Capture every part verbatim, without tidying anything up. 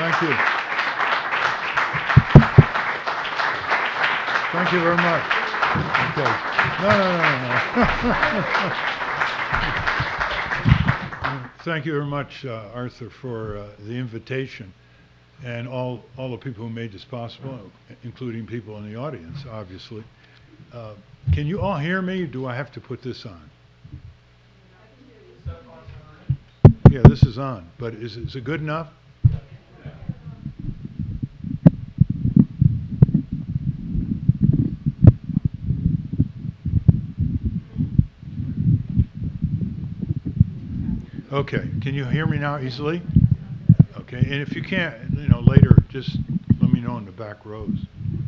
Thank you. Thank you very much. Okay. No, no, no, no. Thank you very much, uh, Arthur, for uh, the invitation, and all, all the people who made this possible, including people in the audience, obviously. Uh, can you all hear me? Do I have to put this on? Yeah, this is on, but is, is it good enough? Okay, can you hear me now easily? Okay, and if you can't, you know, later, just let me know in the back rows.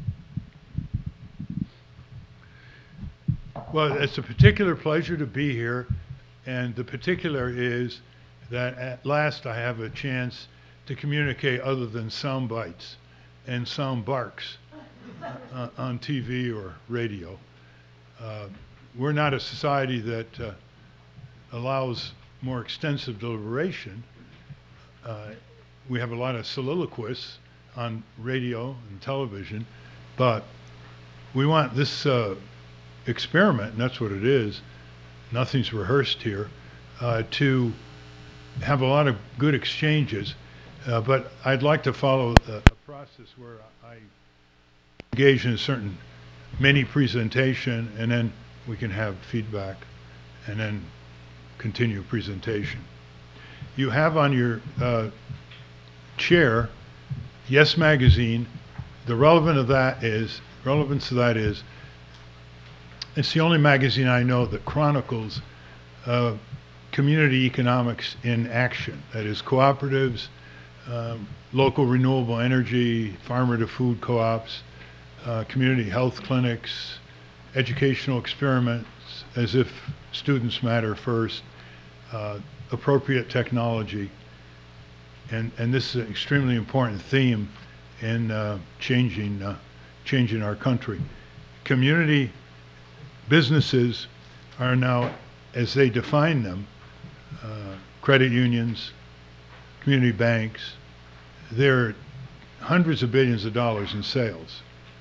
Well, it's a particular pleasure to be here, and the particular is that at last I have a chance to communicate other than sound bites and sound barks uh, on T V or radio. Uh, we're not a society that uh, allows more extensive deliberation. Uh, we have a lot of soliloquists on radio and television, but we want this uh, experiment, and that's what it is, nothing's rehearsed here, uh, to have a lot of good exchanges, uh, but I'd like to follow a, a process where I engage in a certain mini presentation, and then we can have feedback, and then continue presentation. You have on your uh, chair Yes Magazine. The relevant of that is, relevance of that is, it's the only magazine I know that chronicles uh, community economics in action. That is cooperatives, um, local renewable energy, farmer to food co-ops, uh, community health clinics, educational experiments as if students matter first, uh, appropriate technology, and, and this is an extremely important theme in uh, changing, uh, changing our country. Community businesses are now, as they define them, uh, credit unions, community banks, they're hundreds of billions of dollars in sales.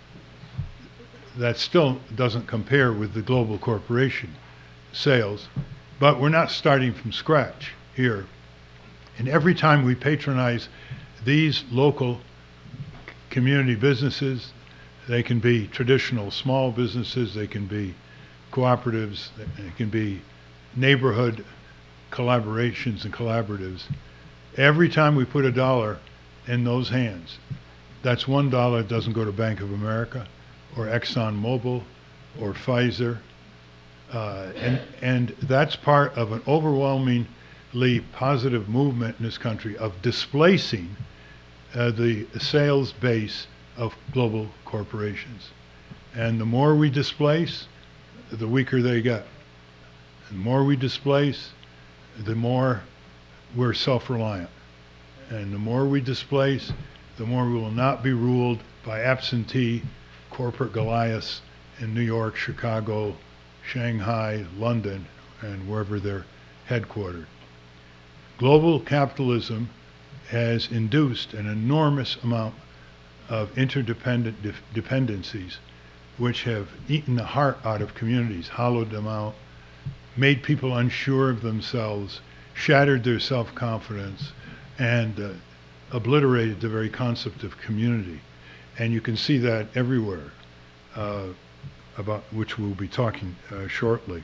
That still doesn't compare with the global corporation sales, but we're not starting from scratch here. And every time we patronize these local community businesses, they can be traditional small businesses, they can be cooperatives, they can be neighborhood collaborations and collaboratives. Every time we put a dollar in those hands, that's one dollar that doesn't go to Bank of America or Exxon Mobil or Pfizer. Uh, and, and that's part of an overwhelmingly positive movement in this country of displacing uh, the sales base of global corporations. And the more we displace, the weaker they get. The more we displace, the more we're self-reliant. And the more we displace, the more we will not be ruled by absentee corporate Goliaths in New York, Chicago, Shanghai, London, and wherever they're headquartered. Global capitalism has induced an enormous amount of interdependent de dependencies which have eaten the heart out of communities, hollowed them out, made people unsure of themselves, shattered their self-confidence, and uh, obliterated the very concept of community. And you can see that everywhere, uh, about which we'll be talking uh, shortly.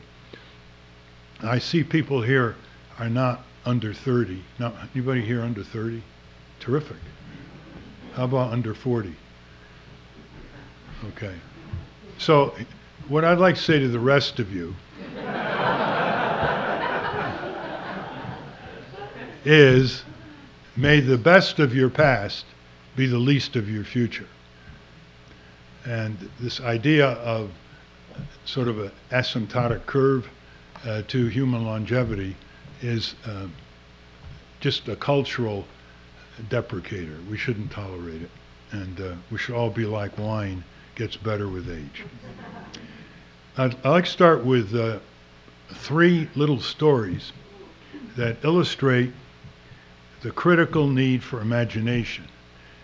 I see people here are not under thirty. Not anybody here under thirty? Terrific. How about under forty? Okay. So what I'd like to say to the rest of you is, may the best of your past be the least of your future. And this idea of sort of an asymptotic curve uh, to human longevity is uh, just a cultural deprecator. We shouldn't tolerate it. And uh, we should all be like wine, gets better with age. I'd, I'd like to start with uh, three little stories that illustrate the critical need for imagination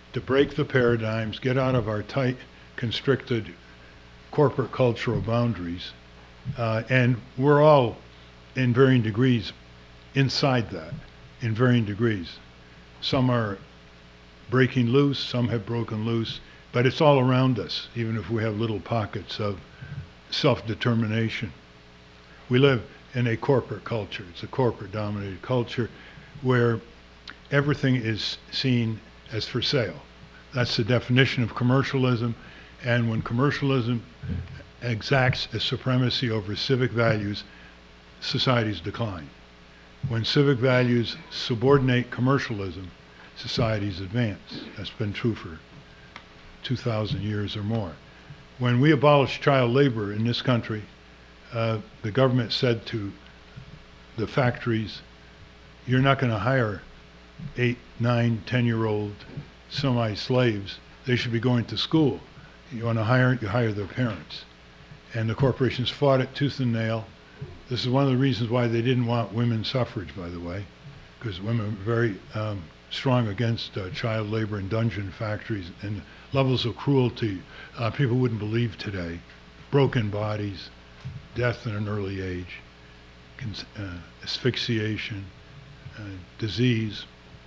to break the paradigms, get out of our tight, constricted corporate cultural boundaries. Uh, and we're all in varying degrees inside that, in varying degrees. Some are breaking loose, some have broken loose, but it's all around us, even if we have little pockets of self-determination. We live in a corporate culture. It's a corporate-dominated culture where everything is seen as for sale. That's the definition of commercialism, and when commercialism exacts a supremacy over civic values, societies decline. When civic values subordinate commercialism, societies advance. That's been true for two thousand years or more. When we abolished child labor in this country, uh, the government said to the factories, you're not going to hire eight, nine, ten-year-old semi-slaves. They should be going to school. You want to hire, you hire their parents. And the corporations fought it tooth and nail. This is one of the reasons why they didn't want women's suffrage, by the way, because women were very um, strong against uh, child labor in dungeon factories and levels of cruelty uh, people wouldn't believe today. Broken bodies, death in an early age, cons uh, asphyxiation, uh, disease.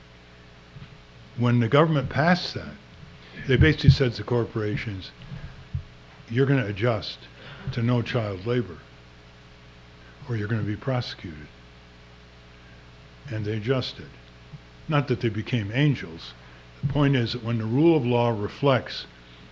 When the government passed that, they basically said to corporations, you're going to adjust to no child labor, or you're going to be prosecuted. And they adjusted. Not that they became angels. The point is that when the rule of law reflects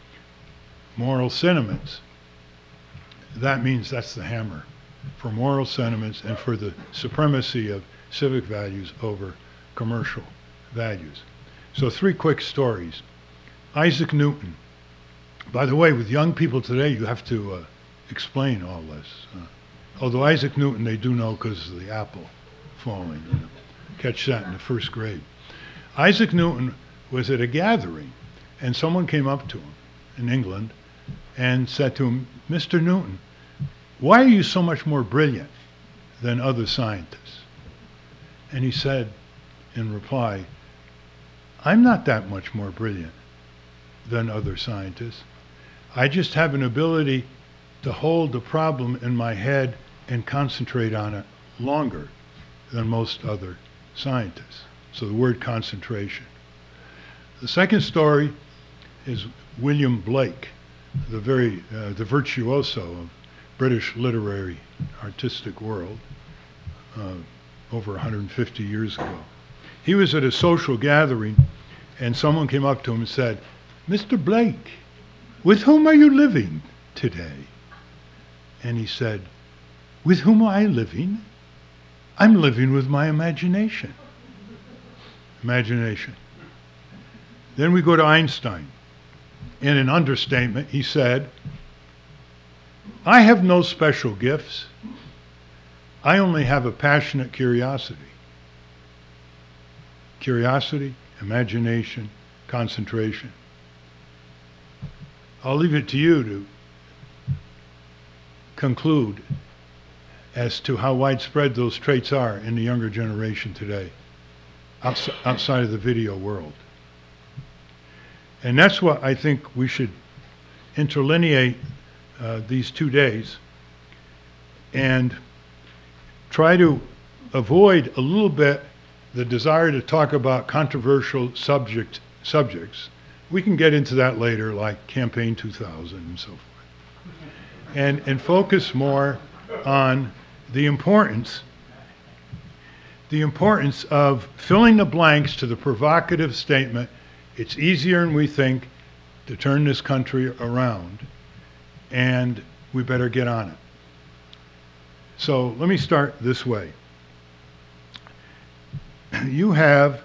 moral sentiments, that means that's the hammer for moral sentiments and for the supremacy of civic values over commercial values. So three quick stories. Isaac Newton. By the way, with young people today, you have to uh, explain all this. Uh, although Isaac Newton, they do know because of the apple falling. You know. Catch that in the first grade. Isaac Newton was at a gathering, and someone came up to him in England and said to him, Mister Newton, why are you so much more brilliant than other scientists? And he said in reply, I'm not that much more brilliant than other scientists. I just have an ability to hold the problem in my head and concentrate on it longer than most other scientists. So the word concentration. The second story is William Blake, the very uh, the virtuoso of British literary artistic world uh, over one hundred fifty years ago. He was at a social gathering and someone came up to him and said, Mister Blake, with whom are you living today? And he said, with whom am I living? I'm living with my imagination. Imagination. Then we go to Einstein. In an understatement, he said, I have no special gifts. I only have a passionate curiosity. Curiosity, imagination, concentration. I'll leave it to you to conclude as to how widespread those traits are in the younger generation today, outs outside of the video world. And that's what I think we should interlineate uh, these two days and try to avoid a little bit the desire to talk about controversial subject, subjects. We can get into that later, like Campaign two thousand and so forth. And, and focus more on the importance, the importance of filling the blanks to the provocative statement, it's easier than we think to turn this country around, and we better get on it. So let me start this way. You have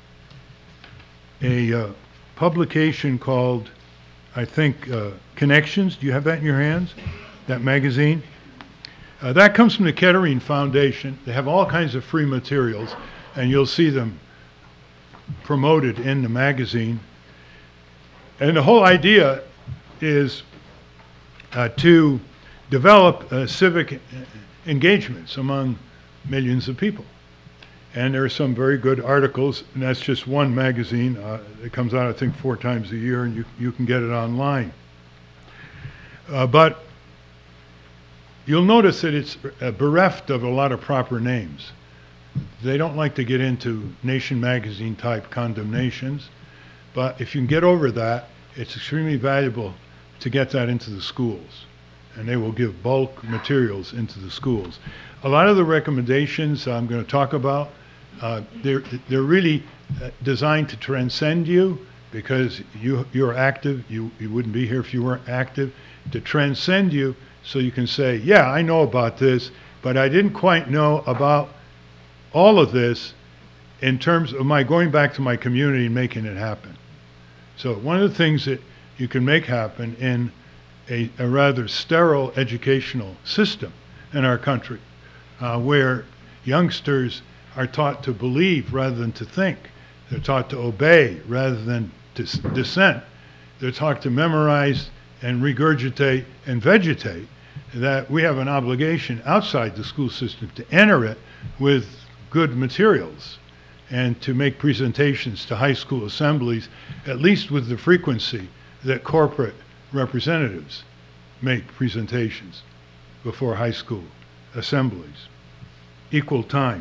a uh, publication called, I think, uh, Connections. Do you have that in your hands? That magazine? Uh, that comes from the Kettering Foundation. They have all kinds of free materials, and you'll see them promoted in the magazine. And the whole idea is uh, to develop uh, civic engagements among millions of people. And there are some very good articles, and that's just one magazine. Uh, it comes out, I think, four times a year, and you, you can get it online. Uh, but you'll notice that it's uh, bereft of a lot of proper names. They don't like to get into Nation magazine type condemnations, but if you can get over that, it's extremely valuable to get that into the schools. And they will give bulk materials into the schools. A lot of the recommendations I'm going to talk about, uh, they're, they're really uh, designed to transcend you, because you, you're active. You, you wouldn't be here if you weren't active. To transcend you so you can say, yeah, I know about this, but I didn't quite know about all of this in terms of my going back to my community and making it happen. So one of the things that you can make happen in a, a rather sterile educational system in our country, uh, where youngsters are taught to believe rather than to think. They're taught to obey rather than to dissent. They're taught to memorize and regurgitate and vegetate, that we have an obligation outside the school system to enter it with good materials and to make presentations to high school assemblies, at least with the frequency that corporate representatives make presentations before high school assemblies. Equal time.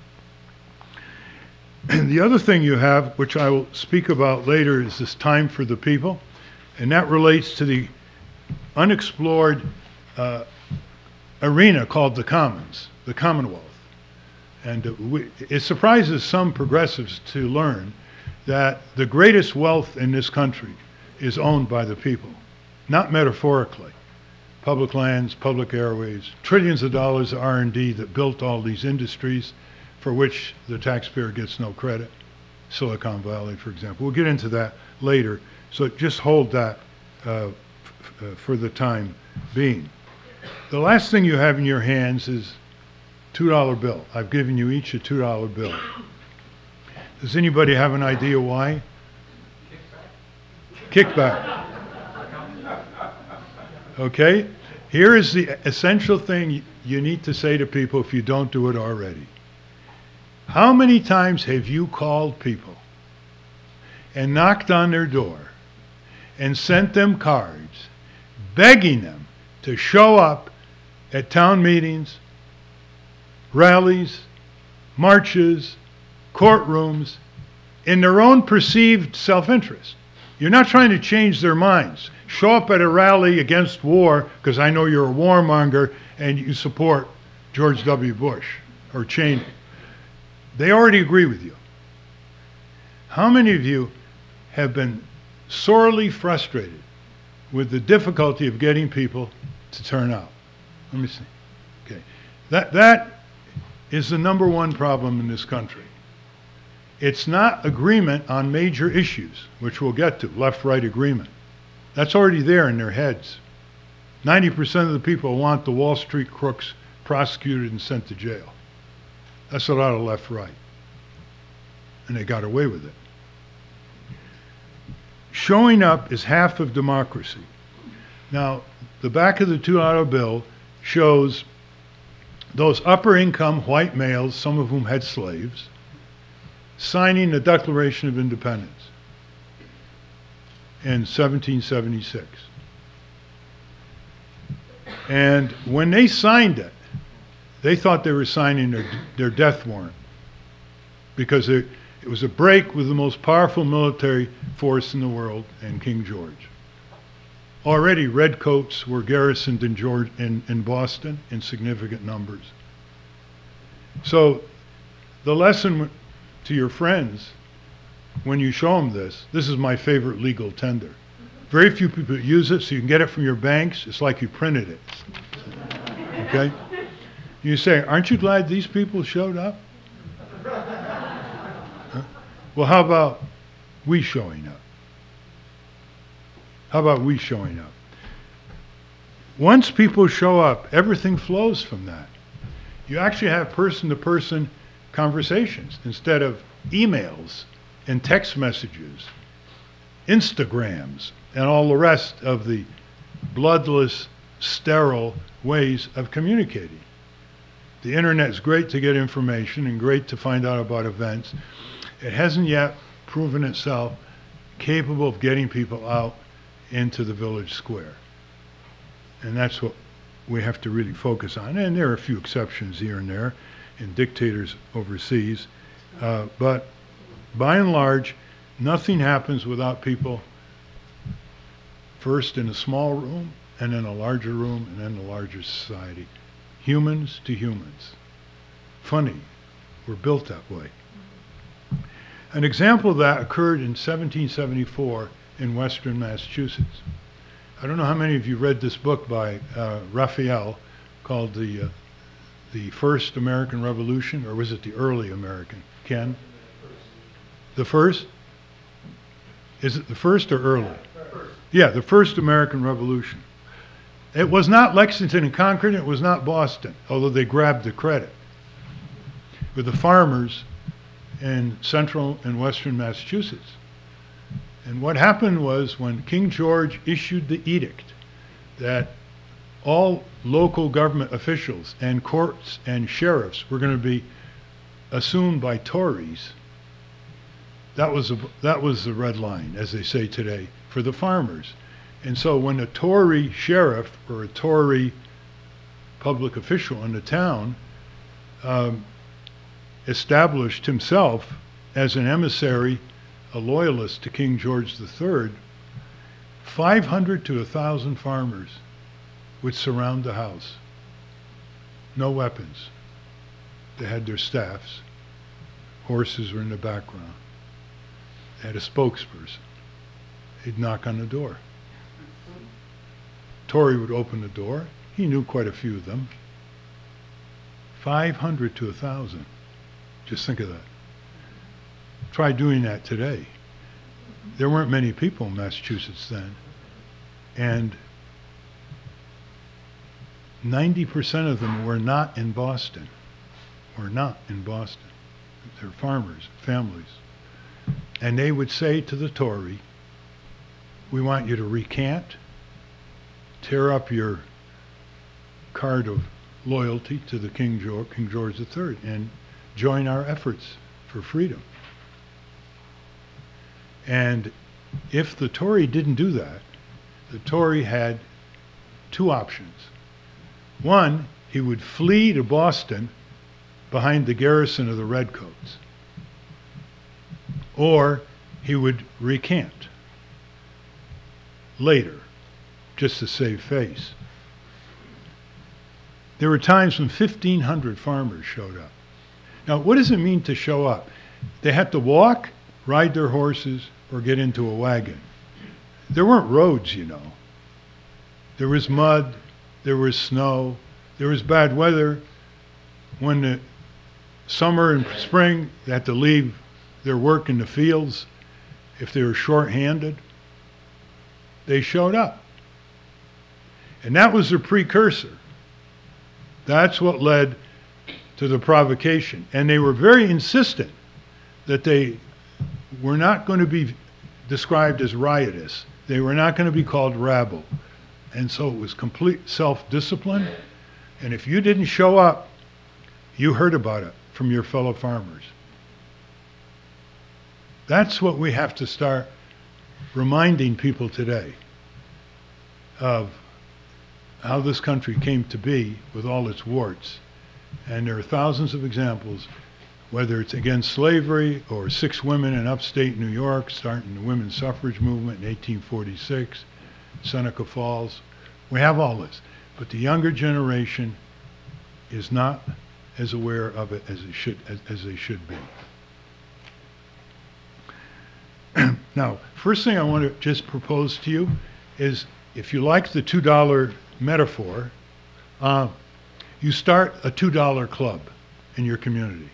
And the other thing you have, which I will speak about later, is this time for the people, and that relates to the unexplored uh, arena called the Commons, the Commonwealth. And uh, we, it surprises some progressives to learn that the greatest wealth in this country is owned by the people, not metaphorically. Public lands, public airways, trillions of dollars of R and D that built all these industries for which the taxpayer gets no credit. Silicon Valley, for example. We'll get into that later, so just hold that uh, f uh, for the time being. The last thing you have in your hands is two dollar bill. I've given you each a two dollar bill. Does anybody have an idea why? Kickback. Kickback. Okay? Here is the essential thing you need to say to people if you don't do it already. How many times have you called people and knocked on their door and sent them cards begging them to show up at town meetings, rallies, marches, courtrooms, in their own perceived self-interest? You're not trying to change their minds. Show up at a rally against war because I know you're a warmonger and you support George W. Bush or Cheney. They already agree with you. How many of you have been sorely frustrated with the difficulty of getting people to turn out? Let me see. Okay. That, that is the number one problem in this country. It's not agreement on major issues, which we'll get to, left-right agreement. That's already there in their heads. ninety percent of the people want the Wall Street crooks prosecuted and sent to jail. That's a lot of left-right. And they got away with it. Showing up is half of democracy. Now, the back of the two dollar bill shows those upper-income white males, some of whom had slaves, signing the Declaration of Independence in seventeen seventy-six. And when they signed it, they thought they were signing their, their death warrant, because it, it was a break with the most powerful military force in the world and King George. Already redcoats were garrisoned in, George, in, in Boston in significant numbers. So the lesson to your friends, when you show them this, this is my favorite legal tender. Very few people use it, so you can get it from your banks. It's like you printed it. Okay? You say, aren't you glad these people showed up? Huh? Well, how about we showing up? How about we showing up? Once people show up, everything flows from that. You actually have person-to-person conversations instead of emails and text messages, Instagrams, and all the rest of the bloodless, sterile ways of communicating. The internet is great to get information and great to find out about events. It hasn't yet proven itself capable of getting people out into the village square. And that's what we have to really focus on. And there are a few exceptions here and there in dictators overseas. Uh, but by and large, nothing happens without people first in a small room, and then a larger room, and then a larger society. Humans to humans. Funny, we're built that way. An example of that occurred in seventeen seventy-four in Western Massachusetts. I don't know how many of you read this book by uh, Raphael called the, uh, the First American Revolution, or was it the Early American? Ken? The first? Is it the first or early? First. Yeah, the First American Revolution. It was not Lexington and Concord, it was not Boston, although they grabbed the credit. With the farmers in central and western Massachusetts. And what happened was when King George issued the edict that all local government officials and courts and sheriffs were going to be assumed by Tories, that was, a, that was the red line, as they say today, for the farmers. And so when a Tory sheriff or a Tory public official in the town um, established himself as an emissary, a loyalist to King George the Third, five hundred to one thousand farmers would surround the house. No weapons. They had their staffs. Horses were in the background. They had a spokesperson. He'd knock on the door. Tory would open the door. He knew quite a few of them. five hundred to one thousand. Just think of that. Try doing that today. There weren't many people in Massachusetts then. And ninety percent of them were not in Boston. Were not in Boston. They're farmers, families. And they would say to the Tory, we want you to recant, tear up your card of loyalty to the King George, King George the Third, and join our efforts for freedom. And if the Tory didn't do that, the Tory had two options. One, he would flee to Boston behind the garrison of the Redcoats, or he would recant later, just to save face. There were times when fifteen hundred farmers showed up. Now, what does it mean to show up? They had to walk, ride their horses, or get into a wagon. There weren't roads, you know. There was mud, there was snow, there was bad weather. When the summer and spring, they had to leave their work in the fields. If they were short-handed, they showed up. And that was the precursor. That's what led to the provocation. And they were very insistent that they were not going to be described as riotous. They were not going to be called rabble. And so it was complete self-discipline. And if you didn't show up, you heard about it from your fellow farmers. That's what we have to start reminding people today of how this country came to be with all its warts. And there are thousands of examples, whether it's against slavery or six women in upstate New York starting the women's suffrage movement in eighteen forty-six, Seneca Falls. We have all this. But the younger generation is not as aware of it as it should, as, as they should be. Now, first thing I want to just propose to you is, if you like the two dollar metaphor, uh, you start a two dollar club in your community.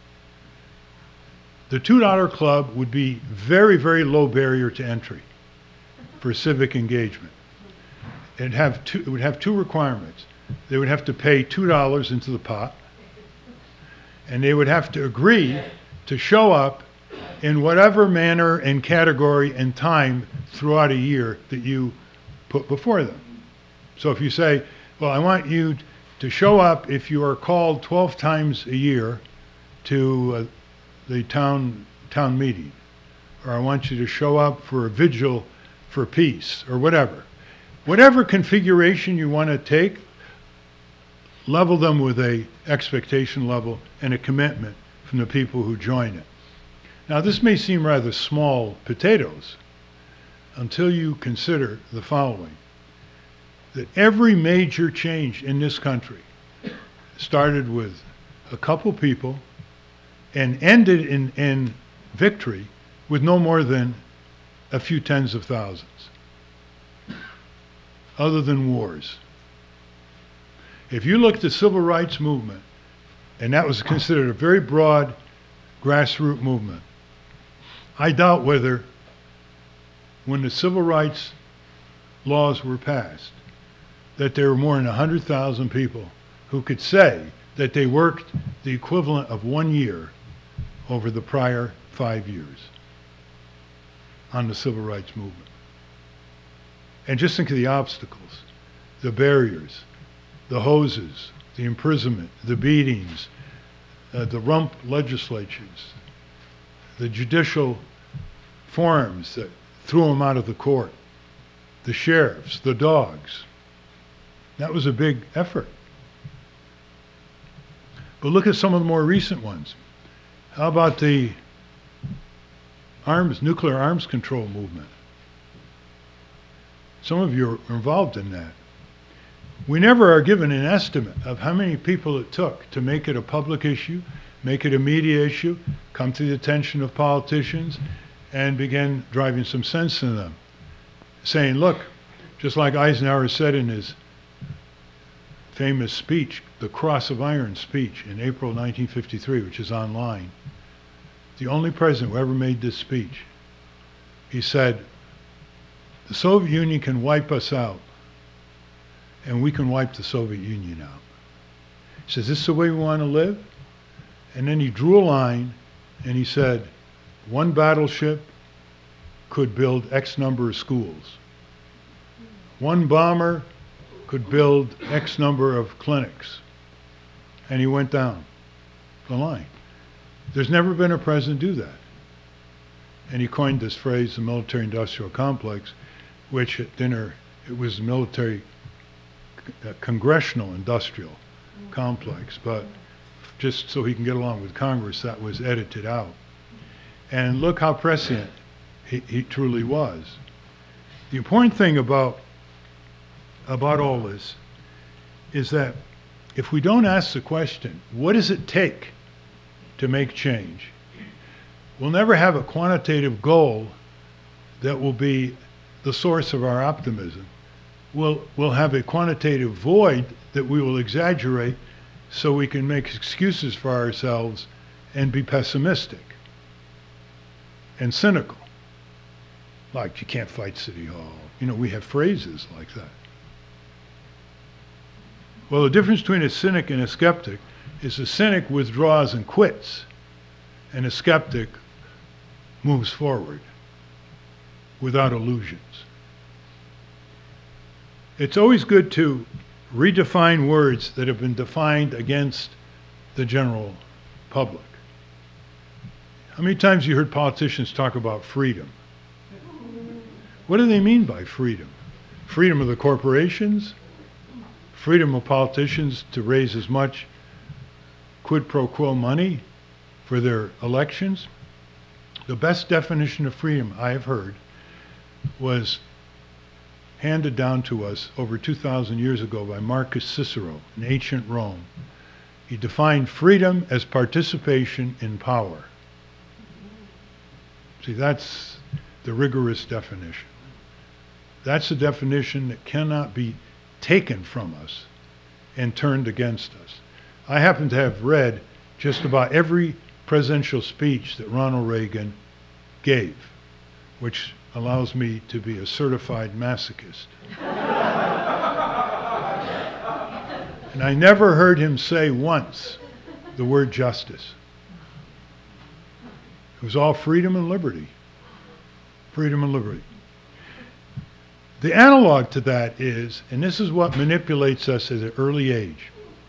The two dollar club would be very, very low barrier to entry for civic engagement. It'd have two, it would have two requirements. They would have to pay two dollars into the pot, and they would have to agree to show up in whatever manner and category and time throughout a year that you put before them. So if you say, well, I want you to show up if you are called twelve times a year to uh, the town town meeting, or I want you to show up for a vigil for peace, or whatever. Whatever configuration you want to take, level them with a expectation level and a commitment from the people who join it. Now, this may seem rather small potatoes until you consider the following: that every major change in this country started with a couple people and ended in, in victory with no more than a few tens of thousands, other than wars. If you look at the civil rights movement, and that was considered a very broad grassroots movement, I doubt whether, when the civil rights laws were passed, that there were more than one hundred thousand people who could say that they worked the equivalent of one year over the prior five years on the civil rights movement. And just think of the obstacles, the barriers, the hoses, the imprisonment, the beatings, uh, the rump legislatures, the judicial forms that threw them out of the court, the sheriffs, the dogs. That was a big effort. But look at some of the more recent ones. How about the arms, nuclear arms control movement? Some of you are involved in that. We never are given an estimate of how many people it took to make it a public issue, make it a media issue, come to the attention of politicians, and begin driving some sense in them. Saying, look, just like Eisenhower said in his famous speech, the Cross of Iron speech in April nineteen fifty-three, which is online, the only president who ever made this speech, he said, the Soviet Union can wipe us out, and we can wipe the Soviet Union out. He says, this is the way we want to live? And then he drew a line, and he said, one battleship could build X number of schools. One bomber could build X number of clinics. And he went down the line. There's never been a president do that. And he coined this phrase, the military-industrial complex, which at dinner, it was military, uh, congressional industrial complex, but just so he can get along with Congress, that was edited out. And look how prescient he, he truly was. The important thing about, about all this is that if we don't ask the question, what does it take to make change? We'll never have a quantitative goal that will be the source of our optimism. We'll, we'll have a quantitative void that we will exaggerate so we can make excuses for ourselves and be pessimistic and cynical. Like, you can't fight City Hall. You know, we have phrases like that. Well, the difference between a cynic and a skeptic is a cynic withdraws and quits, and a skeptic moves forward without illusions. It's always good to redefine words that have been defined against the general public. How many times have you heard politicians talk about freedom? What do they mean by freedom? Freedom of the corporations? Freedom of politicians to raise as much quid pro quo money for their elections? The best definition of freedom I have heard was handed down to us over two thousand years ago by Marcus Cicero in ancient Rome. He defined freedom as participation in power. See, that's the rigorous definition. That's a definition that cannot be taken from us and turned against us. I happen to have read just about every presidential speech that Ronald Reagan gave, which allows me to be a certified masochist. And I never heard him say once the word justice. It was all freedom and liberty. Freedom and liberty. The analog to that is, and this is what manipulates us at an early age,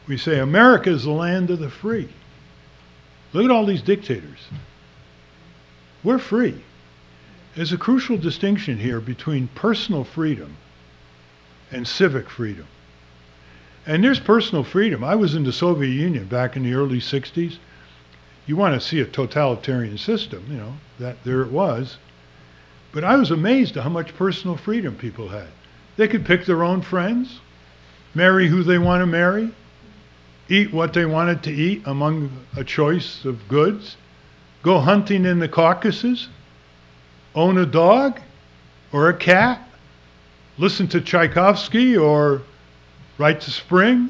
We say America is the land of the free. Look at all these dictators. We're free. There's a crucial distinction here between personal freedom and civic freedom. And there's personal freedom. I was in the Soviet Union back in the early sixties. You want to see a totalitarian system, you know, that there it was. But I was amazed at how much personal freedom people had. They could pick their own friends, marry who they want to marry, eat what they wanted to eat among a choice of goods, go hunting in the Caucasus, own a dog or a cat, listen to Tchaikovsky or write to Spring.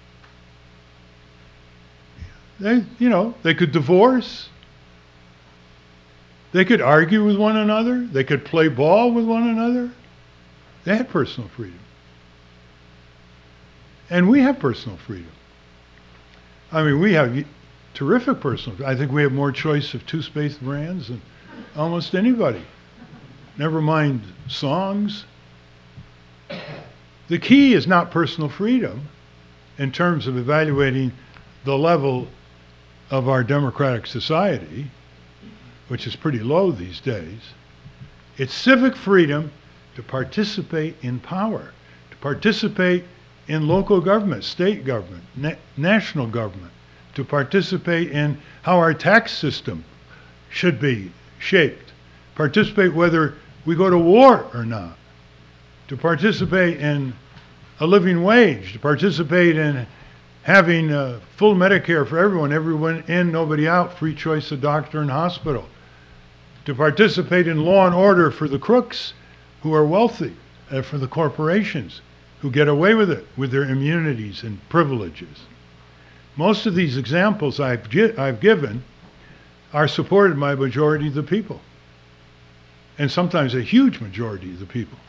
They, you know, they could divorce. They could argue with one another. They could play ball with one another. They had personal freedom. And we have personal freedom. I mean, we have terrific personal. I think we have more choice of toothpaste brands than almost anybody. Never mind songs. The key is not personal freedom in terms of evaluating the level of our democratic society, which is pretty low these days. It's civic freedom to participate in power, to participate in local government, state government, na national government, to participate in how our tax system should be shaped, participate whether we go to war or not, to participate in a living wage, to participate in having uh, full Medicare for everyone, everyone in, nobody out, free choice of doctor and hospital, to participate in law and order for the crooks who are wealthy, uh, for the corporations who get away with it with their immunities and privileges. Most of these examples I've, gi I've given are supported by a majority of the people, and sometimes a huge majority of the people.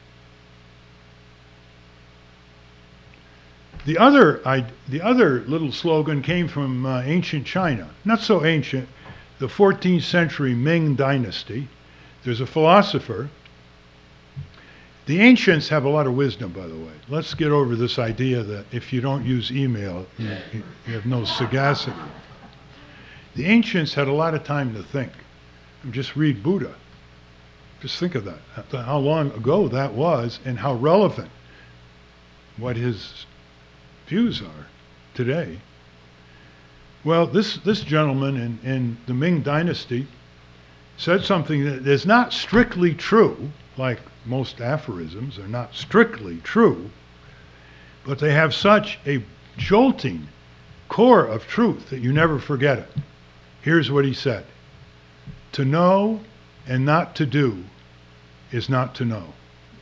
The other, I, the other little slogan came from uh, ancient China. Not so ancient, the fourteenth century Ming dynasty. There's a philosopher. The ancients have a lot of wisdom, by the way. Let's get over this idea that if you don't use email, you, you have no sagacity. The ancients had a lot of time to think. Just read Buddha. Just think of that, how long ago that was and how relevant what his views are today. Well, this, this gentleman in, in the Ming dynasty said something that is not strictly true, like most aphorisms are not strictly true, but they have such a jolting core of truth that you never forget it. Here's what he said: to know and not to do is not to know.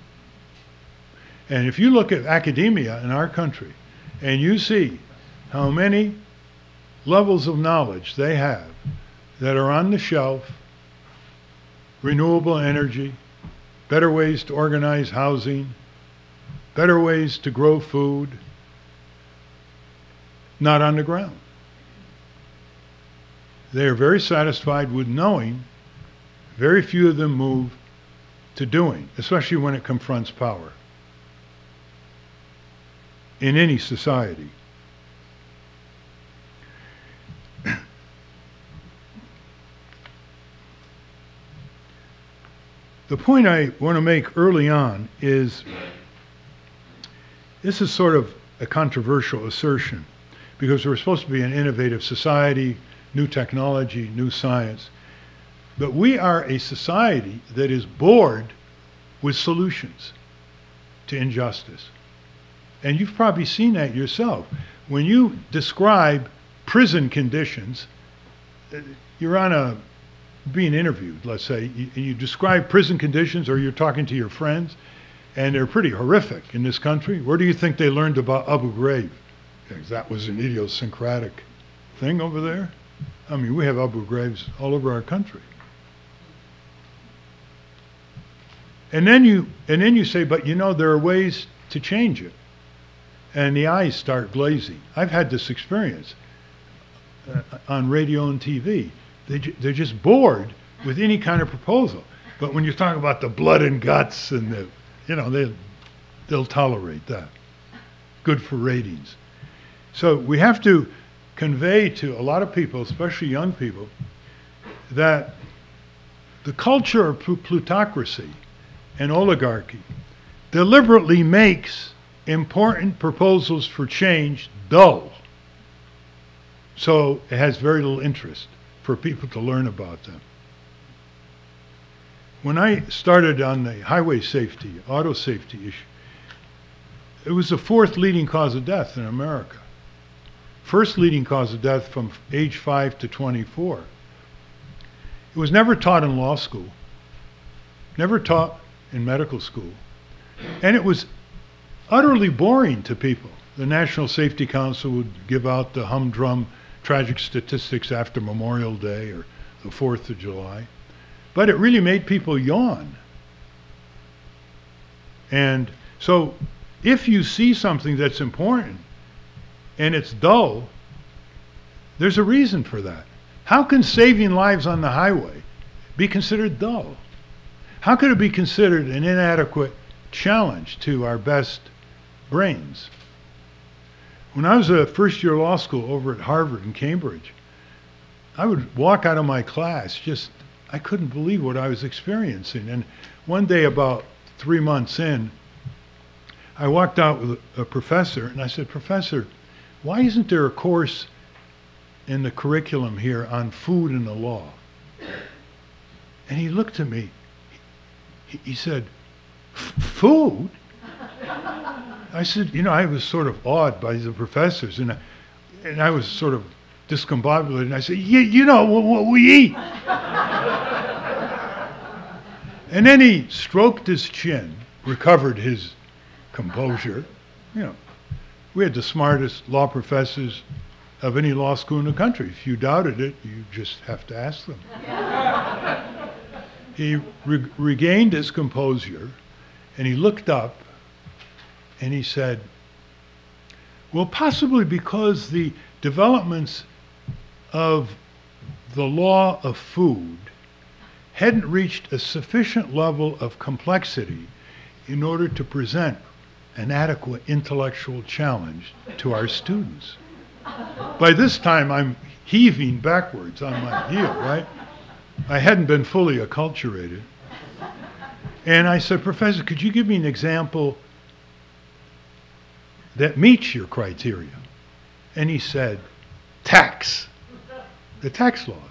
And if you look at academia in our country and you see how many levels of knowledge they have that are on the shelf, renewable energy, better ways to organize housing, better ways to grow food, not on the ground. They are very satisfied with knowing. Very few of them move to doing, especially when it confronts power in any society. The point I want to make early on is, this is sort of a controversial assertion, because we're supposed to be an innovative society, new technology, new science. But we are a society that is bored with solutions to injustice. And you've probably seen that yourself. When you describe prison conditions, you're on a, being interviewed, let's say, you, you describe prison conditions, or you're talking to your friends, and they're pretty horrific in this country. Where do you think they learned about Abu Ghraib? Because that was an idiosyncratic thing over there. I mean, we have Abu Ghraibs all over our country. And then you, and then you say, but you know, there are ways to change it. And the eyes start glazing. I've had this experience uh, on radio and T V. They ju they're just bored with any kind of proposal. But when you talk about the blood and guts and the, you know, they, they'll tolerate that. Good for ratings. So we have to convey to a lot of people, especially young people, that the culture of pl- plutocracy and oligarchy deliberately makes important proposals for change dull. So it has very little interest for people to learn about them. When I started on the highway safety, auto safety issue, it was the fourth leading cause of death in America. First leading cause of death from age five to twenty-four. It was never taught in law school, never taught in medical school, and it was utterly boring to people. The National Safety Council would give out the humdrum tragic statistics after Memorial Day or the fourth of July, but it really made people yawn. And so if you see something that's important and it's dull, there's a reason for that. How can saving lives on the highway be considered dull? How could it be considered an inadequate challenge to our best brains? When I was a first year law school over at Harvard and Cambridge, I would walk out of my class just, I couldn't believe what I was experiencing. And one day about three months in, I walked out with a professor and I said, "Professor, why isn't there a course in the curriculum here on food and the law?" And he looked at me, he, he said, "Food?" I said, you know, I was sort of awed by the professors, and I, and I was sort of discombobulated, and I said, you, you know what, what we eat. And then he stroked his chin, recovered his composure. You know, we had the smartest law professors of any law school in the country. If you doubted it, you just have to ask them. He re- regained his composure, and he looked up, and he said, well, possibly because the developments of the law of food hadn't reached a sufficient level of complexity in order to present an adequate intellectual challenge to our students. By this time, I'm heaving backwards on my heel, right? I hadn't been fully acculturated. And I said, "Professor, could you give me an example that meets your criteria?" And he said, "Tax, the tax laws."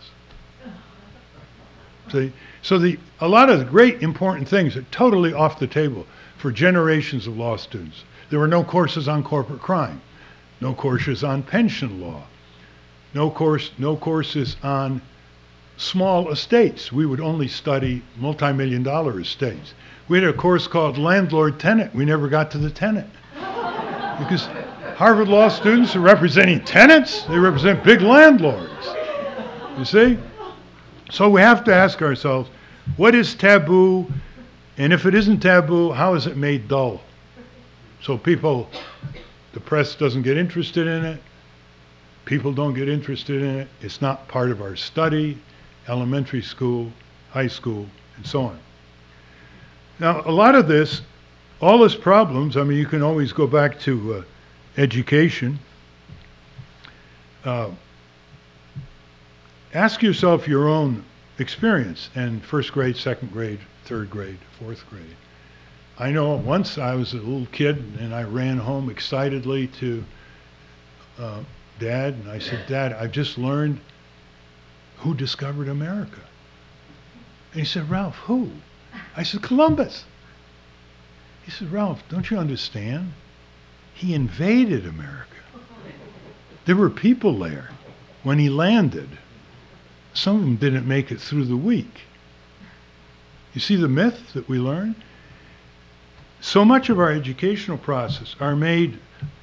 See? So the, a lot of the great important things are totally off the table for generations of law students. There were no courses on corporate crime, no courses on pension law, no course, no courses on small estates. We would only study multi-million dollar estates. We had a course called landlord-tenant. We never got to the tenant. Because Harvard law students are representing tenants, they represent big landlords. You see? So we have to ask ourselves, what is taboo? And if it isn't taboo, how is it made dull? So people, the press doesn't get interested in it, people don't get interested in it, it's not part of our study, elementary school, high school, and so on. Now, a lot of this, all these problems, I mean, you can always go back to uh, education. Uh, ask yourself your own experience in first grade, second grade, third grade, fourth grade. I know once I was a little kid and I ran home excitedly to uh, Dad, and I said, "Dad, I've just learned who discovered America." And he said, "Ralph, who?" I said, "Columbus." He said, "Ralph, don't you understand? He invaded America. There were people there when he landed. Some of them didn't make it through the week." You see the myth that we learn? So much of our educational process are made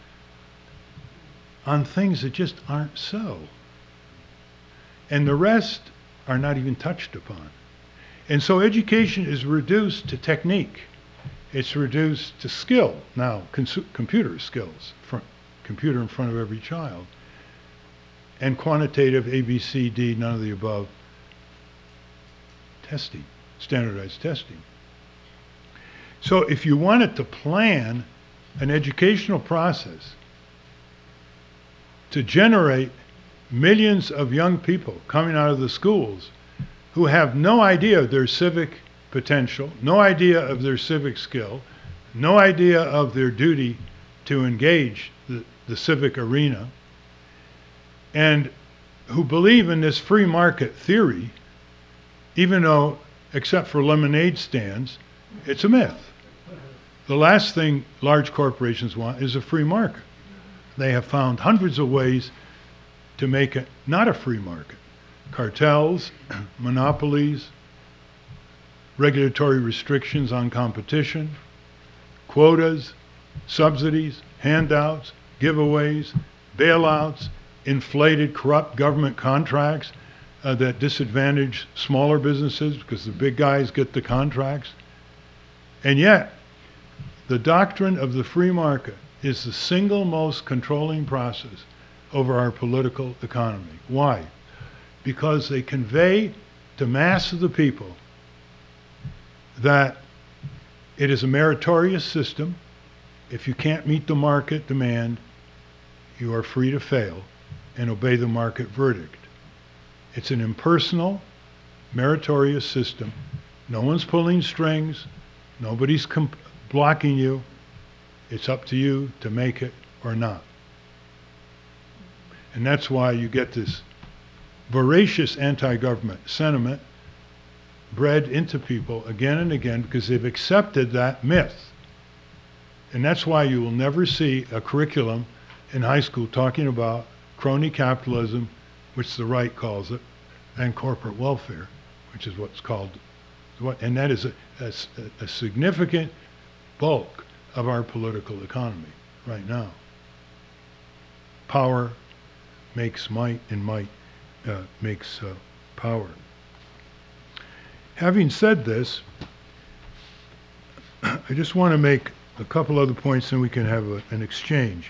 on things that just aren't so. And the rest are not even touched upon. And so education is reduced to technique. It's reduced to skill. Now, computer skills, front, computer in front of every child. And quantitative A, B, C, D, none of the above testing, standardized testing. So if you wanted to plan an educational process to generate millions of young people coming out of the schools who have no idea of their civic potential, no idea of their civic skill, no idea of their duty to engage the, the civic arena, and who believe in this free market theory, even though, except for lemonade stands, it's a myth. The last thing large corporations want is a free market. They have found hundreds of ways to make it not a free market. Cartels, monopolies, regulatory restrictions on competition, quotas, subsidies, handouts, giveaways, bailouts, inflated corrupt government contracts uh, that disadvantage smaller businesses because the big guys get the contracts. And yet, the doctrine of the free market is the single most controlling process over our political economy. Why? Because they convey to mass of the people that it is a meritorious system. If you can't meet the market demand, you are free to fail and obey the market verdict. It's an impersonal, meritorious system. No one's pulling strings. Nobody's comp- blocking you. It's up to you to make it or not. And that's why you get this voracious anti-government sentiment bred into people again and again because they've accepted that myth. And that's why you will never see a curriculum in high school talking about crony capitalism, which the right calls it, and corporate welfare, which is what's called, and that is a, a, a significant bulk of our political economy right now. Power makes might, and might uh, makes uh, power. Having said this, I just want to make a couple other points and we can have a, an exchange.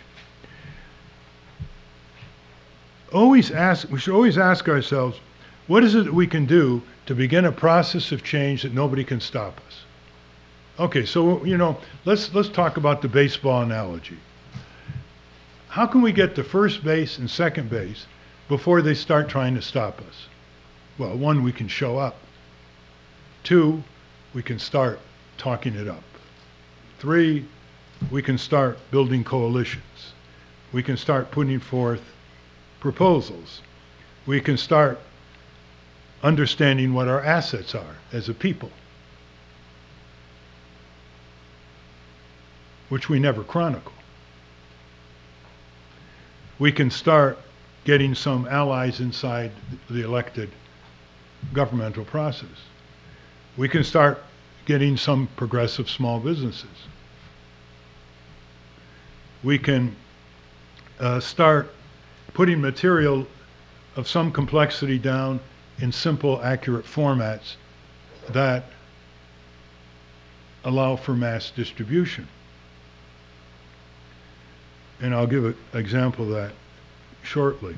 Always ask, we should always ask ourselves, what is it that we can do to begin a process of change that nobody can stop us? Okay, so, you know, let's, let's talk about the baseball analogy. How can we get to first base and second base before they start trying to stop us? Well, one, we can show up. Two, we can start talking it up. Three, we can start building coalitions. We can start putting forth proposals. We can start understanding what our assets are as a people, which we never chronicle. We can start getting some allies inside the elected governmental process. We can start getting some progressive small businesses. We can uh, start putting material of some complexity down in simple, accurate formats that allow for mass distribution. And I'll give an example of that shortly.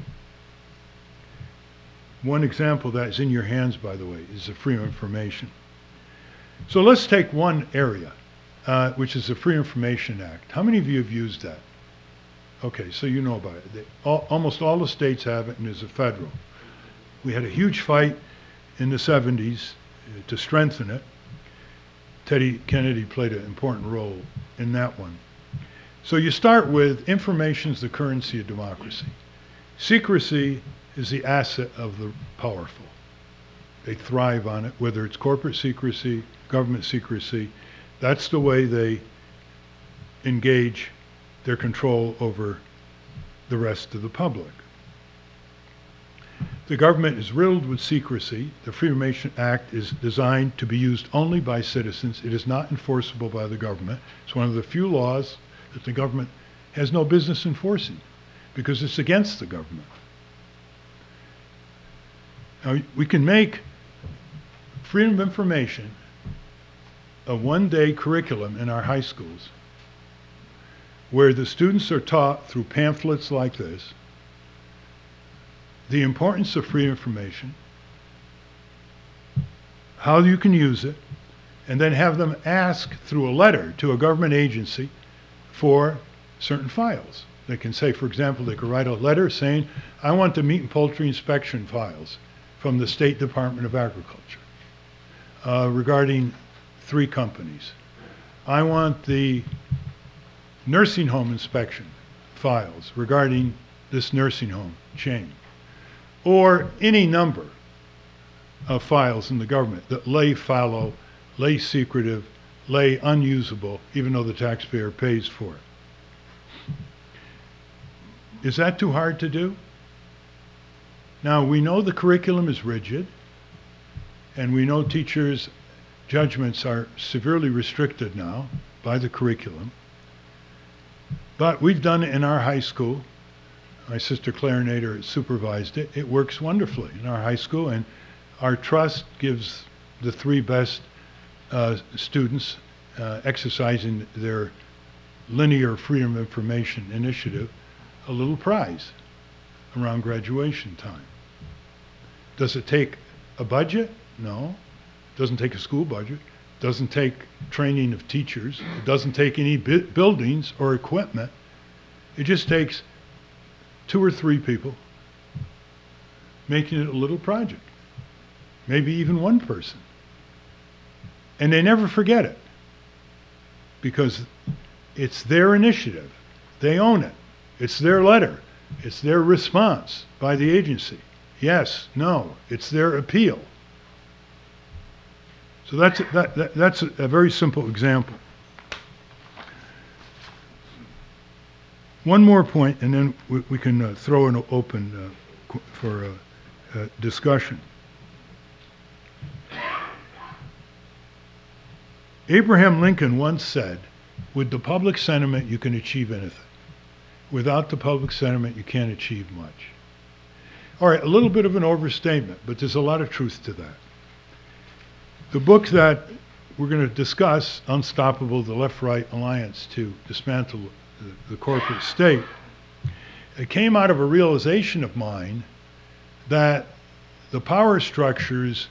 One example that is in your hands, by the way, is the Freedom of Information. So let's take one area, uh, which is the Free Information Act. How many of you have used that? Okay, so you know about it. They, all, almost all the states have it, and it's a federal. We had a huge fight in the seventies uh, to strengthen it. Teddy Kennedy played an important role in that one. So you start with information's the currency of democracy. Secrecy is the asset of the powerful. They thrive on it, whether it's corporate secrecy, government secrecy. That's the way they engage their control over the rest of the public. The government is riddled with secrecy. The Freedom of Information Act is designed to be used only by citizens. It is not enforceable by the government. It's one of the few laws that the government has no business enforcing because it's against the government. Now, we can make freedom of information a one-day curriculum in our high schools where the students are taught through pamphlets like this the importance of free information, how you can use it, and then have them ask through a letter to a government agency for certain files. They can say, for example, they could write a letter saying, I want the meat and poultry inspection files from the State Department of Agriculture uh, regarding three companies. I want the nursing home inspection files regarding this nursing home chain, or any number of files in the government that lay fallow, lay secretive, lay unusable, even though the taxpayer pays for it. Is that too hard to do? Now, we know the curriculum is rigid, and we know teachers' judgments are severely restricted now by the curriculum. But we've done it in our high school. My sister Claire Nader supervised it. It works wonderfully in our high school, and our trust gives the three best uh, students uh, exercising their linear freedom of information initiative a little prize around graduation time. Does it take a budget? No. It doesn't take a school budget. It doesn't take training of teachers. It doesn't take any bu buildings or equipment. It just takes two or three people making it a little project. Maybe even one person. And they never forget it, because it's their initiative. They own it. It's their letter. It's their response by the agency. Yes, no. It's their appeal. So that's, that, that, that's a, a very simple example. One more point, and then we, we can uh, throw it open uh, for uh, uh, discussion. Abraham Lincoln once said, with the public sentiment you can achieve anything. Without the public sentiment you can't achieve much. All right, a little bit of an overstatement, but there's a lot of truth to that. The book that we're going to discuss, Unstoppable, the Left-Right Alliance to Dismantle the, the Corporate State, it came out of a realization of mine that the power structures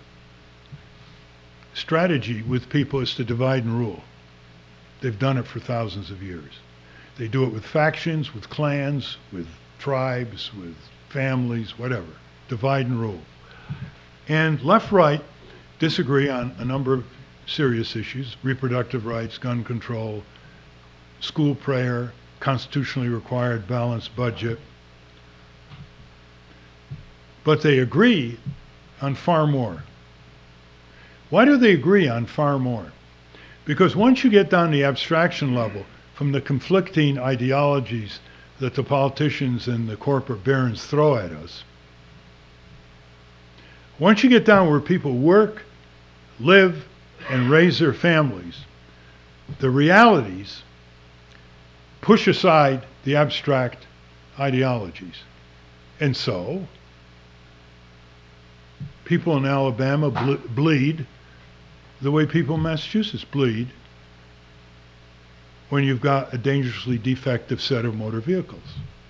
strategy with people is to divide and rule. They've done it for thousands of years. They do it with factions, with clans, with tribes, with families, whatever. Divide and rule. And left-right disagree on a number of serious issues: reproductive rights, gun control, school prayer, constitutionally required balanced budget. But they agree on far more. Why do they agree on far more? Because once you get down the abstraction level from the conflicting ideologies that the politicians and the corporate barons throw at us, once you get down where people work, live, and raise their families, the realities push aside the abstract ideologies. And so, people in Alabama ble bleed the way people in Massachusetts bleed when you've got a dangerously defective set of motor vehicles.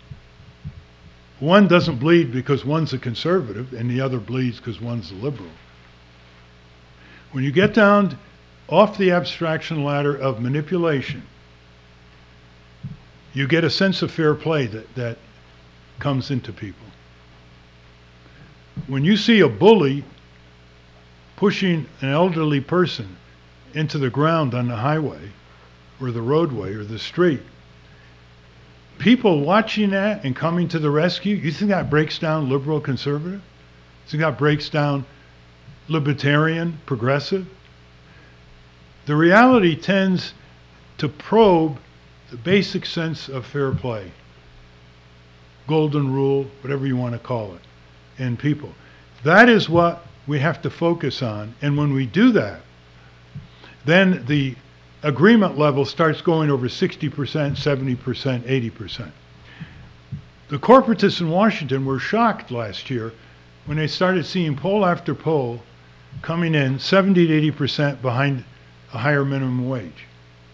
One doesn't bleed because one's a conservative, and the other bleeds because one's a liberal. When you get down off the abstraction ladder of manipulation, you get a sense of fair play that, that comes into people. When you see a bully pushing an elderly person into the ground on the highway or the roadway or the street, people watching that and coming to the rescue, you think that breaks down liberal conservative? You think that breaks down libertarian progressive? The reality tends to probe the basic sense of fair play, golden rule, whatever you want to call it, in people. That is what we have to focus on, and when we do that, then the agreement level starts going over sixty percent, seventy percent, eighty percent. The corporatists in Washington were shocked last year when they started seeing poll after poll coming in seventy to eighty percent behind a higher minimum wage.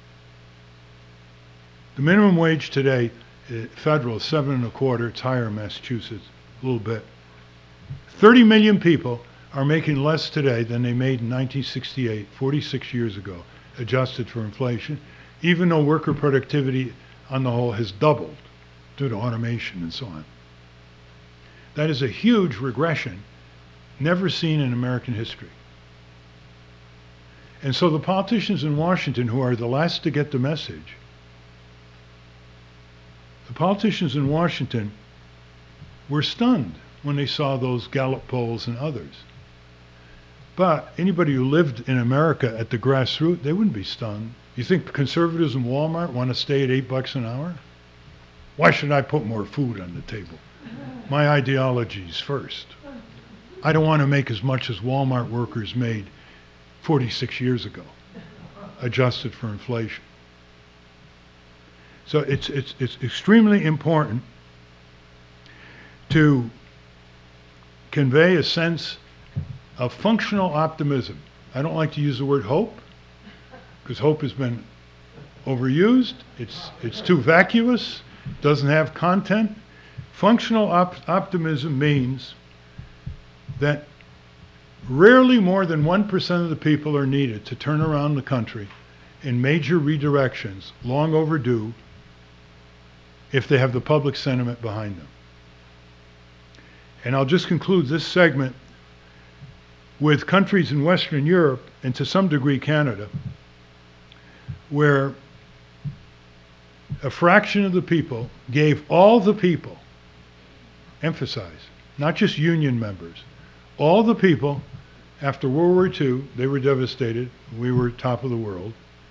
The minimum wage today, uh, federal, is seven and a quarter. It's higher in Massachusetts, a little bit. thirty million people are making less today than they made in nineteen sixty-eight, forty-six years ago, adjusted for inflation, even though worker productivity on the whole has doubled. due to automation and so on. That is a huge regression, never seen in American history. And so the politicians in Washington, who are the last to get the message, the politicians in Washington were stunned when they saw those Gallup polls and others. But anybody who lived in America at the grassroots, they wouldn't be stunned. You think conservatives in Walmart want to stay at eight bucks an hour? Why should I put more food on the table? My ideology's first. I don't want to make as much as Walmart workers made forty-six years ago, adjusted for inflation. So it's, it's, it's extremely important to convey a sense of functional optimism. I don't like to use the word hope, because hope has been overused. It's, it's too vacuous, doesn't have content. Functional op optimism means that rarely more than one percent of the people are needed to turn around the country in major redirections, long overdue, if they have the public sentiment behind them. And I'll just conclude this segment with countries in Western Europe, and to some degree Canada, where a fraction of the people gave all the people, emphasize, not just union members, all the people, after World War Two, they were devastated. We were top of the world.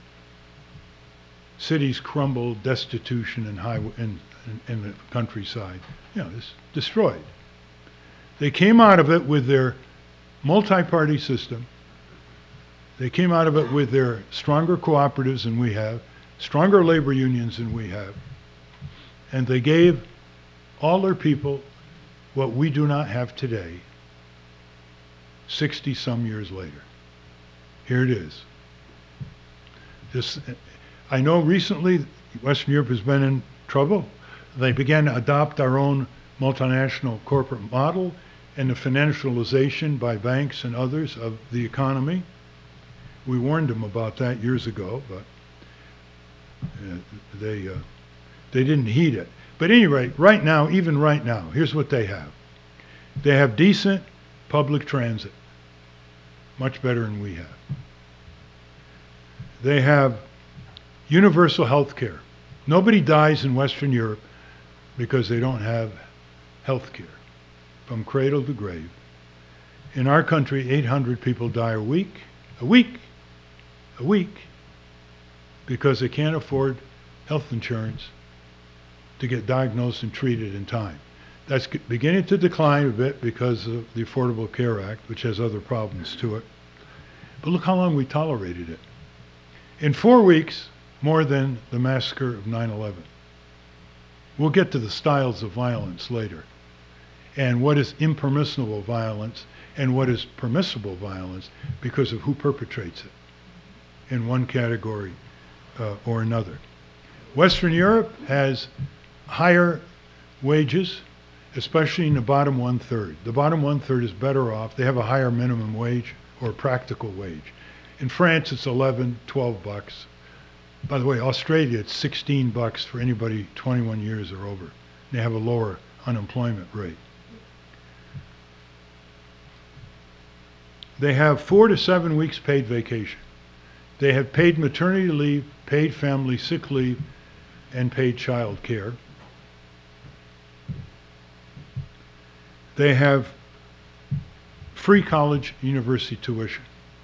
Cities crumbled, destitution in, high, in, in, in the countryside. You know, it's destroyed. They came out of it with their multi-party system. They came out of it with their stronger cooperatives than we have, stronger labor unions than we have, and they gave all their people what we do not have today, sixty some years later. Here it is. This, I know recently Western Europe has been in trouble. They began to adopt our own multinational corporate model and the financialization by banks and others of the economy. We warned them about that years ago, but uh, they, uh, they didn't heed it. But at any rate, right now, even right now, here's what they have. They have decent public transit, much better than we have. They have universal health care. Nobody dies in Western Europe because they don't have health care, from cradle to grave. In our country, eight hundred people die a week, a week, a week, because they can't afford health insurance to get diagnosed and treated in time. That's beginning to decline a bit because of the Affordable Care Act, which has other problems to it. But look how long we tolerated it. In four weeks, more than the massacre of nine eleven. We'll get to the styles of violence later, and what is impermissible violence and what is permissible violence because of who perpetrates it in one category uh, or another. Western Europe has higher wages, especially in the bottom one-third. The bottom one-third is better off. They have a higher minimum wage or practical wage. In France, it's eleven, twelve bucks. By the way, Australia, it's sixteen bucks for anybody twenty-one years or over. They have a lower unemployment rate. They have four to seven weeks paid vacation. They have paid maternity leave, paid family sick leave, and paid child care. They have free college university tuition.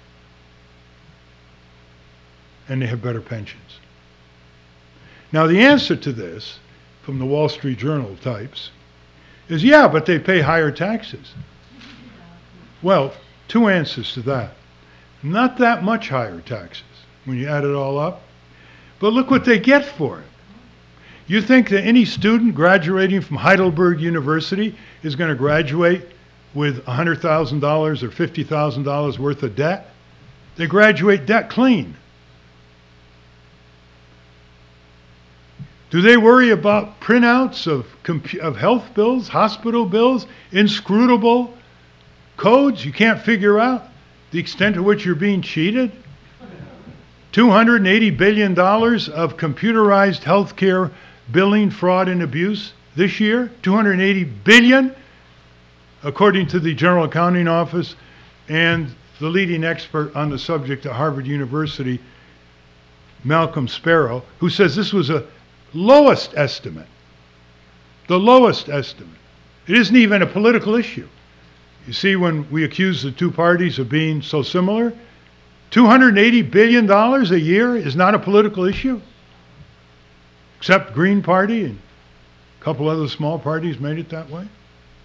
And they have better pensions. Now the answer to this, from the Wall Street Journal types, is yeah, but they pay higher taxes. Well, two answers to that. Not that much higher taxes when you add it all up, but look what they get for it. You think that any student graduating from Heidelberg University is going to graduate with one hundred thousand dollars or fifty thousand dollars worth of debt? They graduate debt clean. Do they worry about printouts of, of health bills, hospital bills, inscrutable codes you can't figure out the extent to which you're being cheated? two hundred eighty billion dollars of computerized health care billing, fraud, and abuse this year? two hundred eighty billion dollars, according to the General Accounting Office and the leading expert on the subject at Harvard University, Malcolm Sparrow, who says this was a lowest estimate. The lowest estimate. It isn't even a political issue. You see, when we accuse the two parties of being so similar, two hundred eighty billion dollars a year is not a political issue, except Green Party and a couple other small parties made it that way.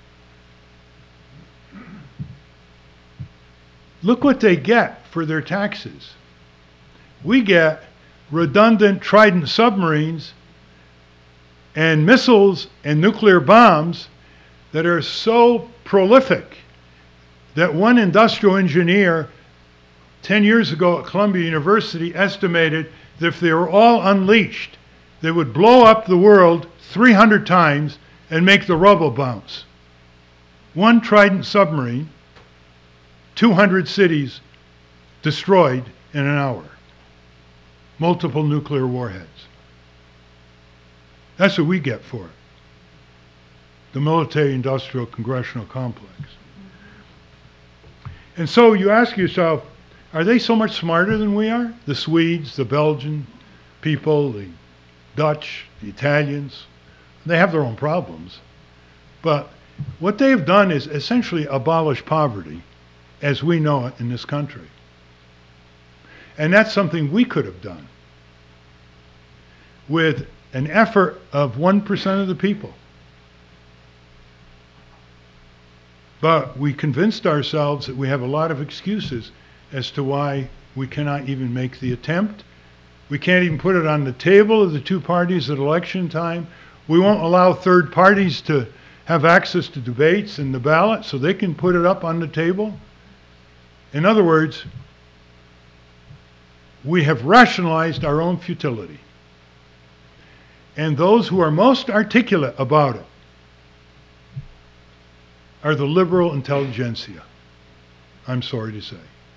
Look what they get for their taxes. We get redundant Trident submarines and missiles and nuclear bombs that are so prolific that one industrial engineer ten years ago at Columbia University estimated that if they were all unleashed, they would blow up the world three hundred times and make the rubble bounce. One Trident submarine, two hundred cities destroyed in an hour. Multiple nuclear warheads. That's what we get for it. The military-industrial congressional complex. And so you ask yourself, are they so much smarter than we are? The Swedes, the Belgian people, the Dutch, the Italians, they have their own problems. But what they have done is essentially abolish poverty as we know it in this country. And that's something we could have done with an effort of one percent of the people. But we convinced ourselves that we have a lot of excuses as to why we cannot even make the attempt. We can't even put it on the table of the two parties at election time. We won't allow third parties to have access to debates and the ballot so they can put it up on the table. In other words, we have rationalized our own futility. And those who are most articulate about it are the liberal intelligentsia, I'm sorry to say.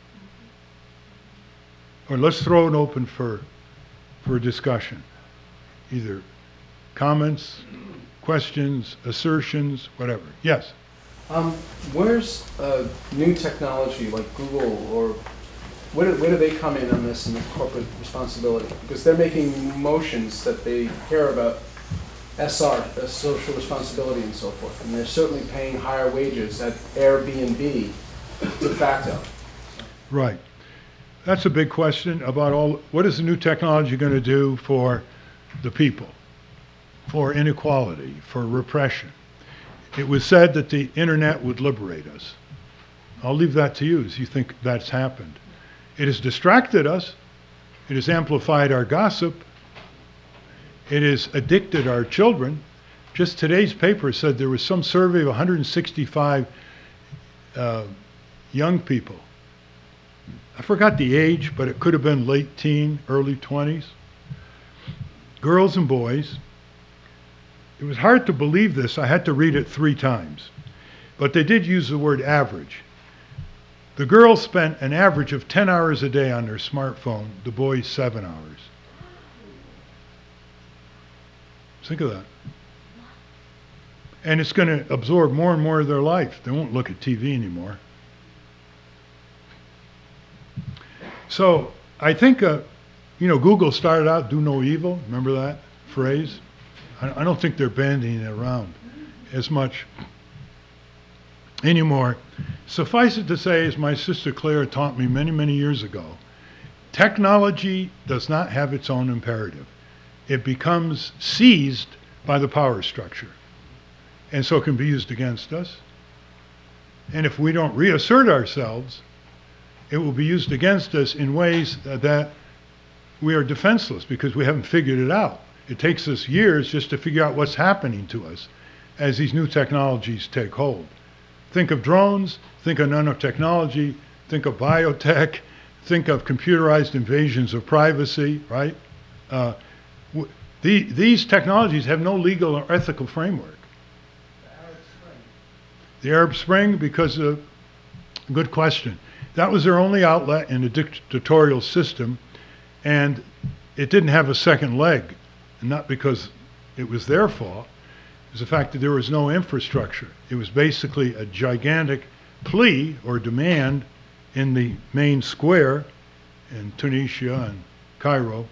Or let's throw it open for, for discussion. Either comments, questions, assertions, whatever. Yes? Um, where's uh, new technology like Google, or where do, where do they come in on this in the corporate responsibility? Because they're making motions that they care about S R, uh, social responsibility and so forth, and they're certainly paying higher wages at Airbnb de facto. Right. That's a big question about all, what is the new technology going to do for the people, for inequality, for repression? It was said that the internet would liberate us. I'll leave that to you as you think that's happened. It has distracted us. It has amplified our gossip. It has addicted our children. Just today's paper said there was some survey of one hundred sixty-five uh, young people. I forgot the age, but it could have been late teen, early twenties. Girls and boys. It was hard to believe this. I had to read it three times. But they did use the word average. The girls spent an average of ten hours a day on their smartphone, the boys seven hours. Think of that. And it's going to absorb more and more of their life. They won't look at T V anymore. So I think, uh, you know, Google started out, do no evil. Remember that phrase? I, I don't think they're bandying it around as much anymore. Suffice it to say, as my sister Claire taught me many, many years ago, technology does not have its own imperative. It becomes seized by the power structure. And so it can be used against us. And if we don't reassert ourselves, it will be used against us in ways that we are defenseless because we haven't figured it out. It takes us years just to figure out what's happening to us as these new technologies take hold. Think of drones, think of nanotechnology, think of biotech, think of computerized invasions of privacy, right? Uh, the, these technologies have no legal or ethical framework. The Arab Spring. The Arab Spring, because of, good question. That was their only outlet in a dictatorial system, and it didn't have a second leg, not because it was their fault. It was the fact that there was no infrastructure. It was basically a gigantic plea or demand in the main square in Tunisia and Cairo.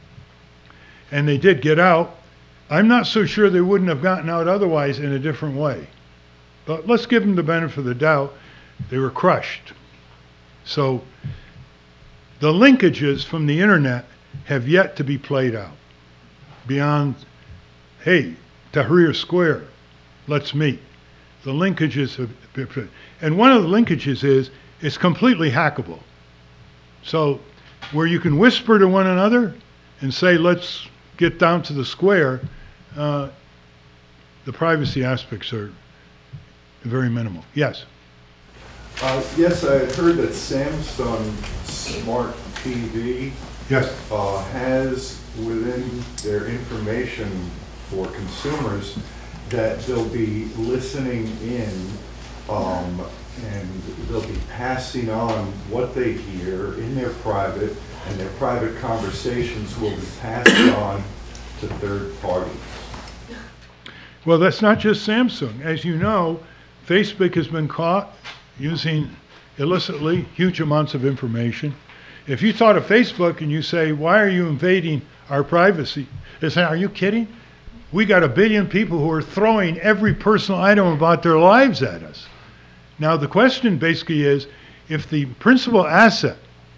And they did get out. I'm not so sure they wouldn't have gotten out otherwise in a different way. But let's give them the benefit of the doubt. They were crushed. So the linkages from the internet have yet to be played out. Beyond, hey, Tahrir Square, let's meet. The linkages have been, and one of the linkages is it's completely hackable. So where you can whisper to one another and say, let's get down to the square, uh, the privacy aspects are very minimal. Yes? Uh, yes, I had heard that Samsung Smart T V Yes. uh, has within their information for consumers that they'll be listening in um, and they'll be passing on what they hear in their private, and their private conversations will be passed on to third parties. Well, that's not just Samsung. As you know, Facebook has been caught using illicitly huge amounts of information. If you talk to Facebook and you say, why are you invading our privacy? They say, are you kidding? We got a billion people who are throwing every personal item about their lives at us. Now, the question basically is, if the principal asset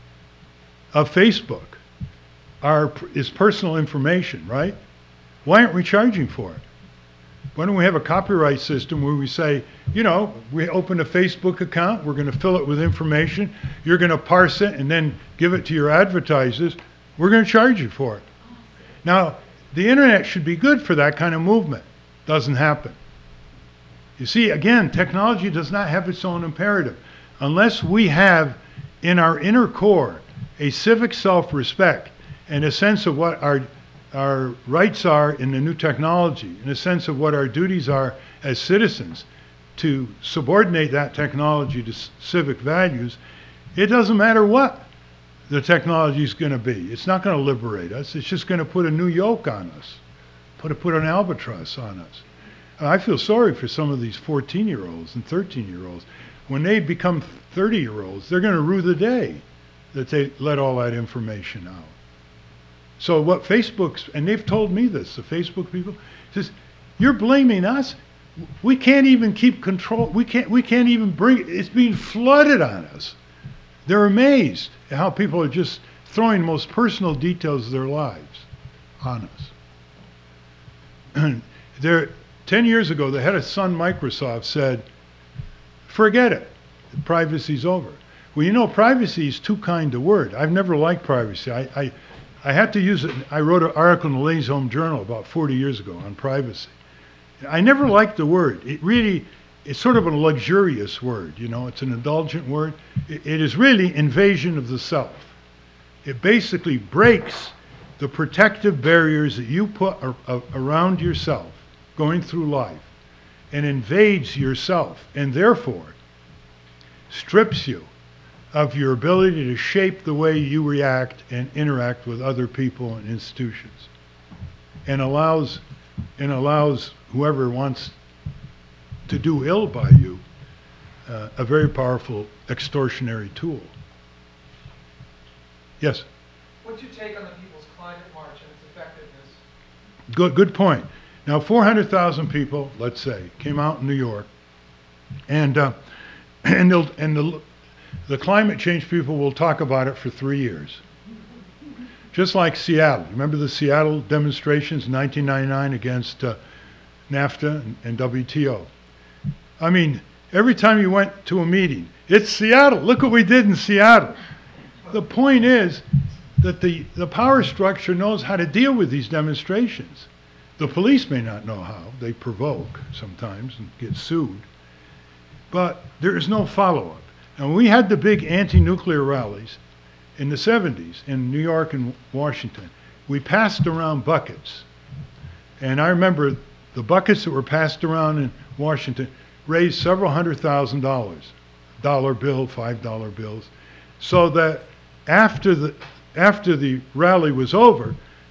of Facebook are, is personal information, right? Why aren't we charging for it? Why don't we have a copyright system where we say, you know, we open a Facebook account, we're going to fill it with information, you're going to parse it and then give it to your advertisers, we're going to charge you for it. Now, the internet should be good for that kind of movement. Doesn't happen. You see, again, technology does not have its own imperative. Unless we have in our inner core a civic self-respect and a sense of what our our rights are in the new technology, and a sense of what our duties are as citizens to subordinate that technology to c civic values, it doesn't matter what the technology is going to be. It's not going to liberate us. It's just going to put a new yoke on us, put a, put an albatross on us. And I feel sorry for some of these fourteen-year-olds and thirteen-year-olds. When they become thirty-year-olds, they're going to rue the day that they let all that information out. So what Facebook's, and they've told me this, the Facebook people, says, you're blaming us. We can't even keep control. We can't, we can't even bring it. It's being flooded on us. They're amazed at how people are just throwing the most personal details of their lives on us. There, ten years ago, the head of Sun Microsoft said, forget it. Privacy's over. Well, you know, privacy is too kind a word. I've never liked privacy. I, I I had to use it. I wrote an article in the Ladies' Home Journal about forty years ago on privacy. I never liked the word. It really, it's sort of a luxurious word, you know, it's an indulgent word. It, it is really invasion of the self. It basically breaks the protective barriers that you put ar ar around yourself going through life and invades yourself, and therefore strips you of your ability to shape the way you react and interact with other people and institutions, and allows and allows whoever wants to do ill by you uh, a very powerful extortionary tool. Yes? What's your take on the People's Climate March and its effectiveness? Good, good point. Now, four hundred thousand people, let's say, came out in New York, and uh, and they'll, and the The climate change people will talk about it for three years. Just like Seattle. Remember the Seattle demonstrations in nineteen ninety-nine against uh, NAFTA and, and W T O? I mean, every time you went to a meeting, it's Seattle. Look what we did in Seattle. The point is that the, the power structure knows how to deal with these demonstrations. The police may not know how. They provoke sometimes and get sued. But there is no follow-up. And when we had the big anti-nuclear rallies in the seventies in New York and Washington, we passed around buckets. And I remember the buckets that were passed around in Washington raised several hundred thousand dollars, dollar bill, five dollar bills, so that after the, after the rally was over,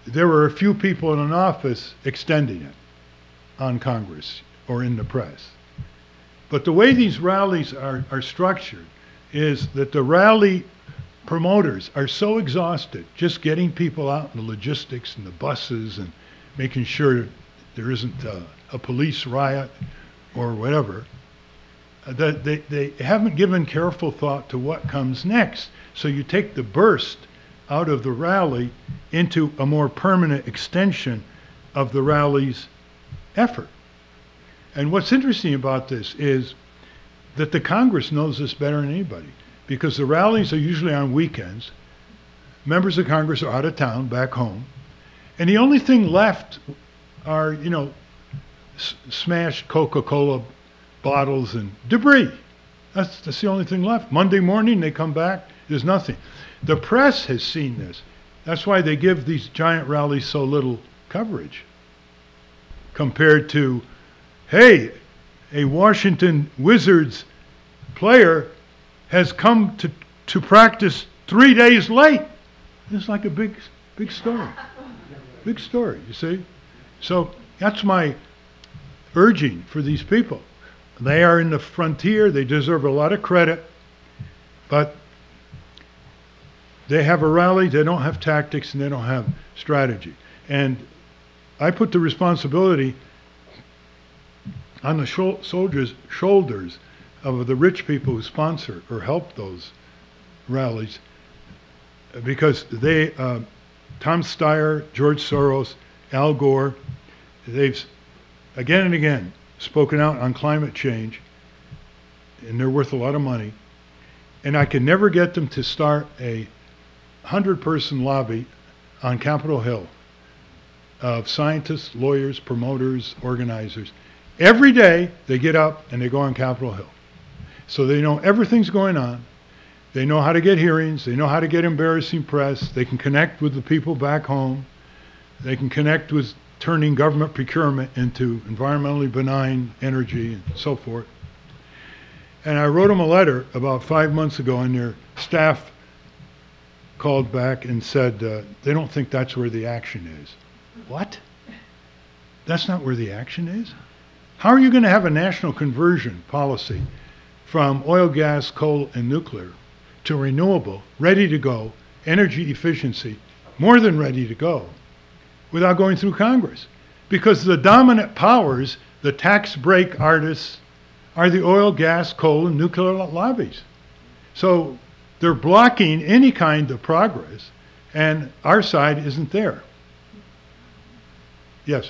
there were a few people in an office extending it on Congress or in the press. But the way these rallies are, are structured is that the rally promoters are so exhausted just getting people out in the logistics and the buses and making sure there isn't a, a police riot or whatever, uh, that they, they haven't given careful thought to what comes next. So you take the burst out of the rally into a more permanent extension of the rally's effort. And what's interesting about this is that the Congress knows this better than anybody, because the rallies are usually on weekends. Members of Congress are out of town, back home, and the only thing left are, you know, s smashed Coca-Cola bottles and debris. That's, that's the only thing left. Monday morning they come back, there's nothing. The press has seen this. That's why they give these giant rallies so little coverage compared to, hey, a Washington Wizards player has come to, to practice three days late. It's like a big, big story. Big story, you see? So that's my urging for these people. They are in the frontier, they deserve a lot of credit, but they have a rally, they don't have tactics, and they don't have strategy. And I put the responsibility on the sho soldiers' shoulders of the rich people who sponsor or help those rallies, because they, uh, Tom Steyer, George Soros, Al Gore, they've again and again spoken out on climate change, and they're worth a lot of money. And I can never get them to start a hundred-person lobby on Capitol Hill of scientists, lawyers, promoters, organizers. Every day they get up and they go on Capitol Hill. So they know everything's going on. They know how to get hearings. They know how to get embarrassing press. They can connect with the people back home. They can connect with turning government procurement into environmentally benign energy and so forth. And I wrote them a letter about five months ago, and their staff called back and said uh, they don't think that's where the action is. What? That's not where the action is? How are you going to have a national conversion policy from oil, gas, coal, and nuclear to renewable, ready to go, energy efficiency, more than ready to go, without going through Congress? Because the dominant powers, the tax break artists, are the oil, gas, coal, and nuclear lobbies. So they're blocking any kind of progress, and our side isn't there. Yes?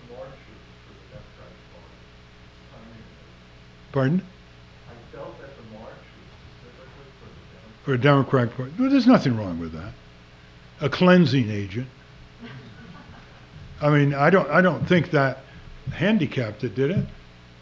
Pardon? I felt that the march was specifically for the For a Democratic Party. Well, there's nothing wrong with that. A cleansing agent. I mean, I don't, I don't think that handicapped it, did it? Um,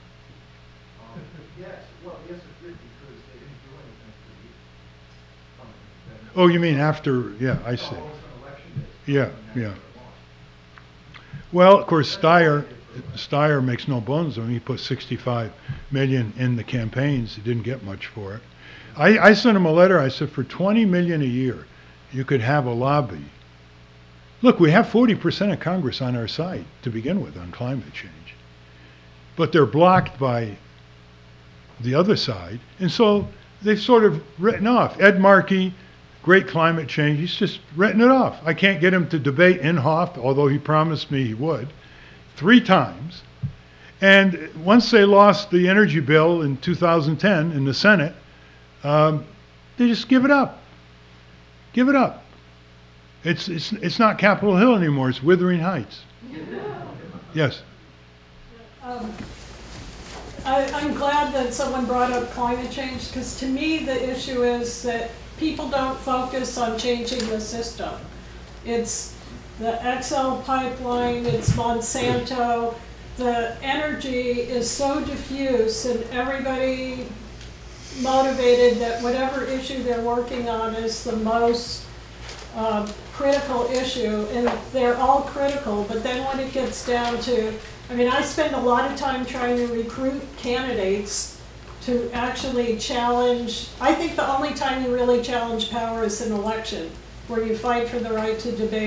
yes, well, yes it did, because they didn't do anything for the, um, Oh, you mean after, yeah, I see. almost an election day. Yeah, yeah. Well, of course, Steyer, Steyer makes no bones. I mean, he put sixty-five million in the campaigns. He didn't get much for it. I, I sent him a letter. I said, for twenty million a year, you could have a lobby. Look, we have forty percent of Congress on our side to begin with on climate change, but they're blocked by the other side, and so they've sort of written off. Ed Markey, great climate change, he's just written it off. I can't get him to debate Inhofe, although he promised me he would, three times. And once they lost the energy bill in two thousand ten in the Senate, um, they just give it up. Give it up. It's, it's, it's not Capitol Hill anymore, it's Wuthering Heights. Yes? Um, I, I'm glad that someone brought up climate change, because to me the issue is that people don't focus on changing the system. It's the X L pipeline, it's Monsanto. The energy is so diffuse and everybody motivated that whatever issue they're working on is the most uh, critical issue, and they're all critical, but then when it gets down to, I mean, I spend a lot of time trying to recruit candidates to actually challenge. I think the only time you really challenge power is an election, where you fight for the right to debate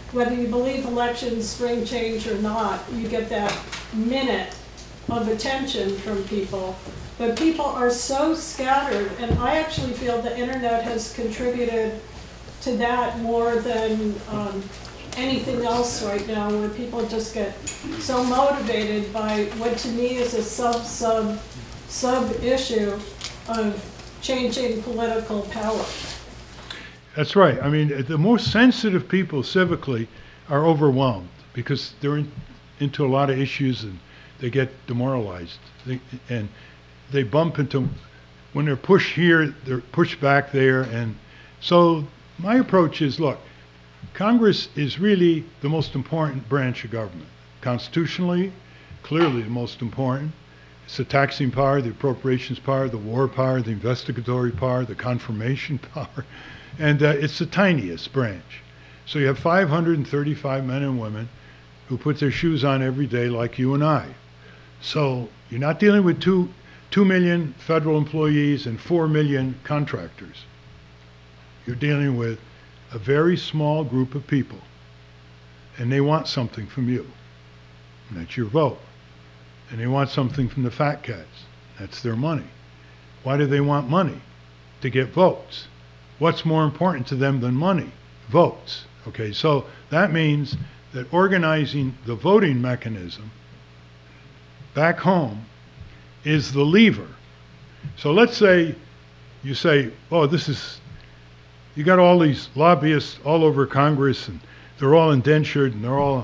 whether you believe elections bring change or not, you get that minute of attention from people. But people are so scattered, and I actually feel the internet has contributed to that more than um, anything else right now, where people just get so motivated by what to me is a sub sub sub issue of changing political power. That's right. I mean, the most sensitive people civically are overwhelmed because they're in, into a lot of issues and they get demoralized. They, and they bump into, when they're pushed here, they're pushed back there. And so my approach is, look, Congress is really the most important branch of government. Constitutionally, clearly the most important. It's the taxing power, the appropriations power, the war power, the investigatory power, the confirmation power. And uh, it's the tiniest branch. So you have five hundred thirty-five men and women who put their shoes on every day like you and I. So you're not dealing with two, two million federal employees and four million contractors. You're dealing with a very small group of people. And they want something from you. And that's your vote. And they want something from the fat cats. That's their money. Why do they want money? To get votes. What's more important to them than money? Votes. Okay, so that means that organizing the voting mechanism back home is the lever. So let's say you say, oh, this is, you got all these lobbyists all over Congress and they're all indentured and they're all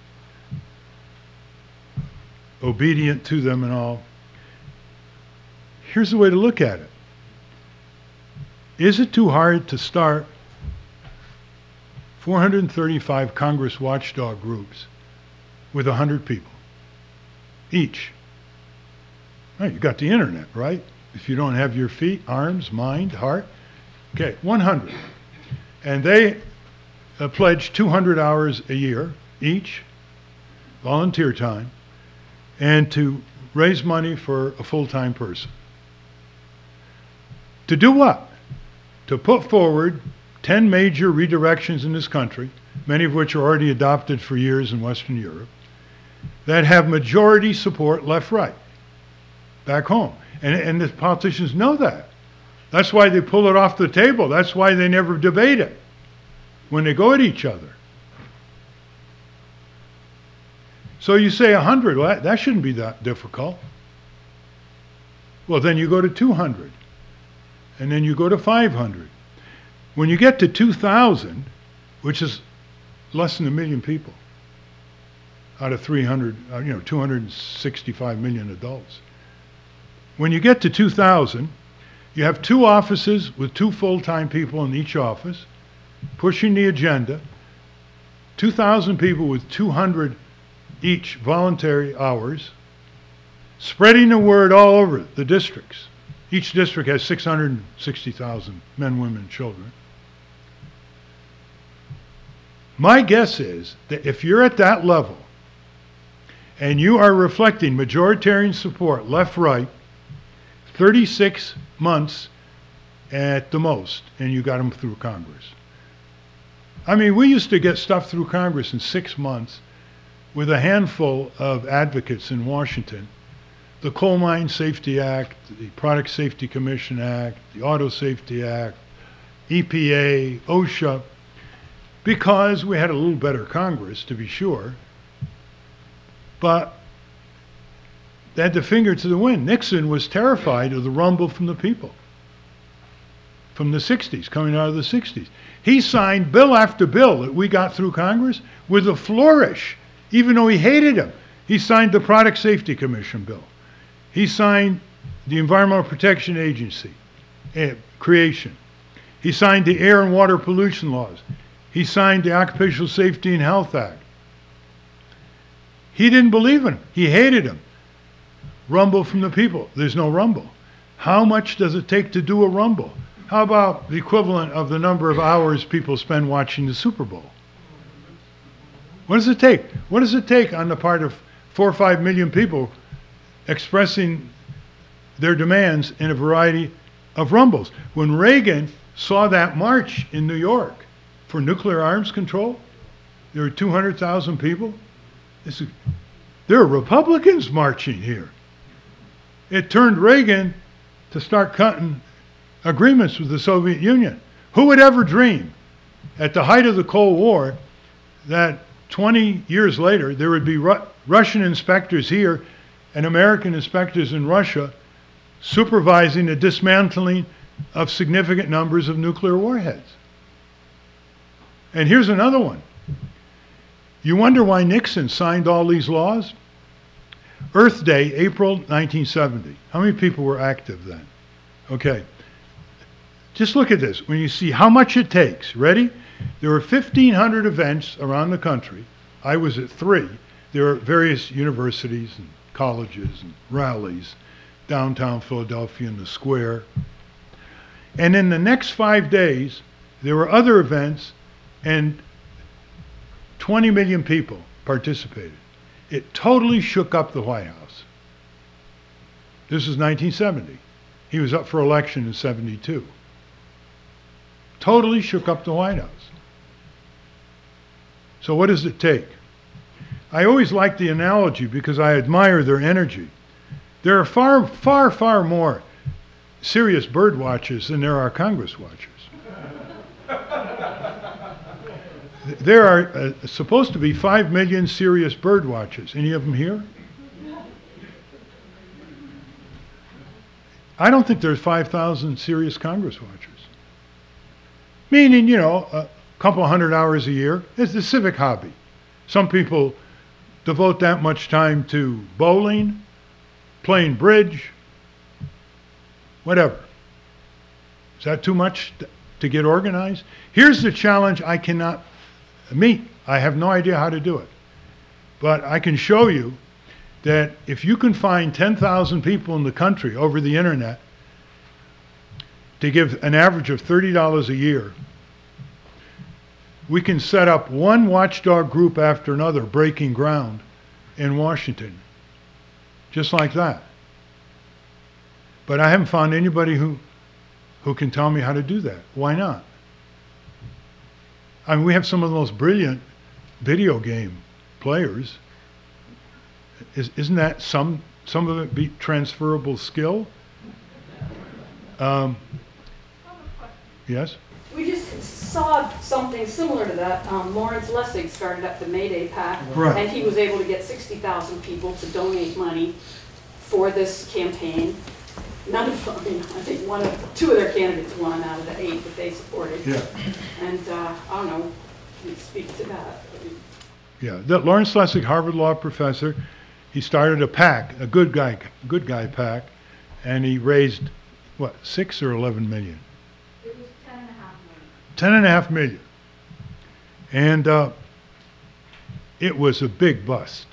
obedient to them and all. Here's the way to look at it. Is it too hard to start four hundred thirty-five Congress watchdog groups with one hundred people each? Right, you got the internet, right? If you don't have your feet, arms, mind, heart. Okay, one hundred. And they uh, pledge two hundred hours a year each, volunteer time, and to raise money for a full-time person. To do what? To put forward ten major redirections in this country, many of which are already adopted for years in Western Europe, that have majority support left-right, back home. And, and the politicians know that. That's why they pull it off the table. That's why they never debate it when they go at each other. So you say one hundred, well, that, that shouldn't be that difficult. Well, then you go to two hundred. And then you go to five hundred. When you get to two thousand, which is less than a million people out of three hundred, uh, you know, two hundred sixty-five million adults. When you get to two thousand, you have two offices with two full-time people in each office pushing the agenda, two thousand people with two hundred each voluntary hours, spreading the word all over the districts. Each district has six hundred sixty thousand men, women, and children. My guess is that if you're at that level and you are reflecting majoritarian support, left, right, thirty-six months at the most, and you got them through Congress. I mean, we used to get stuff through Congress in six months with a handful of advocates in Washington. The Coal Mine Safety Act, the Product Safety Commission Act, the Auto Safety Act, E P A, OSHA, because we had a little better Congress, to be sure, but they had the finger to the wind. Nixon was terrified of the rumble from the people, from the sixties, coming out of the sixties. He signed bill after bill that we got through Congress with a flourish, even though he hated them. He signed the Product Safety Commission bill. He signed the Environmental Protection Agency uh, creation. He signed the air and water pollution laws. He signed the Occupational Safety and Health Act. He didn't believe in him. He hated him. Rumble from the people. There's no rumble. How much does it take to do a rumble? How about the equivalent of the number of hours people spend watching the Super Bowl? What does it take? What does it take on the part of four or five million people expressing their demands in a variety of rumbles? When Reagan saw that march in New York for nuclear arms control, There were two hundred thousand people. This is, there are Republicans marching here. It turned Reagan to start cutting agreements with the Soviet Union. Who would ever dream at the height of the Cold War that twenty years later there would be Ru- Russian inspectors here and American inspectors in Russia supervising the dismantling of significant numbers of nuclear warheads? And here's another one. You wonder why Nixon signed all these laws? Earth Day, April nineteen seventy. How many people were active then? Okay. Just look at this. When you see how much it takes, ready? There were fifteen hundred events around the country. I was at three. There are various universities and colleges and rallies, downtown Philadelphia in the square. And in the next five days, there were other events, and twenty million people participated. It totally shook up the White House. This is nineteen seventy. He was up for election in seventy-two. Totally shook up the White House. So what does it take? I always like the analogy because I admire their energy. There are far, far, far more serious bird watchers than there are Congress watchers. There are uh, supposed to be five million serious bird watchers. Any of them here? I don't think there's five thousand serious Congress watchers. Meaning, you know, a couple hundred hours a year. It's a civic hobby. Some people devote that much time to bowling, playing bridge, whatever. Is that too much to, to get organized? Here's the challenge I cannot meet. I have no idea how to do it. But I can show you that if you can find ten thousand people in the country over the internet to give an average of thirty dollars a year, we can set up one watchdog group after another breaking ground in Washington. Just like that. But I haven't found anybody who, who can tell me how to do that. Why not? I mean, we have some of the most brilliant video game players. Is, isn't that some, some of it be transferable skill? Um, yes? We just saw something similar to that. Um, Lawrence Lessig started up the Mayday PAC, Right. and he was able to get sixty thousand people to donate money for this campaign. None of them, I mean, I think one of, two of their candidates won out of the eight that they supported. Yeah. And uh, I don't know, can you speak to that? I mean, Yeah, the Lawrence Lessig, Harvard Law professor, he started a PAC, a good guy, good guy PAC, and he raised, what, six or eleven million? It was ten and a half million. Ten and a half million. And uh, it was a big bust.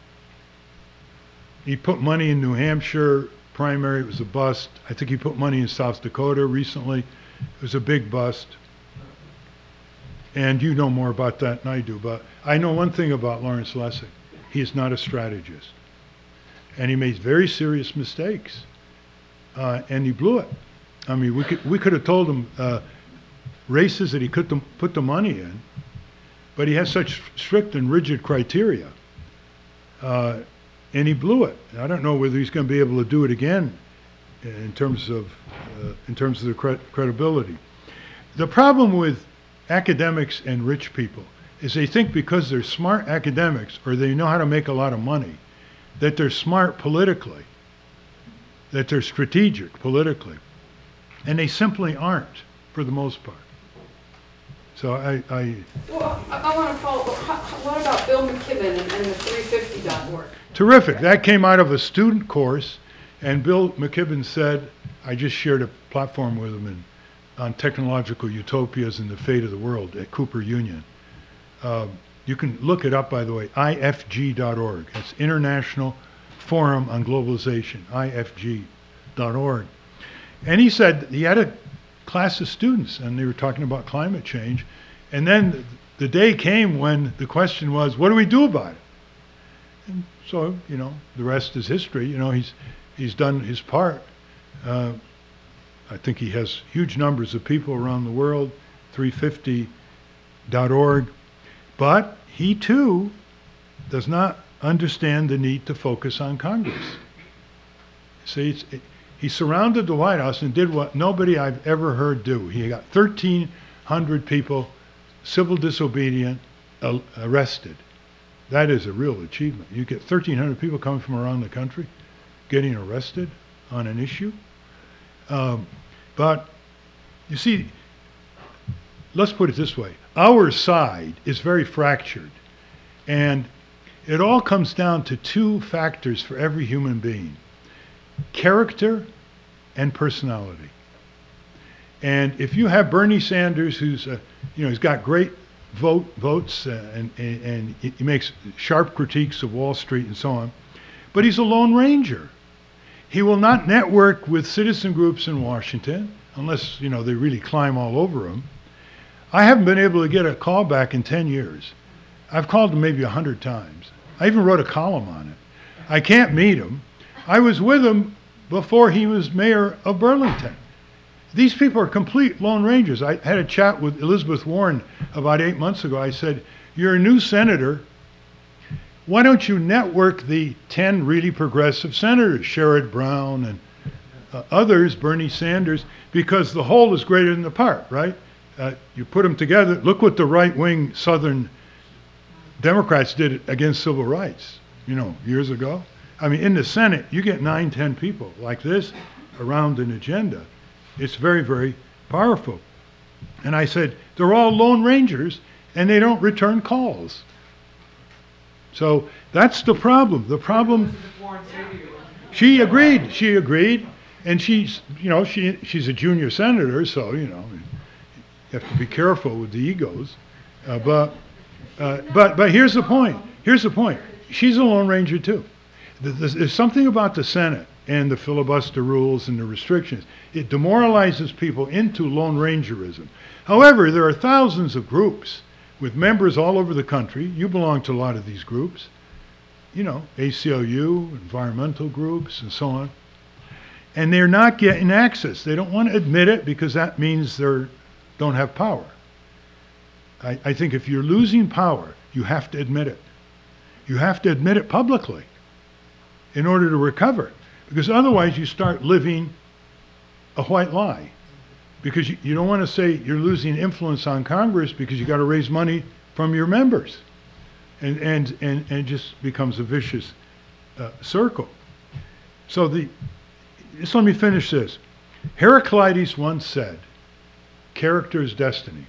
He put money in New Hampshire primary, it was a bust. I think he put money in South Dakota recently. It was a big bust. And you know more about that than I do, but I know one thing about Lawrence Lessig. He is not a strategist. And he made very serious mistakes. Uh, and he blew it. I mean, we could, we could have told him uh, races that he could th- put the money in, but he has such strict and rigid criteria. Uh, and he blew it. I don't know whether he's going to be able to do it again in terms of, uh, in terms of the cre- credibility. The problem with academics and rich people is they think because they're smart academics or they know how to make a lot of money, that they're smart politically, that they're strategic politically. And they simply aren't, for the most part. So I... I Well, I, I want to follow up. How, what about Bill McKibben and, and the three fifty dot org? terrific. That came out of a student course, and Bill McKibben said, I just shared a platform with him in, on technological utopias and the fate of the world at Cooper Union. Uh, you can look it up, by the way, I F G dot org. That's International Forum on Globalization, I F G dot org. And he said he had a class of students, and they were talking about climate change. And then the day came when the question was, what do we do about it? And so, you know, the rest is history. You know, he's, he's done his part. Uh, I think he has huge numbers of people around the world, three fifty dot org. But he too does not understand the need to focus on Congress. See, it's, it, he surrounded the White House and did what nobody I've ever heard do. He got thirteen hundred people, civil disobedient, uh, arrested. That is a real achievement. You get thirteen hundred people coming from around the country getting arrested on an issue. Um, but you see, let's put it this way. Our side is very fractured. And it all comes down to two factors for every human being: character and personality. And if you have Bernie Sanders, who's, uh, you know, he's got great vote votes uh, and, and, and he makes sharp critiques of Wall Street and so on, but he's a lone ranger. He will not network with citizen groups in Washington unless, you know, they really climb all over him. I haven't been able to get a call back in ten years. I've called him maybe a hundred times. I even wrote a column on it. I can't meet him. I was with him before he was mayor of Burlington. These people are complete lone rangers. I had a chat with Elizabeth Warren about eight months ago. I said, you're a new senator. Why don't you network the ten really progressive senators, Sherrod Brown and uh, others, Bernie Sanders, because the whole is greater than the part, right? Uh, you put them together. Look what the right-wing Southern Democrats did against civil rights, you know, years ago. I mean, in the Senate, you get nine, ten people like this around an agenda. It's very, very powerful. And I said, they're all lone rangers, and they don't return calls. So that's the problem. The problem, she agreed, she agreed, and she's, you know, she she's a junior senator, so, you know, you have to be careful with the egos. Uh, but, uh, but, but here's the point. Here's the point. She's a lone ranger, too. There's something about the Senate and the filibuster rules and the restrictions. It demoralizes people into lone rangerism. However, there are thousands of groups with members all over the country. You belong to a lot of these groups. You know, A C L U, environmental groups, and so on. And they're not getting access. They don't want to admit it because that means they don't have power. I, I think if you're losing power, you have to admit it. You have to admit it publicly in order to recover. Because otherwise you start living a white lie. Because you, you don't want to say you're losing influence on Congress because you got to raise money from your members. And, and, and, and it just becomes a vicious uh, circle. So the, just let me finish this. Heraclitus once said, character is destiny.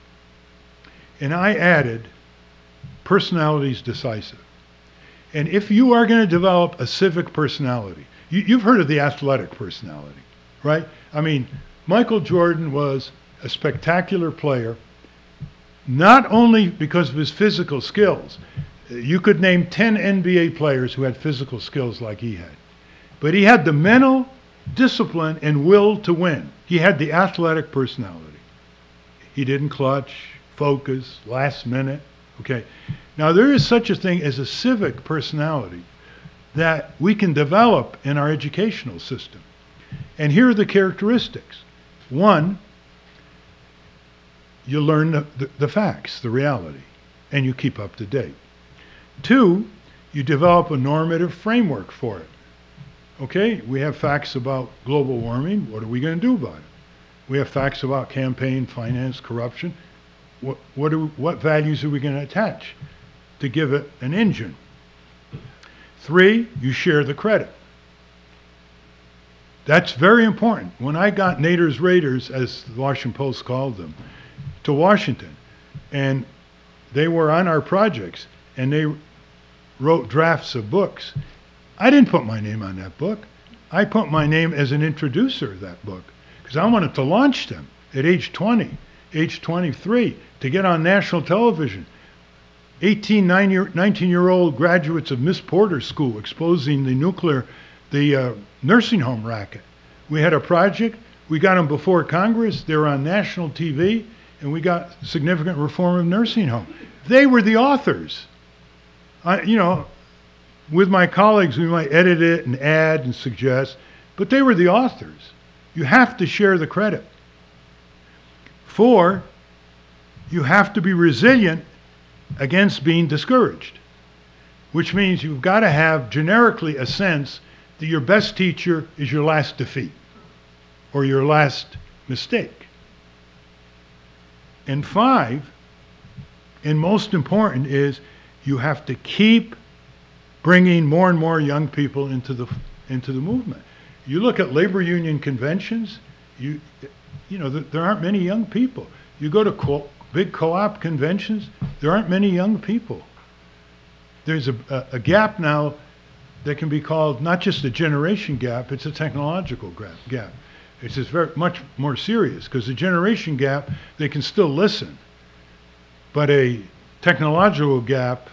And I added, personality is decisive. And if you are going to develop a civic personality, you, you've heard of the athletic personality, right? I mean, Michael Jordan was a spectacular player, not only because of his physical skills. You could name ten N B A players who had physical skills like he had. But he had the mental discipline and will to win. He had the athletic personality. He didn't clutch, focus, last minute, okay? Now, there is such a thing as a civic personality that we can develop in our educational system. And here are the characteristics. One, you learn the, the, the facts, the reality, and you keep up to date. Two, you develop a normative framework for it. Okay, we have facts about global warming. What are we going to do about it? We have facts about campaign finance, corruption. What, what, are, what values are we going to attach to give it an engine? Three, you share the credit. That's very important. When I got Nader's Raiders, as the Washington Post called them, to Washington, and they were on our projects, and they wrote drafts of books, I didn't put my name on that book. I put my name as an introducer of that book, because I wanted to launch them at age twenty, age twenty-three, to get on national television. eighteen, nineteen-year-old graduates of Miss Porter School exposing the nuclear, the uh, nursing home racket. We had a project. We got them before Congress. They were on national T V, and we got significant reform of nursing home. They were the authors. I, you know, with my colleagues, we might edit it and add and suggest, but they were the authors. You have to share the credit. Four, you have to be resilient against being discouraged, which means you've got to have generically a sense that your best teacher is your last defeat or your last mistake. And five, and most important, is you have to keep bringing more and more young people into the into the movement. You look at labor union conventions, you you know, th there aren't many young people. You go to co big co-op conventions, there aren't many young people. There's a, a, a gap now that can be called not just a generation gap, it's a technological gap. It's just very much more serious, because the generation gap, they can still listen. But a technological gap,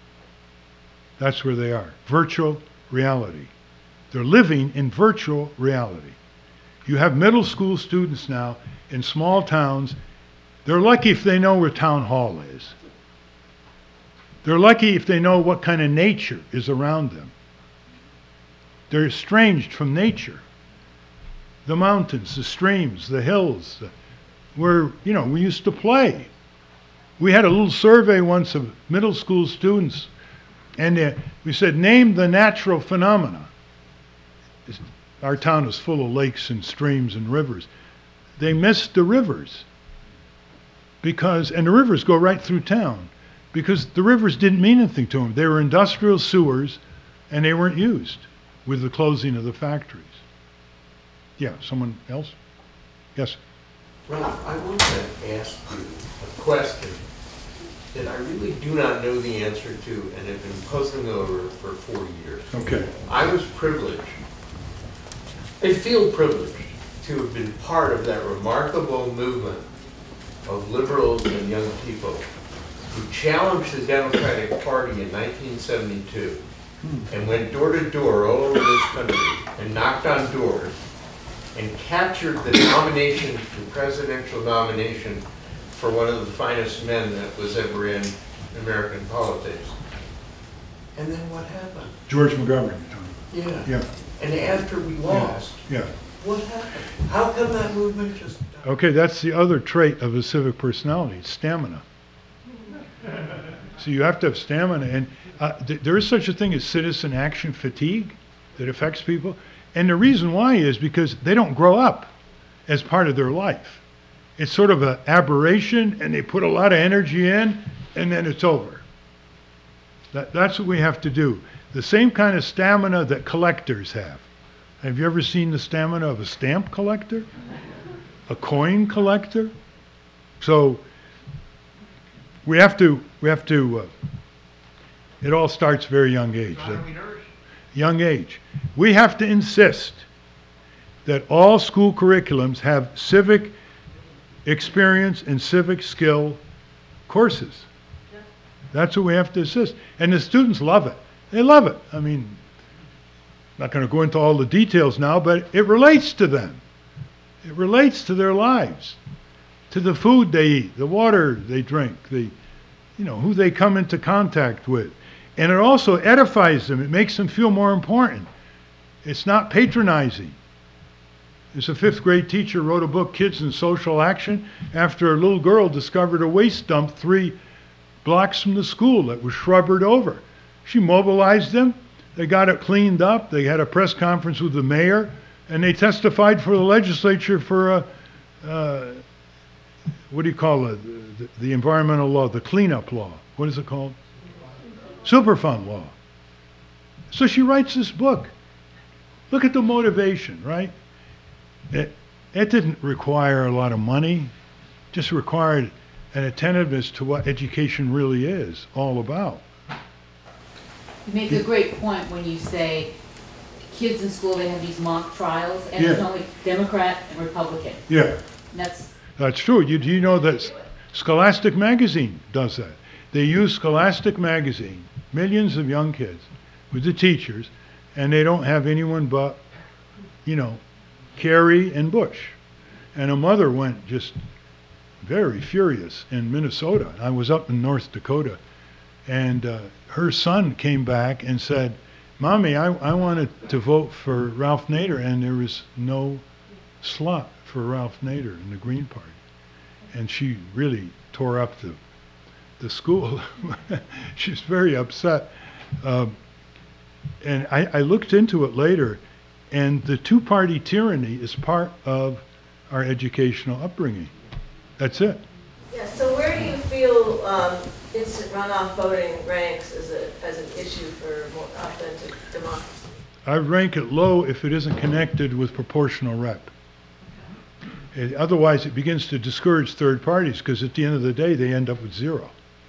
that's where they are. Virtual reality. They're living in virtual reality. You have middle school students now in small towns. They're lucky if they know where town hall is. They're lucky if they know what kind of nature is around them. They're estranged from nature. The mountains, the streams, the hills, the, where, you know, we used to play. We had a little survey once of middle school students, and uh, we said, name the natural phenomena. Our town is full of lakes and streams and rivers. They missed the rivers because, and the rivers go right through town, because the rivers didn't mean anything to them. They were industrial sewers, and they weren't used with the closing of the factories. Yeah, someone else? Yes? Ralph, I want to ask you a question that I really do not know the answer to and have been puzzling over for four years. Okay. I was privileged, I feel privileged to have been part of that remarkable movement of liberals and young people who challenged the Democratic Party in nineteen seventy-two and went door to door all over this country and knocked on doors and captured the nomination, the presidential nomination, for one of the finest men that was ever in American politics. And then what happened? George McGovern. Yeah. Yeah. And after we lost, Yeah. what happened? How come that movement just died? Okay, that's the other trait of a civic personality, stamina. So you have to have stamina, and uh, th there is such a thing as citizen action fatigue that affects people. And the reason why is because they don't grow up as part of their life. It's sort of an aberration, and they put a lot of energy in, and then it's over. That, that's what we have to do. The same kind of stamina that collectors have. Have you ever seen the stamina of a stamp collector? A coin collector? So we have to, we have to, uh, it all starts very young age. How do we nourish? Young age. We have to insist that all school curriculums have civic experience and civic skill courses. That's what we have to insist. And the students love it. They love it. I mean, I'm not going to go into all the details now, but it relates to them. It relates to their lives, to the food they eat, the water they drink, the, you know, who they come into contact with. And it also edifies them. It makes them feel more important. It's not patronizing. There's a fifth grade teacher wrote a book, Kids in Social Action, after a little girl discovered a waste dump three blocks from the school that was shrubbered over. She mobilized them. They got it cleaned up. They had a press conference with the mayor, and they testified for the legislature for a, uh, what do you call it, the, the environmental law, the cleanup law. What is it called? Superfund law. So she writes this book. Look at the motivation, right? It, it didn't require a lot of money, just required an attentiveness to what education really is all about. You make a great point when you say kids in school, they have these mock trials, and Yeah. it's only Democrat and Republican. Yeah, And that's, that's true. You, do you know that Scholastic Magazine does that? They use Scholastic Magazine, millions of young kids, with the teachers, and they don't have anyone but, you know, Kerry and Bush. And a mother went just very furious in Minnesota. I was up in North Dakota, and uh, her son came back and said, Mommy, I, I wanted to vote for Ralph Nader, and there was no slot for Ralph Nader in the Green Party. And she really tore up the, the school. She's very upset. Um, and I, I looked into it later, and the two-party tyranny is part of our educational upbringing. That's it. Yeah, so where do you feel um, instant runoff voting ranks as, a, as an issue for more authentic democracy? I rank it low if it isn't connected with proportional rep. It, otherwise, it begins to discourage third parties, because at the end of the day, they end up with zero.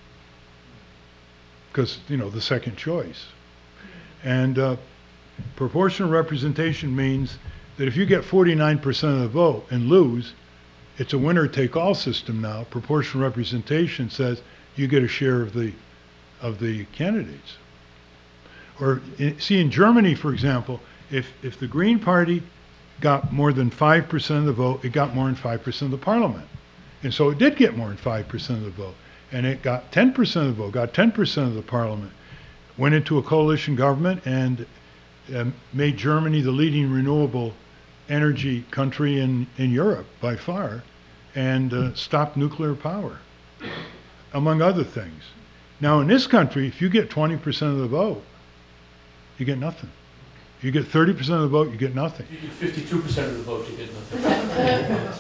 Because, you know, the second choice. And uh, proportional representation means that if you get forty-nine percent of the vote and lose, it's a winner-take-all system now. Proportional representation says you get a share of the, of the candidates. Or, in, see, in Germany, for example, if, if the Green Party got more than five percent of the vote, it got more than five percent of the parliament. And so it did get more than five percent of the vote. And it got ten percent of the vote, got ten percent of the parliament, went into a coalition government, and um, made Germany the leading renewable energy country in, in Europe by far, and uh, stopped nuclear power, among other things. Now in this country, if you get twenty percent of the vote, you get nothing. You get thirty percent of the vote, you get nothing. You get fifty-two percent of the vote, you get nothing.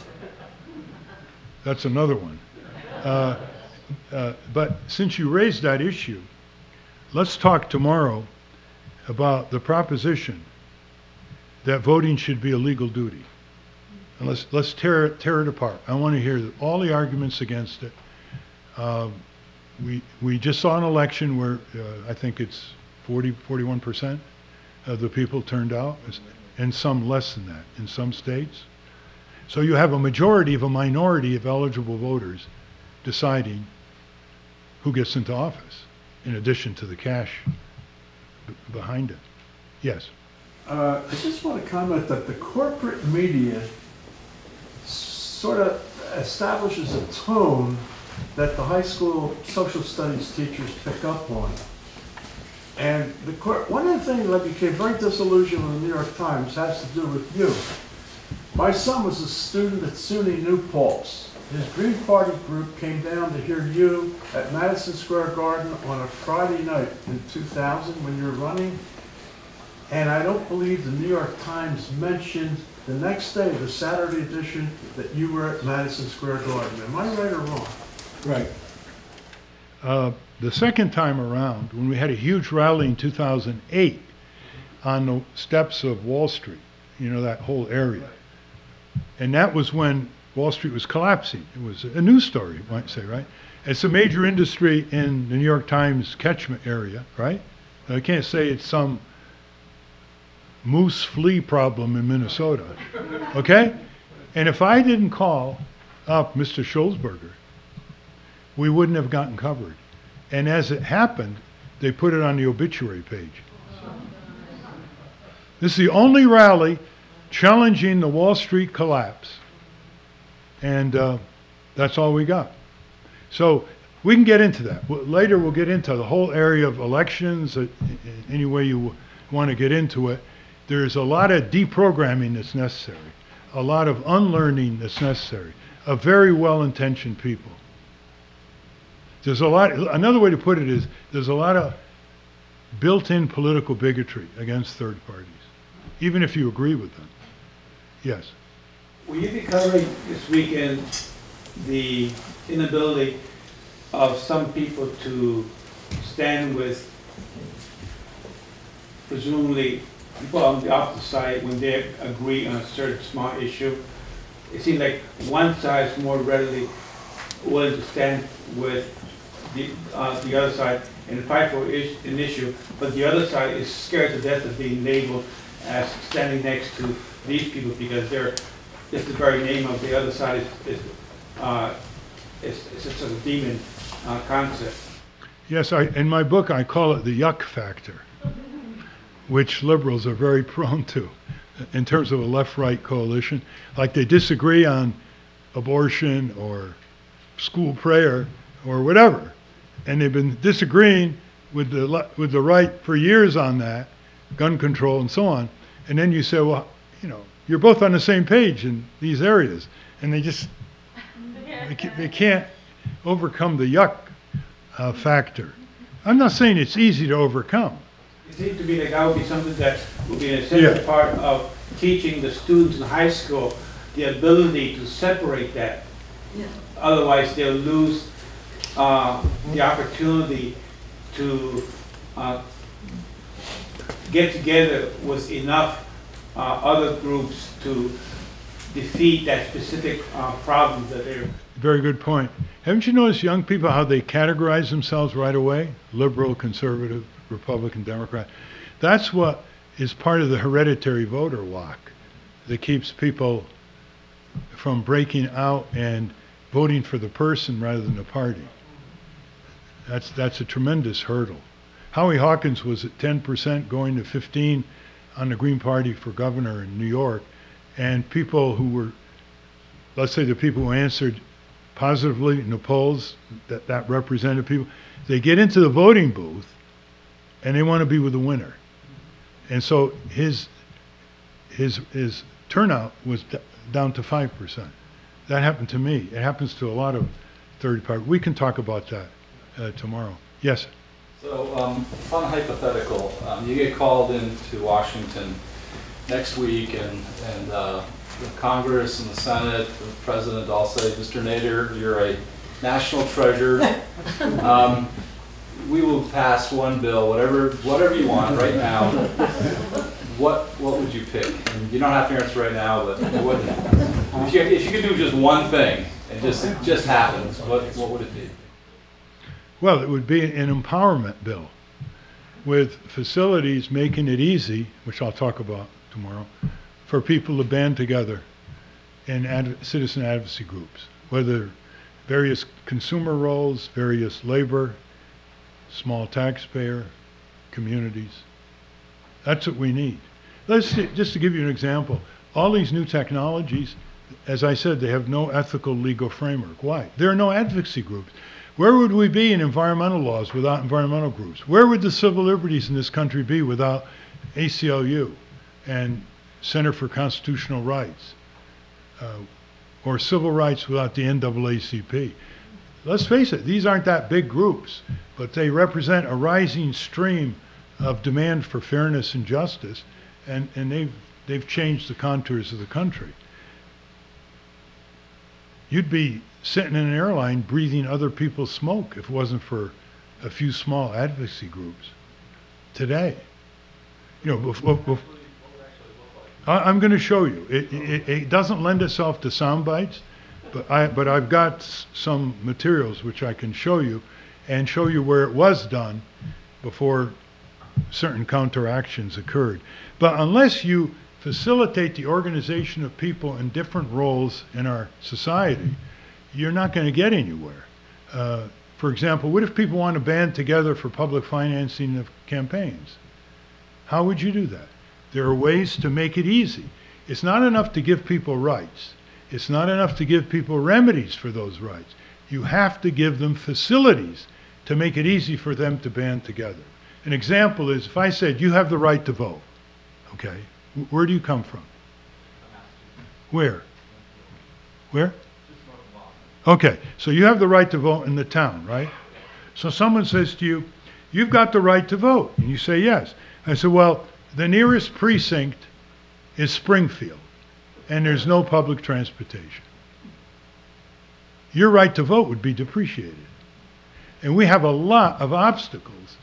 That's another one. Uh, uh, but since you raised that issue, let's talk tomorrow about the proposition that voting should be a legal duty. And let's, let's tear it, tear it apart. I want to hear all the arguments against it. Uh, we, we just saw an election where uh, I think it's forty, forty-one percent of the people turned out, and some less than that in some states. So you have a majority of a minority of eligible voters deciding who gets into office, in addition to the cash b behind it. Yes? Uh, I just want to comment that the corporate media sort of establishes a tone that the high school social studies teachers pick up on. And the court, one of the things that I became very disillusioned with the New York Times has to do with you. My son was a student at SUNY New Paltz. His Green Party group came down to hear you at Madison Square Garden on a Friday night in two thousand when you were running. And I don't believe the New York Times mentioned the next day, the Saturday edition, that you were at Madison Square Garden. Am I right or wrong? Right. Uh, the second time around, when we had a huge rally in two thousand eight on the steps of Wall Street, you know, that whole area. And that was when Wall Street was collapsing. It was a news story, you might say, right? It's a major industry in the New York Times catchment area, right? I can't say it's some moose flea problem in Minnesota, okay? And if I didn't call up Mister Scholzberger, we wouldn't have gotten covered. And as it happened, they put it on the obituary page. This is the only rally challenging the Wall Street collapse. And uh, that's all we got. So we can get into that. Later we'll get into the whole area of elections, uh, any way you want to get into it. There's a lot of deprogramming that's necessary, a lot of unlearning that's necessary, of very well-intentioned people. There's a lot, another way to put it is, there's a lot of built-in political bigotry against third parties, even if you agree with them. Yes? Will you be covering this weekend the inability of some people to stand with presumably people on the opposite side when they agree on a certain small issue? It seems like one side is more readily willing to stand with the, uh, the other side and fight for is an issue, but the other side is scared to death of being labeled as standing next to these people because they're just the very name of the other side is, is, uh, is, is a sort of demon uh, concept. Yes, I, in my book I call it the yuck factor, which liberals are very prone to in terms of a left-right coalition. Like they disagree on abortion or school prayer or whatever, and they've been disagreeing with the, with the right for years on that, gun control and so on, and then you say, well, you know, you're both on the same page in these areas, and they just, they can't, they can't overcome the yuck uh, factor. I'm not saying it's easy to overcome. It seems to me like that would be something that would be an essential Yeah. part of teaching the students in high school the ability to separate that. Yeah. Otherwise, they'll lose uh, the opportunity to uh, get together with enough uh, other groups to defeat that specific uh, problem that they're. Very good point. Haven't you noticed young people, how they categorize themselves right away? Liberal, conservative, Republican, Democrat. That's what is part of the hereditary voter lock that keeps people from breaking out and voting for the person rather than the party. That's, that's a tremendous hurdle. Howie Hawkins was at ten percent going to fifteen on the Green Party for governor in New York, and people who were, let's say the people who answered positively in the polls, that, that represented people, they get into the voting booth and they want to be with the winner. And so his, his, his turnout was d down to five percent. That happened to me. It happens to a lot of third party. We can talk about that uh, tomorrow. Yes? So, um, fun hypothetical. Um, you get called into Washington next week, and, and uh, the Congress and the Senate, the President all say, Mister Nader, you're a national treasure. Um, we will pass one bill, whatever, whatever you want right now. What, what would you pick? And you don't have to answer right now, but what, if, you, if you could do just one thing and just it just happens, what, what would it be? Well, it would be an empowerment bill with facilities making it easy, which I'll talk about tomorrow, for people to band together in ad citizen advocacy groups, whether various consumer roles, various labor, small taxpayer, communities. That's what we need. Let's see, just to give you an example, all these new technologies, as I said, they have no ethical legal framework. Why? There are no advocacy groups. Where would we be in environmental laws without environmental groups? Where would the civil liberties in this country be without A C L U and Center for Constitutional Rights, uh, or civil rights without the N double A C P? Let's face it, these aren't that big groups, but they represent a rising stream of demand for fairness and justice, and, and they've, they've changed the contours of the country. You'd be sitting in an airline breathing other people's smoke if it wasn't for a few small advocacy groups today. You know, before, before, I'm going to show you. It, it, it doesn't lend itself to sound bites, but, I, but I've got s some materials which I can show you and show you where it was done before certain counteractions occurred. But unless you facilitate the organization of people in different roles in our society, you're not going to get anywhere. Uh, for example, what if people want to band together for public financing of campaigns? How would you do that? There are ways to make it easy. It's not enough to give people rights. It's not enough to give people remedies for those rights. You have to give them facilities to make it easy for them to band together. An example is if I said, you have the right to vote, okay? Where do you come from? Where? Where? Okay, so you have the right to vote in the town, right? So someone says to you, you've got the right to vote. And you say, yes. I said, well, the nearest precinct is Springfield, and there's no public transportation. Your right to vote would be depreciated. And we have a lot of obstacles.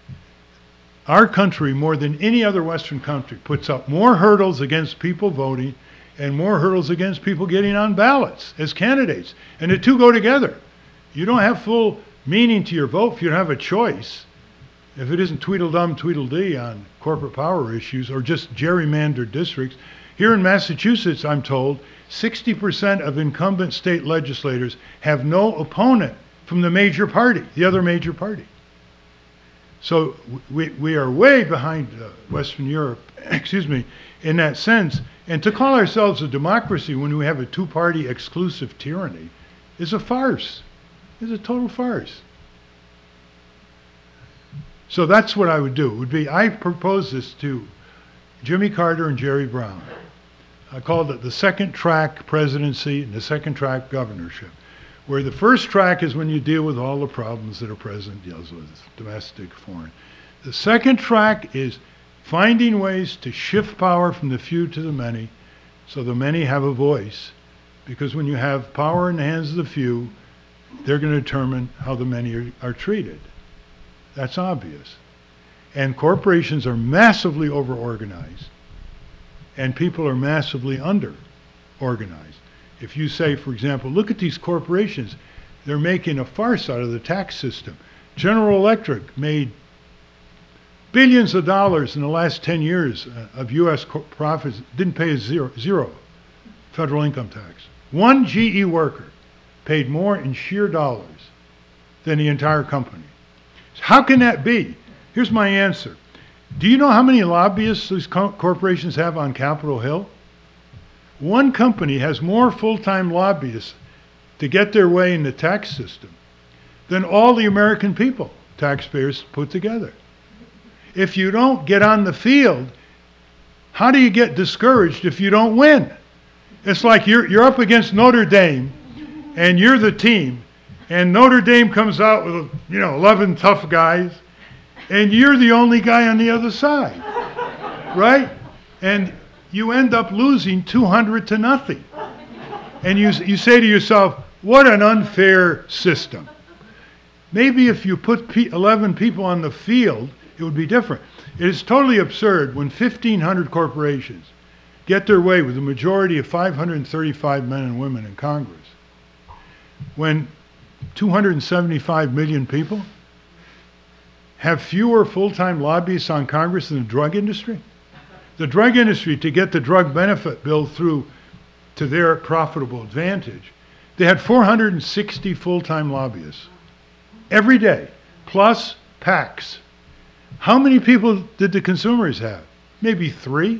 Our country, more than any other Western country, puts up more hurdles against people voting and more hurdles against people getting on ballots as candidates. And the two go together. You don't have full meaning to your vote if you don't have a choice. If it isn't Tweedledum, Tweedledee on corporate power issues or just gerrymandered districts. Here in Massachusetts, I'm told, sixty percent of incumbent state legislators have no opponent from the major party, the other major party. So we, we are way behind uh, Western Europe, excuse me, in that sense. And to call ourselves a democracy when we have a two-party exclusive tyranny is a farce. It's a total farce. So that's what I would do. It would be, I propose this to Jimmy Carter and Jerry Brown. I called it the second track presidency and the second track governorship. Where the first track is when you deal with all the problems that a president deals with, domestic, foreign. The second track is finding ways to shift power from the few to the many, so the many have a voice. Because when you have power in the hands of the few, they're going to determine how the many are, are treated. That's obvious. And corporations are massively over-organized, and people are massively under-organized. If you say, for example, look at these corporations, they're making a farce out of the tax system. General Electric made billions of dollars in the last ten years of U S profits, didn't pay a zero, zero federal income tax. One G E worker paid more in sheer dollars than the entire company. How can that be? Here's my answer. Do you know how many lobbyists these co corporations have on Capitol Hill? One company has more full-time lobbyists to get their way in the tax system than all the American people, taxpayers, put together. If you don't get on the field, how do you get discouraged if you don't win? It's like you're, you're up against Notre Dame, and you're the team, and Notre Dame comes out with, you know, eleven tough guys, and you're the only guy on the other side, right? And you end up losing two hundred to nothing. And you, you say to yourself, what an unfair system. Maybe if you put eleven people on the field, it would be different. It is totally absurd when fifteen hundred corporations get their way with a majority of five hundred thirty-five men and women in Congress, when two hundred seventy-five million people have fewer full-time lobbyists on Congress than the drug industry. The drug industry, to get the drug benefit bill through to their profitable advantage, they had four hundred sixty full-time lobbyists every day, plus PACs. How many people did the consumers have? Maybe three?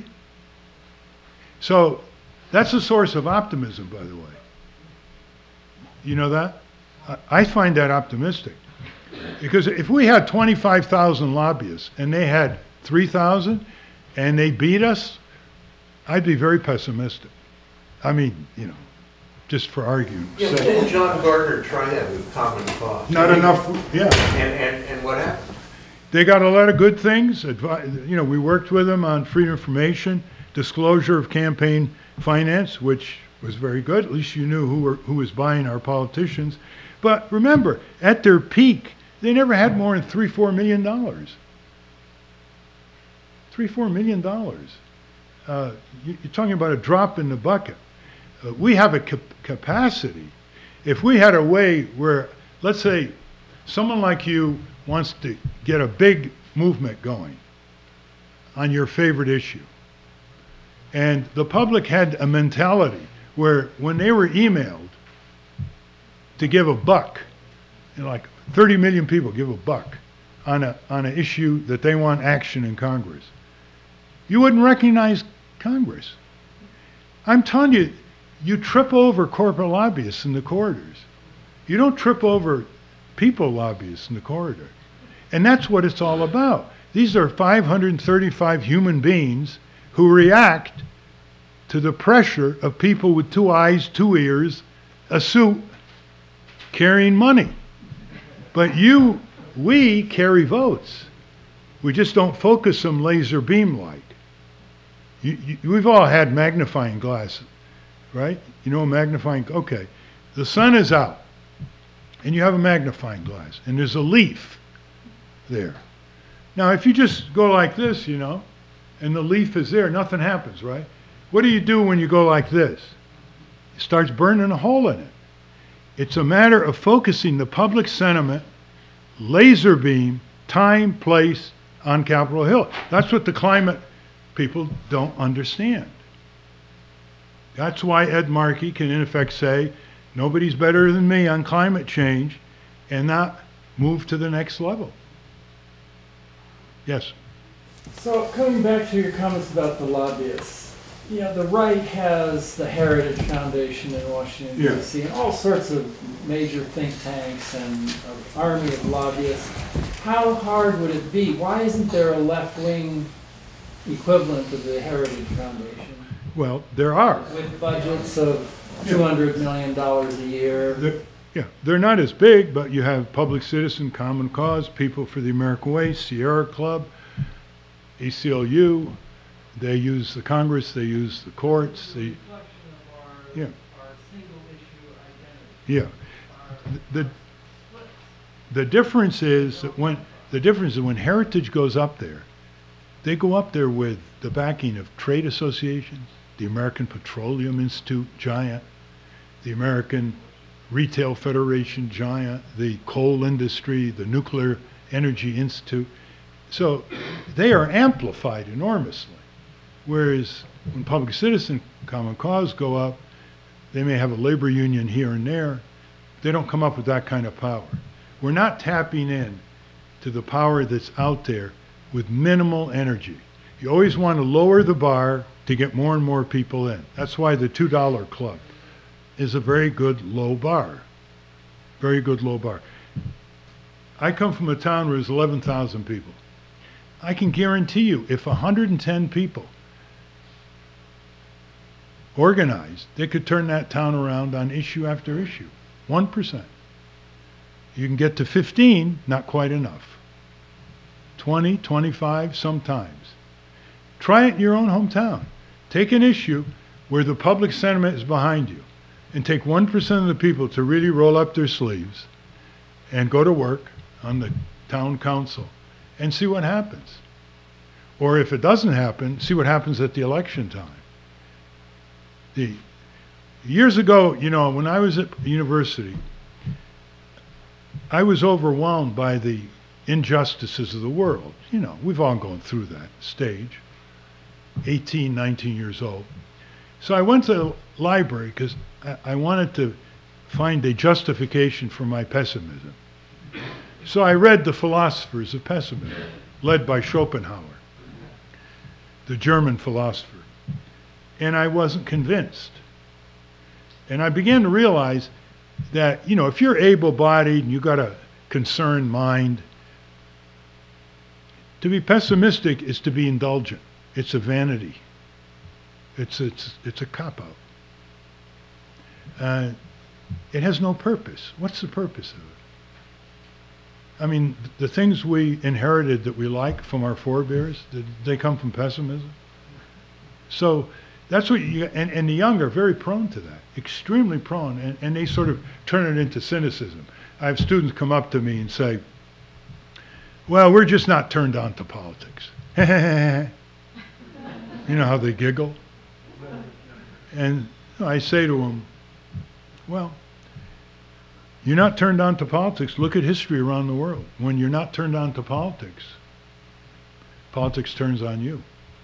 So that's a source of optimism, by the way. You know that? I find that optimistic. Because if we had twenty-five thousand lobbyists and they had three thousand and they beat us, I'd be very pessimistic. I mean, you know, just for arguing. Yeah, but didn't John Gardner try that with Common Cause? Not enough, yeah. And, and, and what happened? They got a lot of good things. Advi you know, we worked with them on freedom of information, disclosure of campaign finance, which was very good. At least you knew who, were, who was buying our politicians. But remember, at their peak, they never had more than three, four million dollars. Three, four million dollars. Uh, you, you're talking about a drop in the bucket. Uh, we have a cap capacity. If we had a way where, let's say, someone like you wants to get a big movement going on your favorite issue, and the public had a mentality where when they were emailed to give a buck, you know, like thirty million people give a buck on a on an issue that they want action in Congress, you wouldn't recognize Congress. I'm telling you, you trip over corporate lobbyists in the corridors. You don't trip over people lobbyists in the corridor. And that's what it's all about. These are five hundred thirty-five human beings who react to the pressure of people with two eyes, two ears, a suit, carrying money. But you, we carry votes. We just don't focus them laser beam like. You, you, we've all had magnifying glasses, right? You know, magnifying, okay. The sun is out, and you have a magnifying glass, and there's a leaf there. Now, if you just go like this, you know, and the leaf is there, nothing happens, right? What do you do when you go like this? It starts burning a hole in it. It's a matter of focusing the public sentiment, laser beam, time, place, on Capitol Hill. That's what the climate people don't understand. That's why Ed Markey can in effect say, nobody's better than me on climate change, and not move to the next level. Yes? So coming back to your comments about the lobbyists, you know, the right has the Heritage Foundation in Washington, Yeah. D C, and all sorts of major think tanks and an army of lobbyists. How hard would it be? Why isn't there a left-wing equivalent of the Heritage Foundation? Well, there are. With budgets of two hundred million dollars a year. There, Yeah, they're not as big, but you have Public Citizen, Common Cause, People for the American Way, Sierra Club, A C L U. They use the Congress, they use the courts, they, yeah. Yeah. The, the difference is that when, the difference is when Heritage goes up there, they go up there with the backing of trade associations, the American Petroleum Institute, giant, the American Retail Federation, giant, the coal industry, the Nuclear Energy Institute. So they are amplified enormously. Whereas when Public Citizen, Common Cause go up, they may have a labor union here and there. They don't come up with that kind of power. We're not tapping in to the power that's out there with minimal energy. You always want to lower the bar to get more and more people in. That's why the two dollar club is a very good low bar. Very good low bar. I come from a town where there's eleven thousand people. I can guarantee you, if one hundred ten people organized, they could turn that town around on issue after issue. one percent. You can get to fifteen, not quite enough. twenty, twenty-five, sometimes. Try it in your own hometown. Take an issue where the public sentiment is behind you, and take one percent of the people to really roll up their sleeves and go to work on the town council and see what happens. Or if it doesn't happen, see what happens at the election time. The, years ago, you know, when I was at university, I was overwhelmed by the injustices of the world. You know, we've all gone through that stage, eighteen, nineteen years old. So I went to the library because I, I wanted to find a justification for my pessimism. So I read The Philosophers of Pessimism, led by Schopenhauer, the German philosopher. And I wasn't convinced. And I began to realize that, you know, if you're able-bodied and you got a concerned mind, to be pessimistic is to be indulgent. It's a vanity. It's, it's, it's a cop-out. Uh, it has no purpose. What's the purpose of it? I mean, the things we inherited that we like from our forebears, did they come from pessimism? So that's what you, and, and the young are very prone to that, extremely prone, and, and they sort of turn it into cynicism. I have students come up to me and say, well, we're just not turned on to politics. You know how they giggle? And I say to them, well, you're not turned on to politics. Look at history around the world. When you're not turned on to politics, politics turns on you.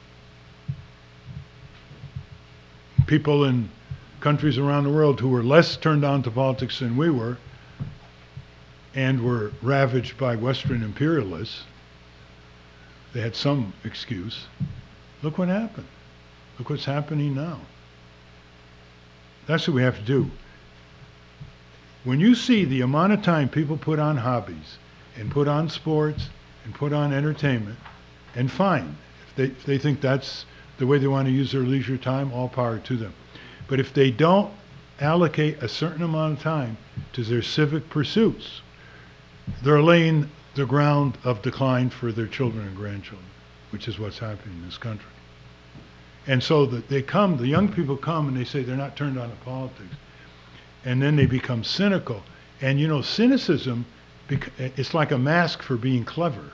People in countries around the world who were less turned on to politics than we were and were ravaged by Western imperialists, they had some excuse. Look what happened. Look what's happening now. That's what we have to do. When you see the amount of time people put on hobbies and put on sports and put on entertainment, and fine, if they, if they think that's the way they want to use their leisure time, all power to them. But if they don't allocate a certain amount of time to their civic pursuits, they're laying the ground of decline for their children and grandchildren, which is what's happening in this country. And so that they come, the young people come and they say they're not turned on to politics. And then they become cynical. And you know, cynicism, it's like a mask for being clever.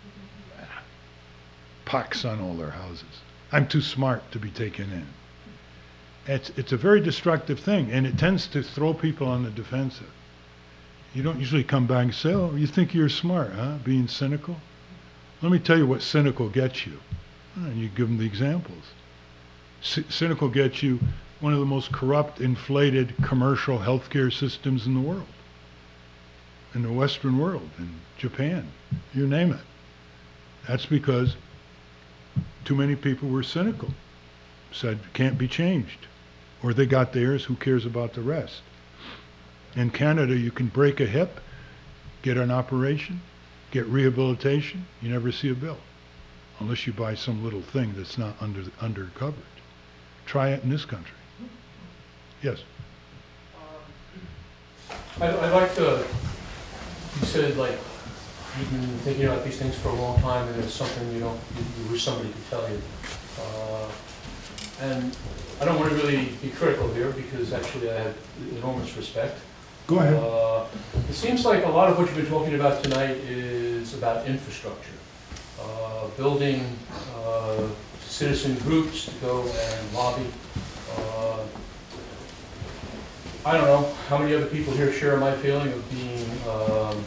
Pox on all their houses. I'm too smart to be taken in. It's, it's a very destructive thing, and it tends to throw people on the defensive. You don't usually come back and say, oh, you think you're smart, huh? Being cynical? Let me tell you what cynical gets you. And you give them the examples. C- cynical gets you one of the most corrupt, inflated commercial healthcare systems in the world. In the Western world, in Japan, you name it. That's because too many people were cynical, said it can't be changed. Or they got theirs, who cares about the rest? In Canada, you can break a hip, get an operation, get rehabilitation, you never see a bill, unless you buy some little thing that's not under, under coverage. Try it in this country. Yes? Um, I'd, I'd like to, you said like, you've been thinking about these things for a long time and there's something you don't, you, you wish somebody could tell you. Uh, and I don't want to really be critical here because actually I have enormous respect. Go ahead. Uh, it seems like a lot of what you've been talking about tonight is about infrastructure. Uh, building uh, citizen groups to go and lobby. Uh, I don't know how many other people here share my feeling of being um,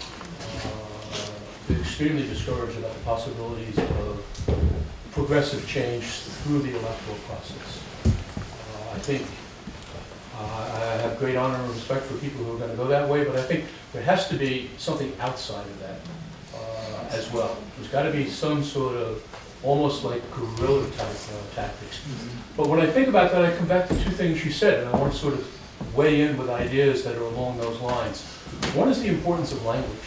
uh, extremely discouraged about the possibilities of progressive change through the electoral process. Uh, I think uh, I have great honor and respect for people who are going to go that way, but I think there has to be something outside of that uh, as well. There's got to be some sort of almost like guerrilla type uh, tactics. Mm-hmm. But when I think about that, I come back to two things you said, and I want to sort of weigh in with ideas that are along those lines. One is the importance of language.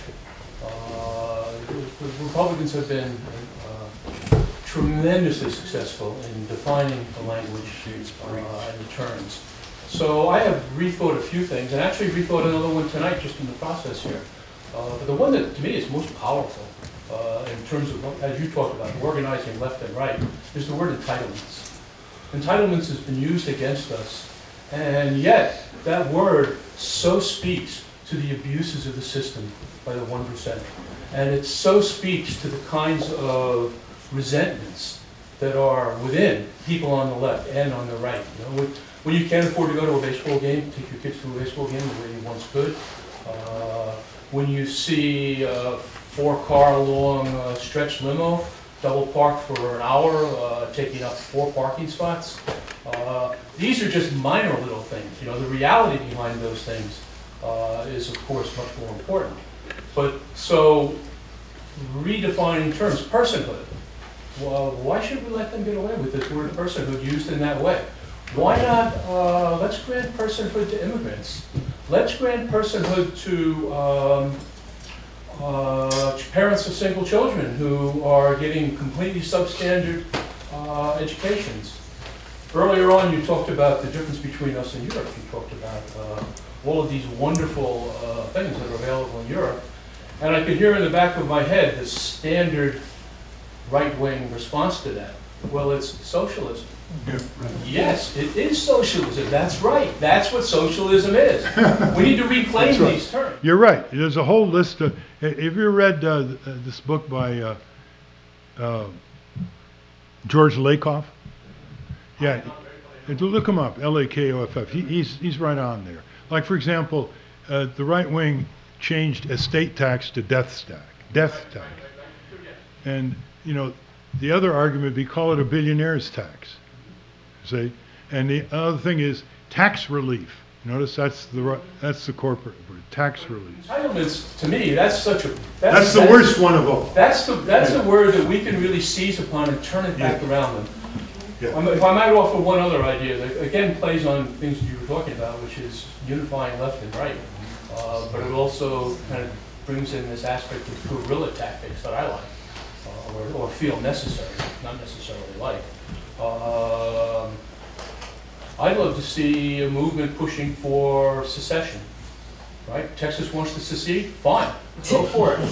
Uh, the Republicans have been uh, tremendously successful in defining the language uh, and the terms. So I have rethought a few things, and actually rethought another one tonight just in the process here. Uh, but the one that to me is most powerful uh, in terms of, what, as you talked about, organizing left and right, is the word entitlements. Entitlements has been used against us, and yet that word so speaks to the abuses of the system by the one percent. And it so speaks to the kinds of resentments that are within people on the left and on the right. You know, when, when you can't afford to go to a baseball game, take your kids to a baseball game the way you once could. Uh, when you see a four-car long uh, stretch limo double parked for an hour, uh, taking up four parking spots. Uh, these are just minor little things. You know, the reality behind those things uh, is, of course, much more important. But so, redefining terms, personhood. Well, why should we let them get away with this word personhood used in that way? Why not, uh, let's grant personhood to immigrants. Let's grant personhood to um, uh, parents of single children who are getting completely substandard uh, educations. Earlier on, you talked about the difference between us and Europe. You talked about uh, all of these wonderful uh, things that are available in Europe. And I could hear in the back of my head this standard right-wing response to that. Well, it's socialism. Yeah, right. Yes, it is socialism. That's right. That's what socialism is. We need to reclaim right. these terms. You're right. There's a whole list of, have you read uh, this book by uh, uh, George Lakoff? Yeah, look him up, L A K O F F. He, he's, he's right on there. Like, for example, uh, the right wing changed estate tax to death stack, death tax. And, you know, the other argument would be call it a billionaire's tax. See? And the other thing is tax relief. Notice that's the that's the corporate word, tax relief. Entitlements, to me, that's such a... That's, that's the that's, worst one of all. That's the, that's yeah. a word that we can really seize upon and turn it back yeah. around them. Yeah. Um, if I might offer one other idea that, again, plays on things that you were talking about, which is unifying left and right. Uh, but it also kind of brings in this aspect of guerrilla tactics that I like, uh, or, or feel necessary, not necessarily like. Um, I'd love to see a movement pushing for secession, right? Texas wants to secede, fine, go for it.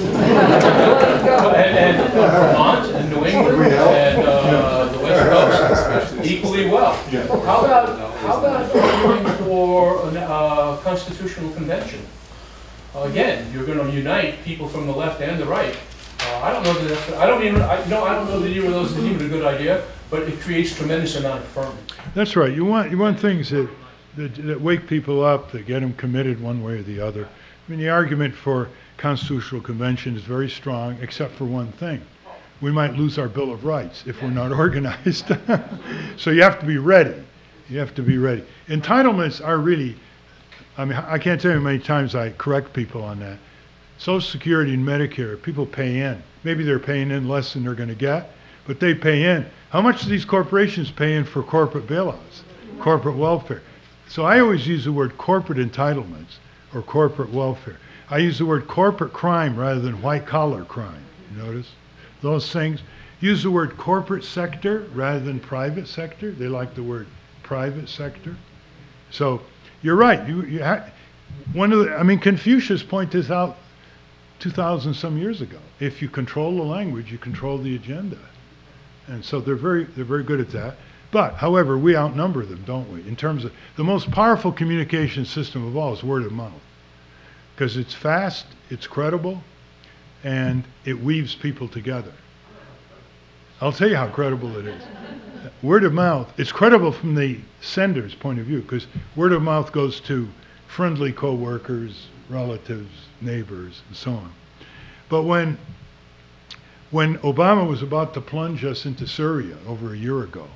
and, and Vermont and New England and uh, the West Coast equally well. How about how about arguing for a uh, constitutional convention? Uh, again, you're going to unite people from the left and the right. Uh, I don't know that that's, I don't even I, no I don't know that either of those is even a good idea, but it creates tremendous amount of ferment. That's right. You want you want things that, that that wake people up, that get them committed one way or the other. I mean, the argument for constitutional convention is very strong, except for one thing: we might lose our Bill of Rights if we're not organized. So you have to be ready. You have to be ready. Entitlements are really, I mean, I can't tell you how many times I correct people on that. Social Security and Medicare, people pay in. Maybe they're paying in less than they're going to get, but they pay in. How much do these corporations pay in for corporate bailouts, corporate welfare? So I always use the word corporate entitlements or corporate welfare. I use the word corporate crime rather than white-collar crime. You notice? Those things. Use the word corporate sector rather than private sector. They like the word private sector. So you're right. You, you ha one of the, I mean, Confucius pointed this out two thousand some years ago. If you control the language, you control the agenda. And so they're very, they're very good at that. But, however, we outnumber them, don't we? In terms of, the most powerful communication system of all is word of mouth. Because it's fast, it's credible, and it weaves people together. I'll tell you how credible it is. Word of mouth, it's credible from the sender's point of view, because word of mouth goes to friendly co-workers, relatives, neighbors, and so on. But when, when Obama was about to plunge us into Syria over a year ago,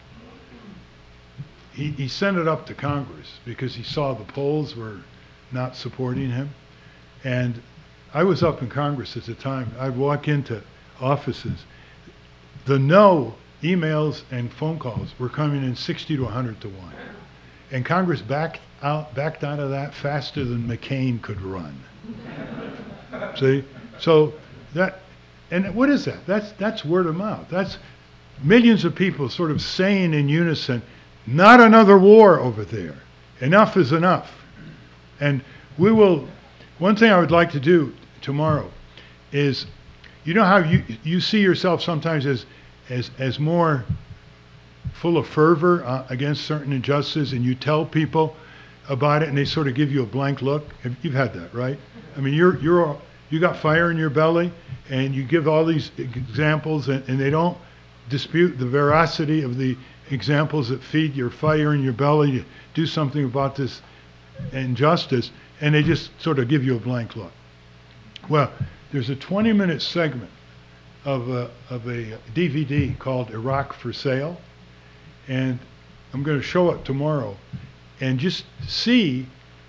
he, he sent it up to Congress because he saw the polls were not supporting him. And I was up in Congress at the time. I'd walk into offices. The no emails and phone calls were coming in sixty to a hundred to one. And Congress backed out, backed out of that faster than McCain could run. See? So that, and what is that? That's, that's word of mouth. That's millions of people sort of saying in unison, not another war over there. Enough is enough. And we will, one thing I would like to do tomorrow is, you know how you, you see yourself sometimes as, as, as more full of fervor uh, against certain injustices, and you tell people about it and they sort of give you a blank look? You've had that, right? I mean, you're, you're, you got fire in your belly and you give all these examples, and, and they don't dispute the veracity of the examples that feed your fire in your belly to do something about this injustice, and they just sort of give you a blank look. Well, there's a twenty minute segment of a, of a D V D called Iraq for Sale, and I'm going to show it tomorrow, and just see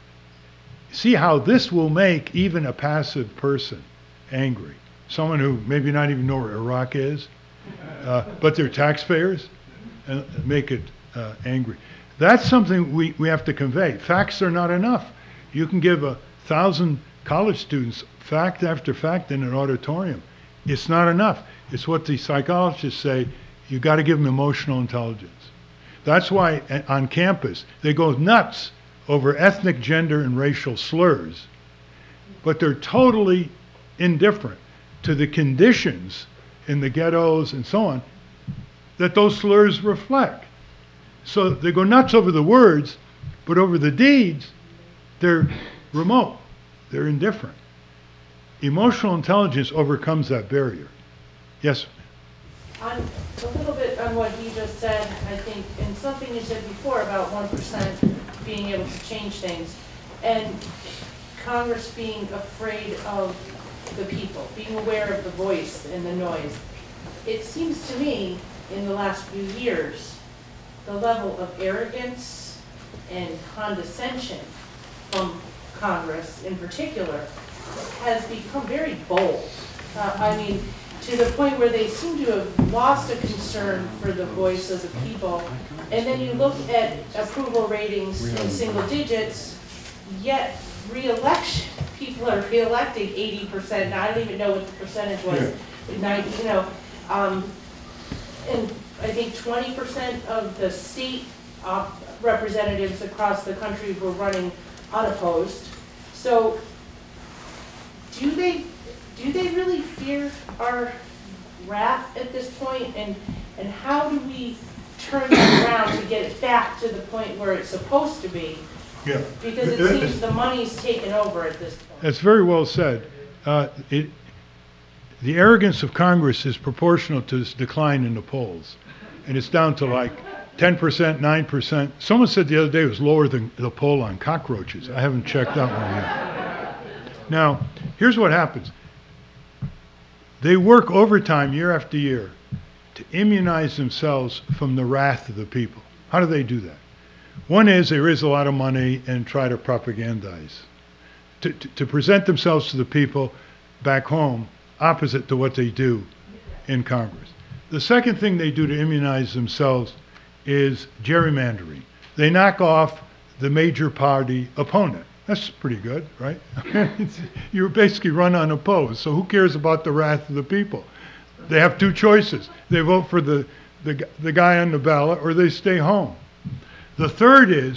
see how this will make even a passive person angry. Someone who maybe not even know where Iraq is, uh, but they're taxpayers, and make it uh, angry. That's something we, we have to convey. Facts are not enough. You can give a thousand college students fact after fact in an auditorium. It's not enough. It's what the psychologists say, you got to give them emotional intelligence. That's why on campus they go nuts over ethnic, gender, and racial slurs, but they're totally indifferent to the conditions in the ghettos and so on that those slurs reflect. So they go nuts over the words, but over the deeds, they're remote, they're indifferent. Emotional intelligence overcomes that barrier. Yes? On a little bit on what he just said, I think, and something you said before about one percent being able to change things, and Congress being afraid of the people, being aware of the voice and the noise. It seems to me, in the last few years, the level of arrogance and condescension from Congress in particular has become very bold. Uh, I mean, to the point where they seem to have lost a concern for the voice of the people. And then you look at approval ratings in single digits, yet re-election, people are re-electing eighty percent. Now, I don't even know what the percentage was. Yeah. ninety, you know, um, and I think twenty percent of the state uh, representatives across the country were running unopposed. So, do they do they really fear our wrath at this point? And and how do we turn that around to get it back to the point where it's supposed to be? Yeah. Because it seems the money's taken over at this point. That's very well said. Uh, it, the arrogance of Congress is proportional to its decline in the polls. And it's down to like ten percent, nine percent. Someone said the other day it was lower than the poll on cockroaches. I haven't checked that one yet. Now, here's what happens. They work overtime year after year to immunize themselves from the wrath of the people. How do they do that? One is they raise a lot of money and try to propagandize, to, to, to present themselves to the people back home opposite to what they do in Congress. The second thing they do to immunize themselves is gerrymandering. They knock off the major party opponent. That's pretty good, right? You're basically run unopposed, so who cares about the wrath of the people? They have two choices. They vote for the, the, the guy on the ballot or they stay home. The third is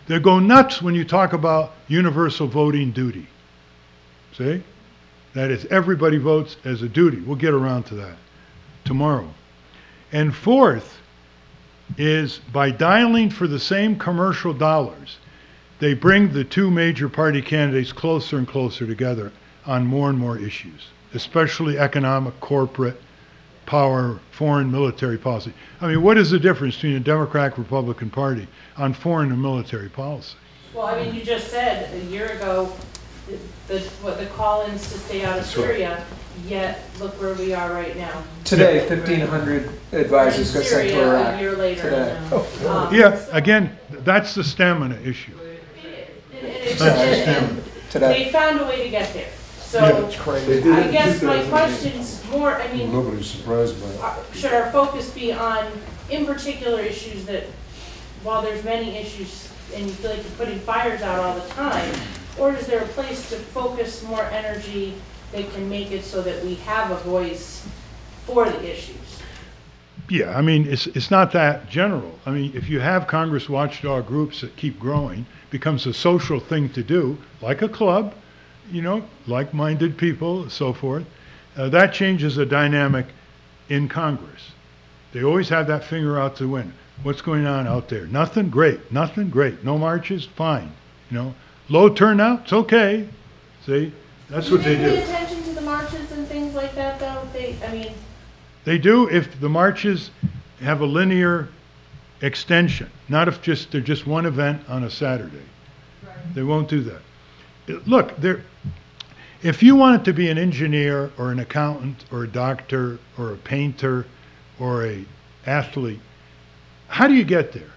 They go nuts when you talk about universal voting duty. See? That is, everybody votes as a duty. We'll get around to that tomorrow. And fourth is by dialing for the same commercial dollars, they bring the two major party candidates closer and closer together on more and more issues, especially economic, corporate, power, foreign, military policy. I mean, what is the difference between a Democratic Republican Party on foreign and military policy? Well, I mean, you just said a year ago, the, the, what the call-ins to stay out of Syria, yet look where we are right now. Today, fifteen hundred advisors got sent to Syria Iraq. a year later. Today. Um, Yeah, again, that's the stamina issue. and it's- That's the and- stamina. Today. They found a way to get there. Yeah, So it's crazy. I guess my question's more, I mean, Nobody's surprised by it. are- should our focus be on, in particular, issues that, while there's many issues and you feel like you're putting fires out all the time, or is there a place to focus more energy that can make it so that we have a voice for the issues? Yeah, I mean, it's, it's not that general. I mean, if you have Congress watchdog groups that keep growing, becomes a social thing to do, like a club, you know, like-minded people, so forth, uh, that changes the dynamic in Congress. They always have that finger out to win. What's going on out there? Nothing? Great. Nothing? Great. No marches? Fine. You know, low turnout? It's okay. See? That's what they Do they pay do. attention to the marches and things like that, though? They, I mean, They do if the marches have a linear extension, not if just they're just one event on a Saturday. They won't do that. Uh, Look, there, if you wanted to be an engineer or an accountant or a doctor or a painter or a athlete, how do you get there?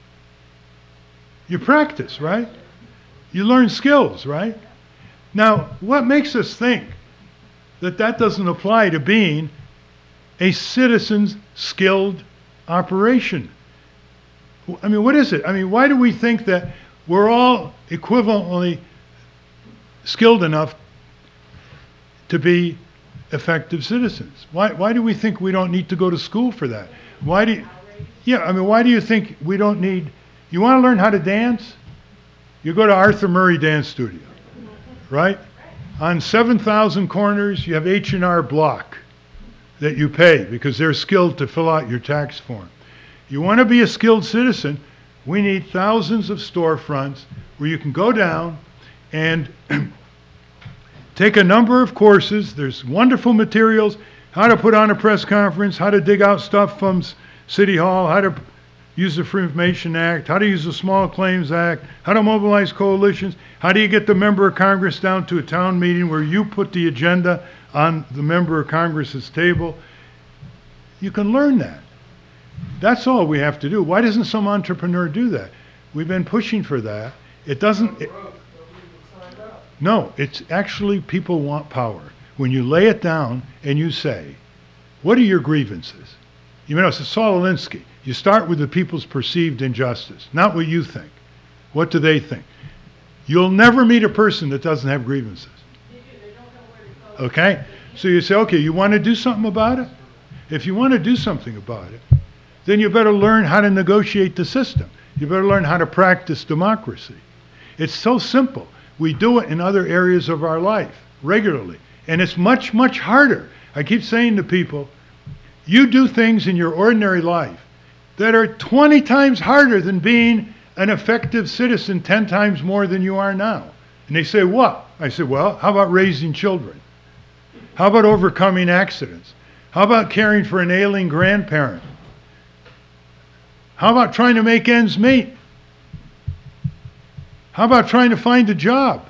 You practice, right? You learn skills, right? Now, what makes us think that that doesn't apply to being a citizen's skilled operation? I mean, what is it? I mean, why do we think that we're all equivalently skilled enough to be effective citizens? Why, why do we think we don't need to go to school for that? Why do you, yeah, I mean, why do you think we don't need, you want to learn how to dance? You go to Arthur Murray Dance Studio, right? On seven thousand corners, you have H and R Block that you pay because they're skilled to fill out your tax form. You want to be a skilled citizen, we need thousands of storefronts where you can go down and take a number of courses. There's wonderful materials, how to put on a press conference, how to dig out stuff from s- City Hall, how to use the Free Information Act, how to use the Small Claims Act, how to mobilize coalitions, how do you get the member of Congress down to a town meeting where you put the agenda on the member of Congress's table. You can learn that. That's all we have to do. Why doesn't some entrepreneur do that? We've been pushing for that. It doesn't, it, no, it's actually people want power. When you lay it down and you say, what are your grievances? You know, it's Saul Alinsky. You start with the people's perceived injustice, not what you think. What do they think? You'll never meet a person that doesn't have grievances. Okay? So you say, okay, you want to do something about it? If you want to do something about it, then you better learn how to negotiate the system. You better learn how to practice democracy. It's so simple. We do it in other areas of our life regularly. And it's much, much harder. I keep saying to people, you do things in your ordinary life that are twenty times harder than being an effective citizen ten times more than you are now. And they say, what? I say, well, how about raising children? How about overcoming accidents? How about caring for an ailing grandparent? How about trying to make ends meet? How about trying to find a job?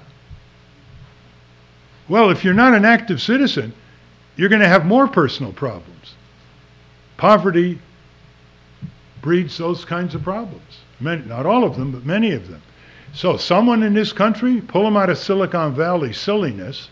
Well, if you're not an active citizen, you're going to have more personal problems. Poverty breeds those kinds of problems. Many, not all of them, but many of them. So someone in this country, pull them out of Silicon Valley silliness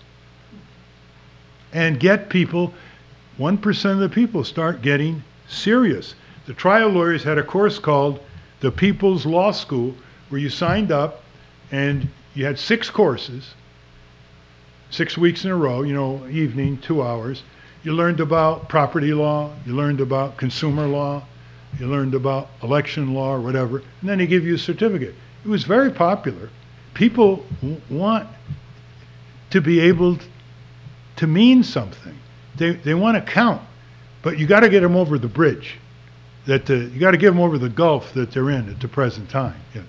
and get people, one percent of the people start getting serious. The trial lawyers had a course called the People's Law School where you signed up and you had six courses, six weeks in a row, you know, evening, two hours. You learned about property law, you learned about consumer law, you learned about election law or whatever, and then they give you a certificate. It It was very popular. People w- want to be able to mean something. They, they want to count, but you got to get them over the bridge. That the, you got to get them over the gulf that they're in at the present time. Yeah.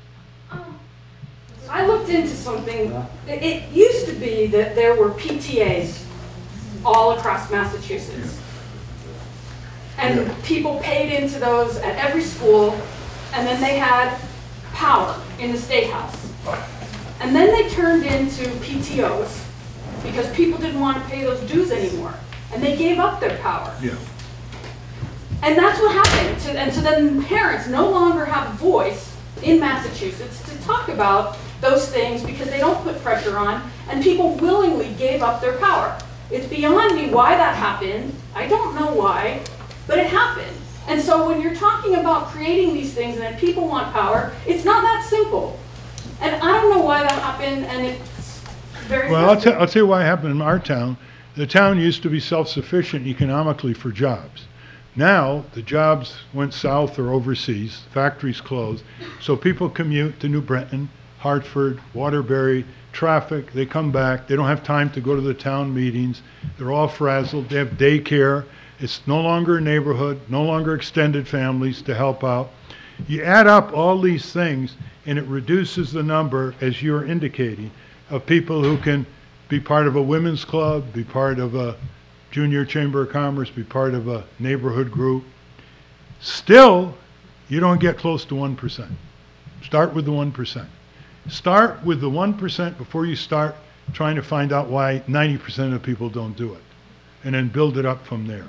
I looked into something. It, it used to be that there were P T As all across Massachusetts. And Yeah. people paid into those at every school, and then they had power in the State House. And then they turned into P T Os because people didn't want to pay those dues anymore. And they gave up their power. Yeah. And that's what happened. So- And so then parents no longer have a voice in Massachusetts to talk about those things because they don't put pressure on, and people willingly gave up their power. It's beyond me why that happened. I don't know why, but it happened. And so when you're talking about creating these things and that people want power, it's not that simple. And I don't know why that happened, and it's very Well, I'll, tell frustrating. I'll tell you what happened in our town. The town used to be self-sufficient economically for jobs. Now, the jobs went south or overseas, factories closed, so people commute to New Britain, Hartford, Waterbury, traffic, they come back, they don't have time to go to the town meetings, they're all frazzled, they have daycare, it's no longer a neighborhood, no longer extended families to help out. You add up all these things, and it reduces the number, as you're indicating, of people who can be part of a women's club, be part of a junior chamber of commerce, be part of a neighborhood group. Still, you don't get close to one percent. Start with the one percent. Start with the one percent before you start trying to find out why ninety percent of people don't do it. And then build it up from there.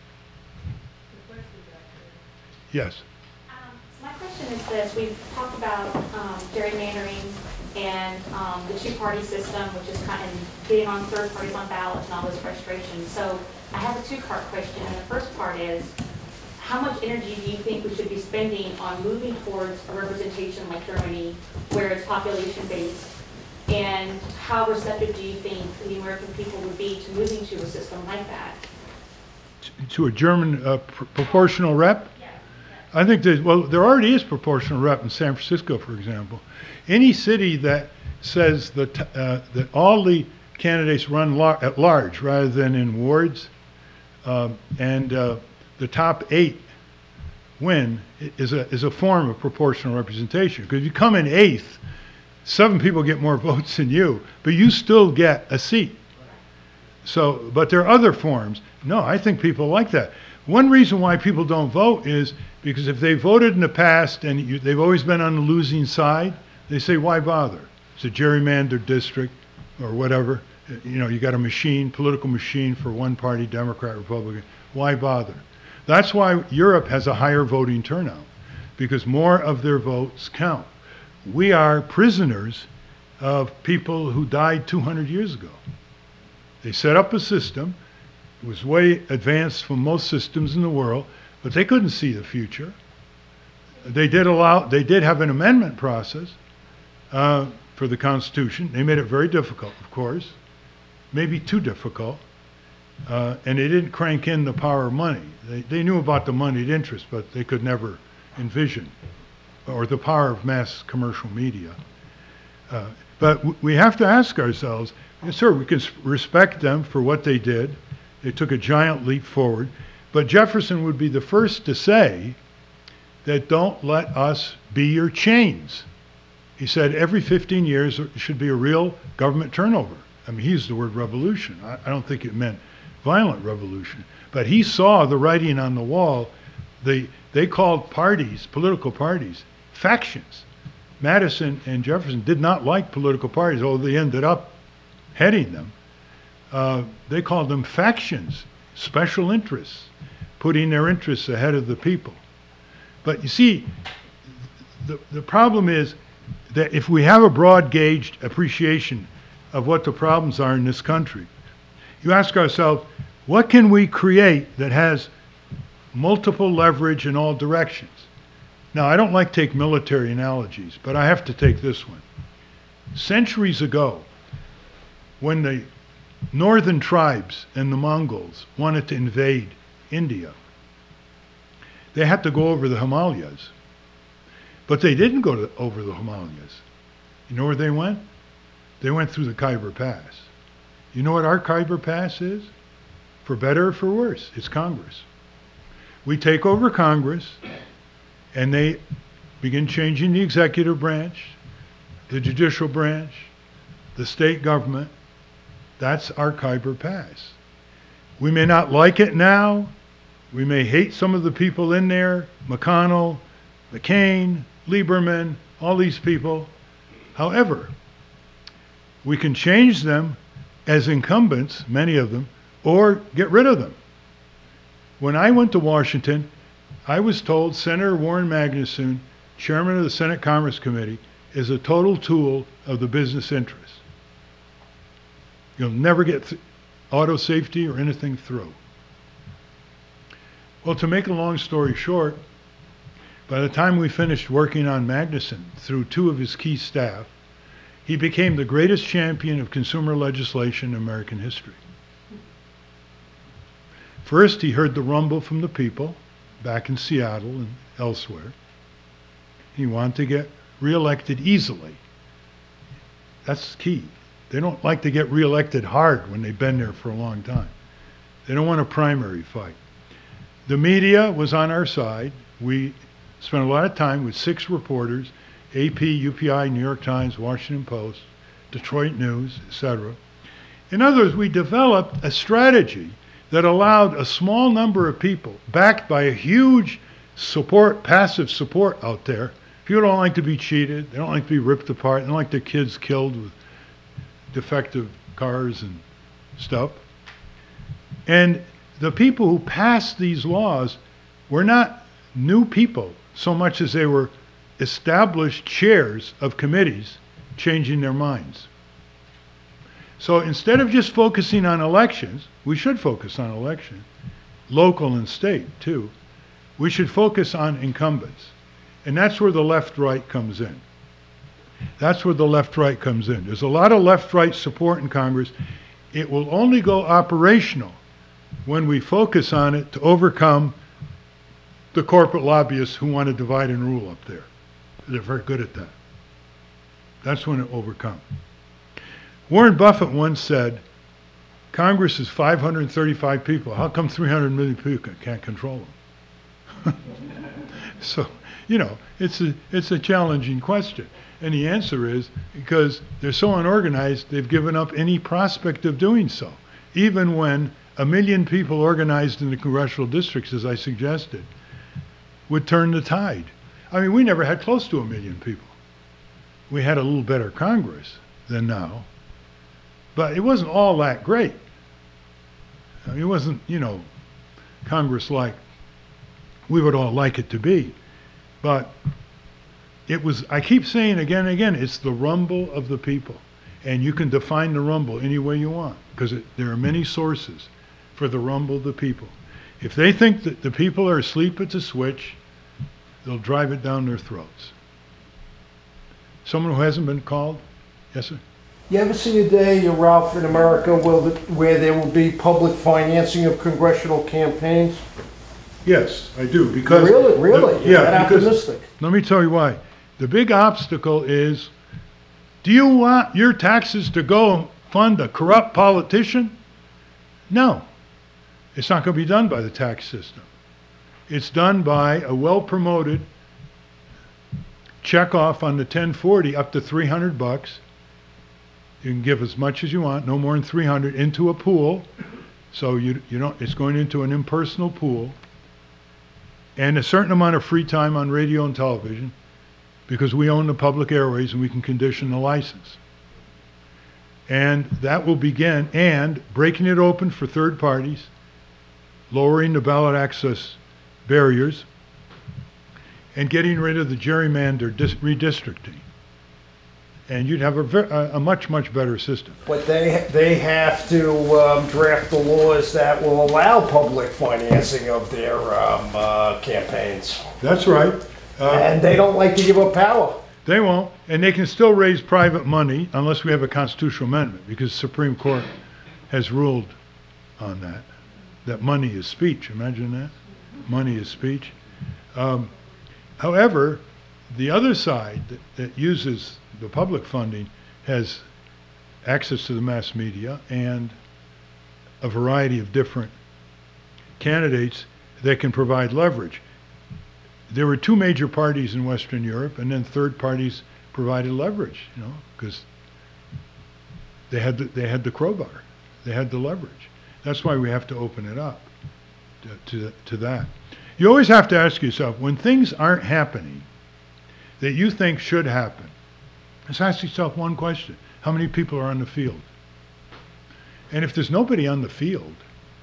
Yes. Um, My question is this, we've talked about um, gerrymandering and um, the two-party system, which is kind of getting on third parties on ballots and all this frustration. So I have a two-part question, and the first part is, how much energy do you think we should be spending on moving towards a representation like Germany, where it's population-based? And how receptive do you think the American people would be to moving to a system like that? To a German uh, pr proportional rep? I think that, well, there already is proportional rep in San Francisco, for example. Any city that says that, uh, that all the candidates run lar at large rather than in wards, um, and uh, the top eight win is a, is a form of proportional representation. Because if you come in eighth, seven people get more votes than you, but you still get a seat. So, but there are other forms. No, I think people like that. One reason why people don't vote is because if they voted in the past and you, they've always been on the losing side, they say, why bother? It's a gerrymandered district or whatever. You know, you got a machine, political machine for one party, Democrat, Republican. Why bother? That's why Europe has a higher voting turnout, because more of their votes count. We are prisoners of people who died two hundred years ago. They set up a system. It was way advanced from most systems in the world, but they couldn't see the future. They did allow, they did have an amendment process uh, for the Constitution. They made it very difficult, of course, maybe too difficult, uh, and they didn't crank in the power of money. They, they knew about the moneyed interest, but they could never envision, or the power of mass commercial media. Uh, but w we have to ask ourselves, yes, sir, we can respect them for what they did. They took a giant leap forward. But Jefferson would be the first to say that don't let us be your chains. He said every fifteen years there should be a real government turnover. I mean, he used the word revolution. I, I don't think it meant violent revolution. But he saw the writing on the wall. The, they called parties, political parties, factions. Madison and Jefferson did not like political parties, although they ended up heading them. Uh, they called them factions, special interests, putting their interests ahead of the people. But you see, the, the problem is that if we have a broad-gauged appreciation of what the problems are in this country, you ask ourselves, what can we create that has multiple leverage in all directions? Now, I don't like to take military analogies, but I have to take this one. Centuries ago, when the northern tribes and the Mongols wanted to invade India, they had to go over the Himalayas. But they didn't go to, over the Himalayas. You know where they went? They went through the Khyber Pass. You know what our Khyber Pass is? For better or for worse, it's Congress. We take over Congress, and they begin changing the executive branch, the judicial branch, the state government. That's our Khyber Pass. We may not like it now. We may hate some of the people in there, McConnell, McCain, Lieberman, all these people. However, we can change them as incumbents, many of them, or get rid of them. When I went to Washington, I was told Senator Warren Magnuson, chairman of the Senate Commerce Committee, is a total tool of the business interests. You'll never get th- auto safety or anything through. Well, to make a long story short, by the time we finished working on Magnuson through two of his key staff, he became the greatest champion of consumer legislation in American history. First, he heard the rumble from the people back in Seattle and elsewhere. He wanted to get reelected easily. That's key. They don't like to get reelected hard when they've been there for a long time. They don't want a primary fight. The media was on our side. We spent a lot of time with six reporters, A P, U P I, New York Times, Washington Post, Detroit News, et cetera. In other words, we developed a strategy that allowed a small number of people, backed by a huge support, passive support out there. People don't like to be cheated. They don't like to be ripped apart. They don't like their kids killed with defective cars and stuff. And the people who passed these laws were not new people so much as they were established chairs of committees changing their minds. So instead of just focusing on elections, we should focus on elections, local and state too. We should focus on incumbents. And that's where the left-right comes in. That's where the left-right comes in. There's a lot of left-right support in Congress. It will only go operational when we focus on it to overcome the corporate lobbyists who want to divide and rule up there. They're very good at that. That's when it will overcome. Warren Buffett once said, Congress is five hundred thirty-five people. How come three hundred million people can't control them? So, you know, it's a, it's a challenging question. And the answer is because they're so unorganized, they've given up any prospect of doing so. Even when a million people organized in the congressional districts, as I suggested, would turn the tide. I mean, we never had close to a million people. We had a little better Congress than now, but it wasn't all that great. I mean, it wasn't, you know, Congress like we would all like it to be. But it was, I keep saying again and again, it's the rumble of the people. And you can define the rumble any way you want, because there are many sources for the rumble of the people. If they think that the people are asleep at the switch, they'll drive it down their throats. Someone who hasn't been called? Yes, sir? You ever see a day, Ralph, in America where, the, where there will be public financing of congressional campaigns? Yes, I do, because... Really? Really? The, yeah, that because, optimistic? Let me tell you why. The big obstacle is, do you want your taxes to go and fund a corrupt politician? No. It's not going to be done by the tax system. It's done by a well-promoted check off on the ten forty up to three hundred bucks. You can give as much as you want, no more than three hundred, into a pool. So you, you don't, it's going into an impersonal pool. And a certain amount of free time on radio and television, because we own the public airways and we can condition the license. And that will begin, and breaking it open for third parties, lowering the ballot access barriers, and getting rid of the gerrymander dis- redistricting. And you'd have a, ver- a, a much, much better system. But they they have to um, draft the laws that will allow public financing of their um, uh, campaigns. That's right. Uh, and they don't like to give up power. They won't. And they can still raise private money unless we have a constitutional amendment, because the Supreme Court has ruled on that, that money is speech. Imagine that. Money is speech. Um, however, The other side that, that uses the public funding has access to the mass media and a variety of different candidates that can provide leverage. There were two major parties in Western Europe, and then third parties provided leverage, you know, because they had the, they had the crowbar, they had the leverage. That's why we have to open it up to, to, to that. You always have to ask yourself, when things aren't happening that you think should happen, just ask yourself one question: how many people are on the field? And if there's nobody on the field,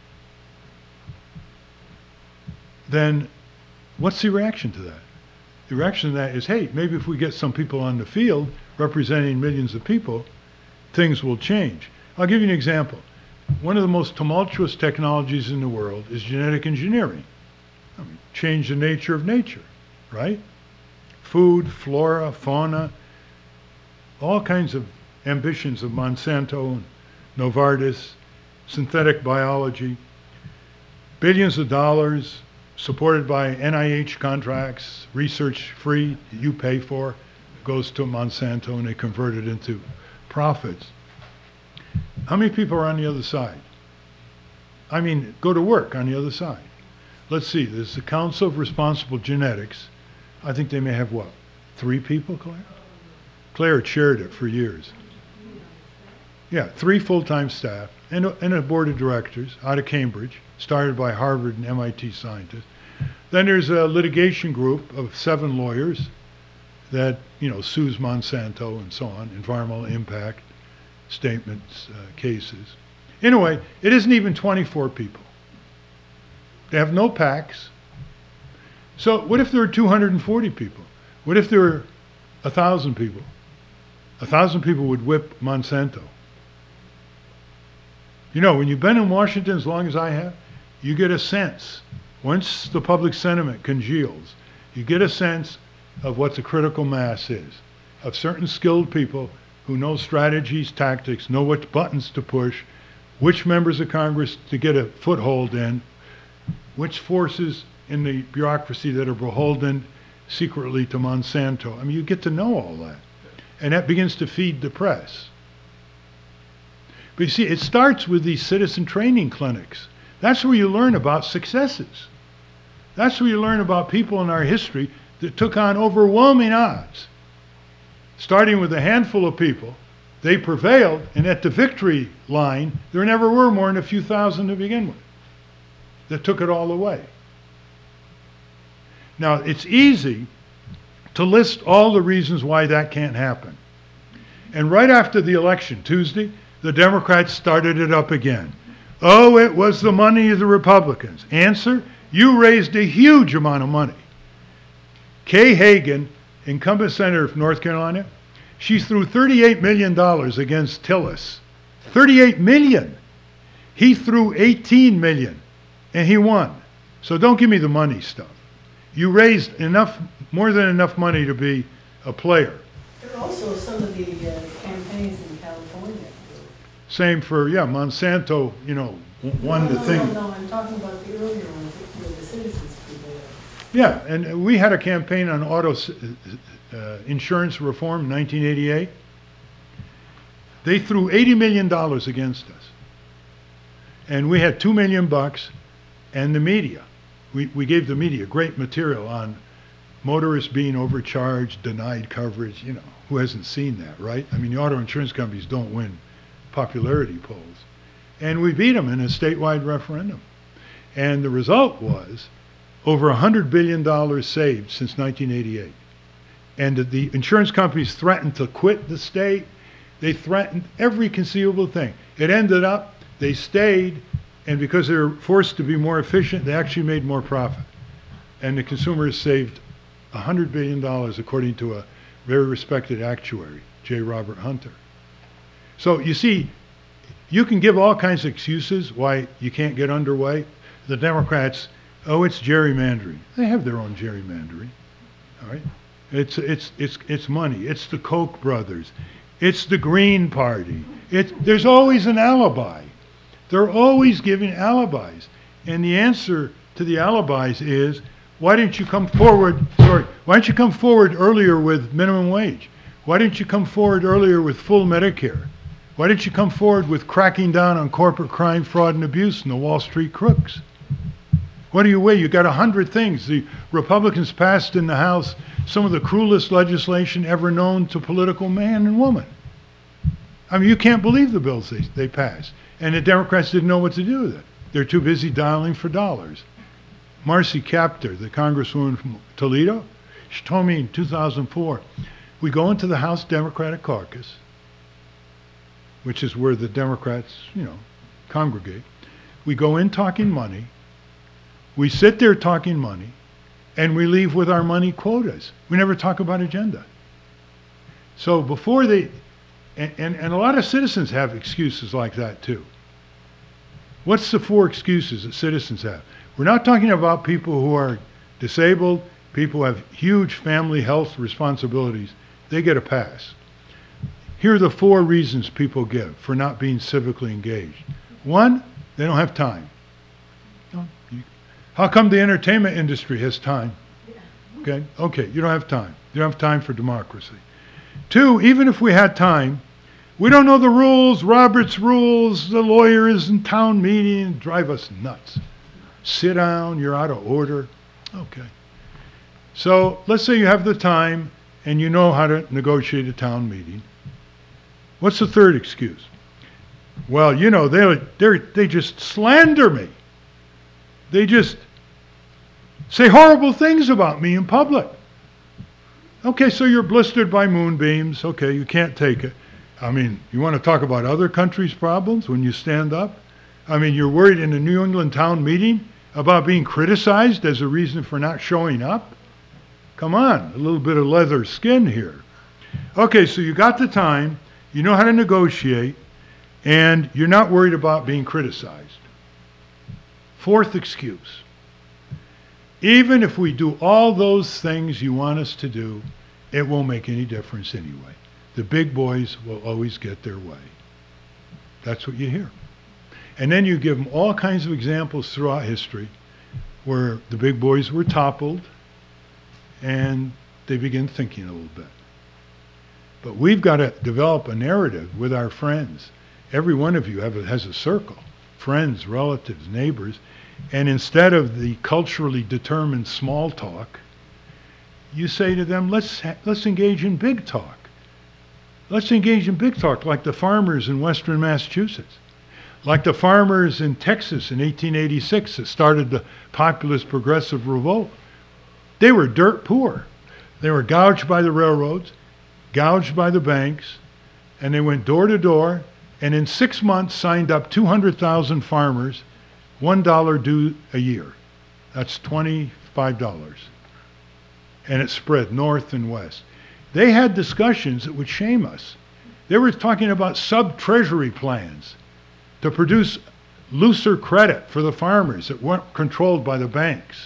then what's the reaction to that? The reaction to that is, hey, maybe if we get some people on the field representing millions of people, things will change. I'll give you an example. One of the most tumultuous technologies in the world is genetic engineering. I mean, change the nature of nature, right? Food, flora, fauna, all kinds of ambitions of Monsanto and Novartis, synthetic biology, billions of dollars supported by N I H contracts, research free, you pay for, goes to Monsanto and they convert it into profits. How many people are on the other side? I mean, go to work on the other side. Let's see, there's the Council of Responsible Genetics. I think they may have what, three people, Claire? Claire chaired it for years. Yeah, three full-time staff and a, and a board of directors out of Cambridge, started by Harvard and M I T scientists. Then there's a litigation group of seven lawyers that, you know, sues Monsanto and so on, environmental impact statements, uh, cases. Anyway, it isn't even twenty-four people. They have no PACs. So what if there were two hundred forty people? What if there were one thousand people? one thousand people would whip Monsanto. You know, when you've been in Washington as long as I have, you get a sense, once the public sentiment congeals, you get a sense of what the critical mass is, of certain skilled people who know strategies, tactics, know which buttons to push, which members of Congress to get a foothold in, which forces in the bureaucracy that are beholden secretly to Monsanto. I mean, you get to know all that. And that begins to feed the press. But you see, it starts with these citizen training clinics. That's where you learn about successes. That's where you learn about people in our history that took on overwhelming odds. Starting with a handful of people, they prevailed, and at the victory line, there never were more than a few thousand to begin with that took it all away. Now, it's easy to list all the reasons why that can't happen. And right after the election, Tuesday, the Democrats started it up again. Oh, it was the money of the Republicans. Answer, you raised a huge amount of money. Kay Hagan, incumbent senator of North Carolina, she threw thirty-eight million dollars against Tillis. thirty-eight million dollars. He threw eighteen million dollars, and he won. So don't give me the money stuff. You raised enough, more than enough money to be a player. There are also some of the uh, campaigns in California. Same for, yeah, Monsanto, you know, won no, the no, thing. No, no, I'm talking about the earlier ones where the citizens prevailed. Yeah, and we had a campaign on auto uh, insurance reform in nineteen eighty-eight. They threw eighty million dollars against us. And we had two million bucks and the media. We, we gave the media great material on motorists being overcharged, denied coverage. You know, who hasn't seen that, right? I mean, the auto insurance companies don't win popularity polls. And we beat them in a statewide referendum. And the result was over one hundred billion dollars saved since nineteen eighty-eight. And the insurance companies threatened to quit the state. They threatened every conceivable thing. It ended up, they stayed, and because they were forced to be more efficient, they actually made more profit. And the consumers saved one hundred billion dollars, according to a very respected actuary, J. Robert Hunter. So you see, you can give all kinds of excuses why you can't get underway. The Democrats, oh, it's gerrymandering. They have their own gerrymandering, all right? It's, it's, it's, it's money. It's the Koch brothers. It's the Green Party. It, there's always an alibi. They're always giving alibis. And the answer to the alibis is, why didn't you come forward, sorry, why didn't you come forward earlier with minimum wage? Why didn't you come forward earlier with full Medicare? Why didn't you come forward with cracking down on corporate crime, fraud, and abuse and the Wall Street crooks? What do you weigh? You got a hundred things. The Republicans passed in the House some of the cruelest legislation ever known to political man and woman. I mean, you can't believe the bills they, they passed. And the Democrats didn't know what to do with it. They're too busy dialing for dollars. Marcy Kaptur, the Congresswoman from Toledo, she told me in two thousand four, we go into the House Democratic Caucus, which is where the Democrats, you know, congregate. We go in talking money. We sit there talking money, and we leave with our money quotas. We never talk about agenda. So before they, and, and, and a lot of citizens have excuses like that too. What's the four excuses that citizens have? We're not talking about people who are disabled, people who have huge family health responsibilities. They get a pass. Here are the four reasons people give for not being civically engaged. One, they don't have time. How come the entertainment industry has time? Okay, okay, you don't have time. You don't have time for democracy. Two, even if we had time, we don't know the rules, Robert's rules, the lawyers in town meeting drive us nuts. Sit down, you're out of order. Okay. So let's say you have the time and you know how to negotiate a town meeting. What's the third excuse? Well, you know, they they they just slander me. They just say horrible things about me in public. Okay, so you're blistered by moonbeams. Okay, you can't take it. I mean, you want to talk about other countries' problems when you stand up? I mean, you're worried in a New England town meeting about being criticized as a reason for not showing up? Come on, a little bit of leather skin here. Okay, so you got the time, you know how to negotiate, and you're not worried about being criticized. Fourth excuse. Even if we do all those things you want us to do, it won't make any difference anyway. The big boys will always get their way. That's what you hear. And then you give them all kinds of examples throughout history where the big boys were toppled and they begin thinking a little bit. But we've got to develop a narrative with our friends. Every one of you have a, has a circle. Friends, relatives, neighbors. And instead of the culturally determined small talk, you say to them, let's, ha let's engage in big talk. Let's engage in big talk like the farmers in western Massachusetts, like the farmers in Texas in eighteen eighty-six that started the populist progressive revolt. They were dirt poor. They were gouged by the railroads, gouged by the banks, and they went door to door, and in six months signed up two hundred thousand farmers, one dollar due a year. That's twenty-five dollars. And it spread north and west. They had discussions that would shame us. They were talking about sub-treasury plans to produce looser credit for the farmers that weren't controlled by the banks.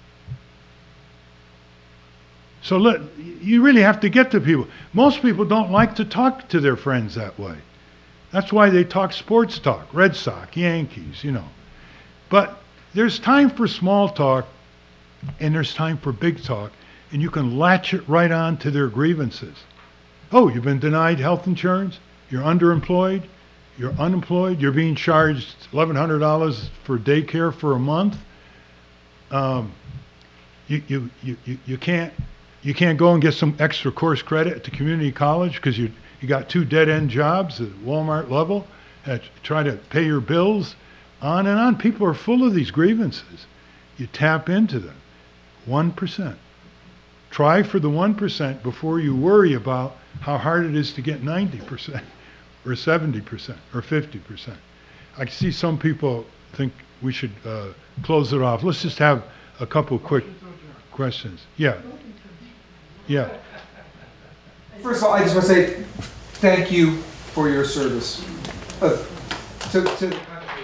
So look, you really have to get to people. Most people don't like to talk to their friends that way. That's why they talk sports talk, Red Sox, Yankees, you know. But there's time for small talk and there's time for big talk, and you can latch it right on to their grievances. Oh, you've been denied health insurance, you're underemployed, you're unemployed, you're being charged eleven hundred dollars for daycare for a month. Um, you, you, you, you, you can't You can't go and get some extra course credit at the community college because you you got two dead-end jobs at Walmart level, uh, try to pay your bills, on and on. People are full of these grievances. You tap into them. one percent. Try for the one percent before you worry about how hard it is to get ninety percent or seventy percent or fifty percent. I see some people think we should uh, close it off. Let's just have a couple quick questions. Yeah. Yeah. First of all, I just want to say thank you for your service uh, to, to the country.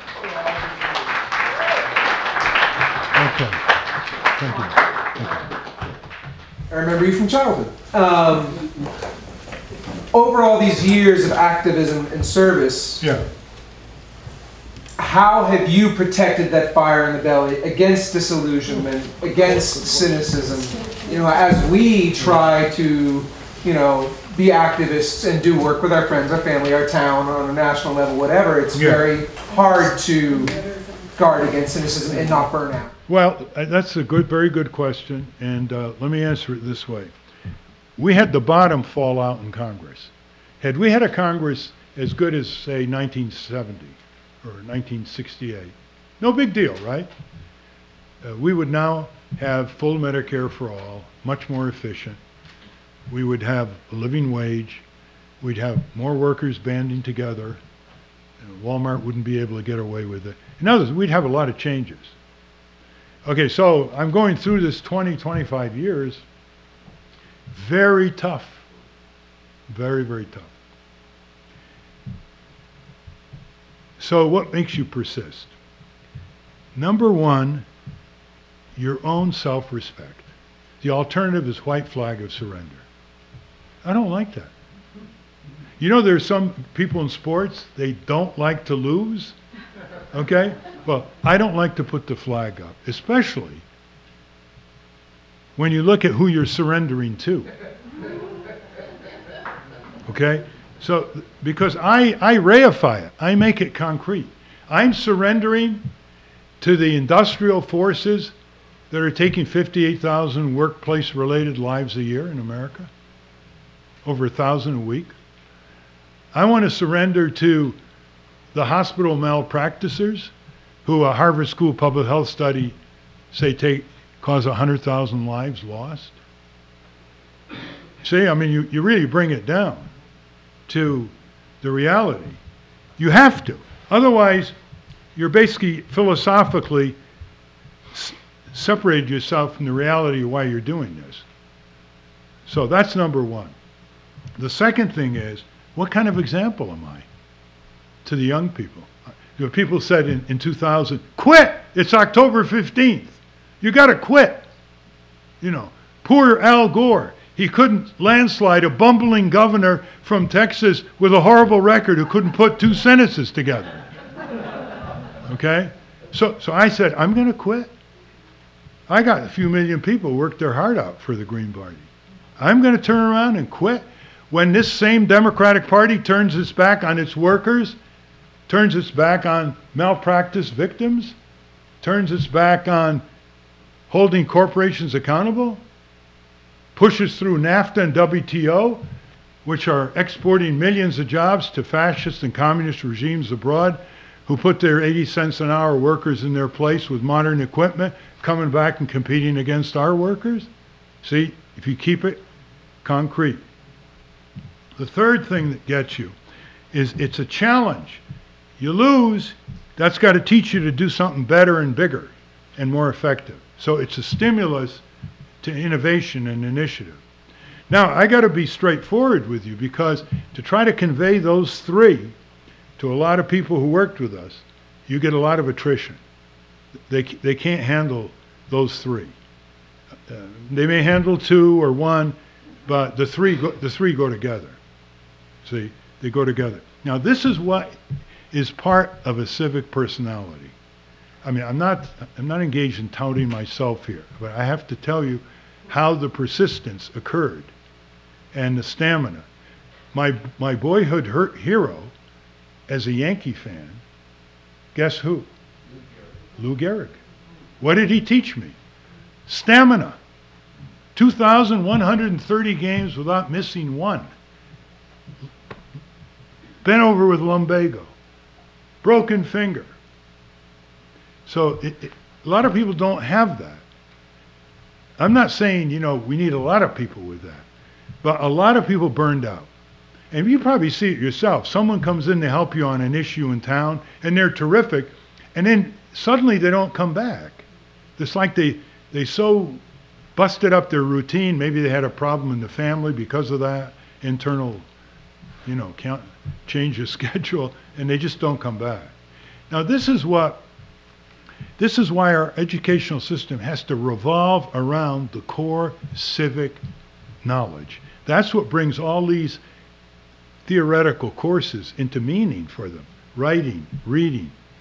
Okay. Thank you. Thank you. I remember you from childhood. Um, over all these years of activism and service, yeah. how how have you protected that fire in the belly against disillusionment, against cynicism? You know, as we try to, you know, be activists and do work with our friends, our family, our town, on a national level, whatever, it's Yeah. very hard to guard against cynicism and not burn out. Well, uh, that's a good, very good question, and uh, let me answer it this way. We had the bottom fall out in Congress. Had we had a Congress as good as, say, nineteen seventy or nineteen sixty-eight, no big deal, right? Uh, we would now have full Medicare for all, much more efficient. We would have a living wage. We'd have more workers banding together. And Walmart wouldn't be able to get away with it. In other words, we'd have a lot of changes. Okay, so I'm going through this twenty, twenty-five years. Very tough. Very, very tough. So what makes you persist? Number one, your own self-respect. The alternative is white flag of surrender. I don't like that. You know, there's some people in sports, they don't like to lose. Okay? Well, I don't like to put the flag up, especially when you look at who you're surrendering to. Okay? So, because I, I reify it, I make it concrete. I'm surrendering to the industrial forces that are taking fifty-eight thousand workplace-related lives a year in America, over a thousand a week. I want to surrender to the hospital malpracticers, who a Harvard School public health study say take cause one hundred thousand lives lost. See, I mean, you, you really bring it down to the reality. You have to. Otherwise, you're basically philosophically s separated yourself from the reality of why you're doing this. So that's number one. The second thing is, what kind of example am I to the young people? You know, people said in, in two thousand, quit! It's October fifteenth. You got to quit. You know, poor Al Gore. He couldn't landslide a bumbling governor from Texas with a horrible record who couldn't put two sentences together. Okay? So, so I said, I'm going to quit. I got a few million people who worked their heart out for the Green Party. I'm going to turn around and quit. When this same Democratic Party turns its back on its workers, turns its back on malpractice victims, turns its back on holding corporations accountable, pushes through NAFTA and W T O, which are exporting millions of jobs to fascist and communist regimes abroad, who put their eighty cents an hour workers in their place with modern equipment, coming back and competing against our workers. See, if you keep it concrete. The third thing that gets you is it's a challenge. You lose, that's got to teach you to do something better and bigger and more effective. So it's a stimulus to innovation and initiative. Now, I got to be straightforward with you, because to try to convey those three to a lot of people who worked with us, you get a lot of attrition. They, they can't handle those three. Uh, they may handle two or one, but the three go, the three go together. See, they go together. Now, this is what is part of a civic personality. I mean, I'm not, I'm not engaged in touting myself here, but I have to tell you how the persistence occurred and the stamina. My, my boyhood her hero as a Yankee fan, guess who? Lou Gehrig. What did he teach me? Stamina. two thousand one hundred thirty games without missing one. Bent over with lumbago. Broken finger. So it, it, a lot of people don't have that. I'm not saying, you know, we need a lot of people with that, but a lot of people burned out. And you probably see it yourself. Someone comes in to help you on an issue in town, and they're terrific, and then suddenly they don't come back. It's like they, they so busted up their routine. Maybe they had a problem in the family because of that, internal, you know, count, change of schedule, and they just don't come back. Now, this is what This is why our educational system has to revolve around the core civic knowledge. That's what brings all these theoretical courses into meaning for them. Writing, reading,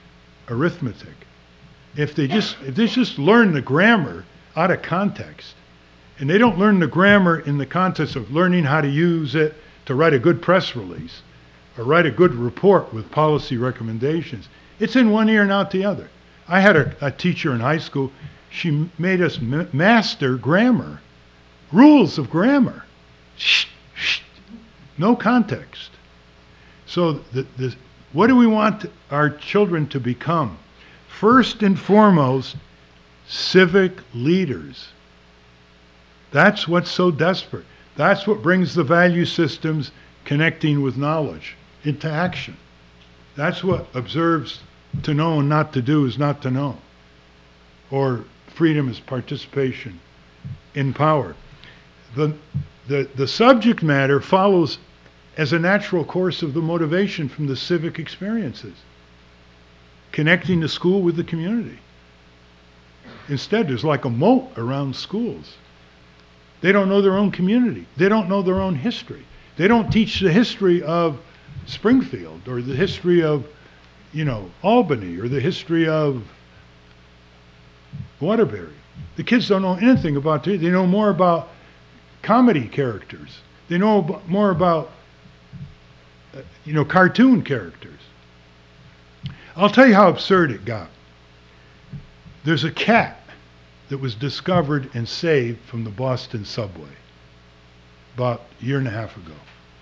arithmetic. If they just, if they just learn the grammar out of context, and they don't learn the grammar in the context of learning how to use it to write a good press release or write a good report with policy recommendations, it's in one ear and out the other. I had a, a teacher in high school, she m- made us m- master grammar, rules of grammar. Shh, shh, no context. So the, the, what do we want our children to become? First and foremost, civic leaders. That's what's so desperate. That's what brings the value systems connecting with knowledge into action. That's what observes to know and not to do is not to know. Or freedom is participation in power. The, the, the subject matter follows as a natural course of the motivation from the civic experiences, connecting the school with the community. Instead, there's like a moat around schools. They don't know their own community. They don't know their own history. They don't teach the history of Springfield or the history of, you know, Albany or the history of Waterbury. The kids don't know anything about it. They know more about comedy characters. They know ab- more about, uh, you know, cartoon characters. I'll tell you how absurd it got. There's a cat that was discovered and saved from the Boston subway about a year and a half ago.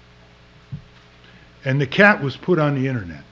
And the cat was put on the internet.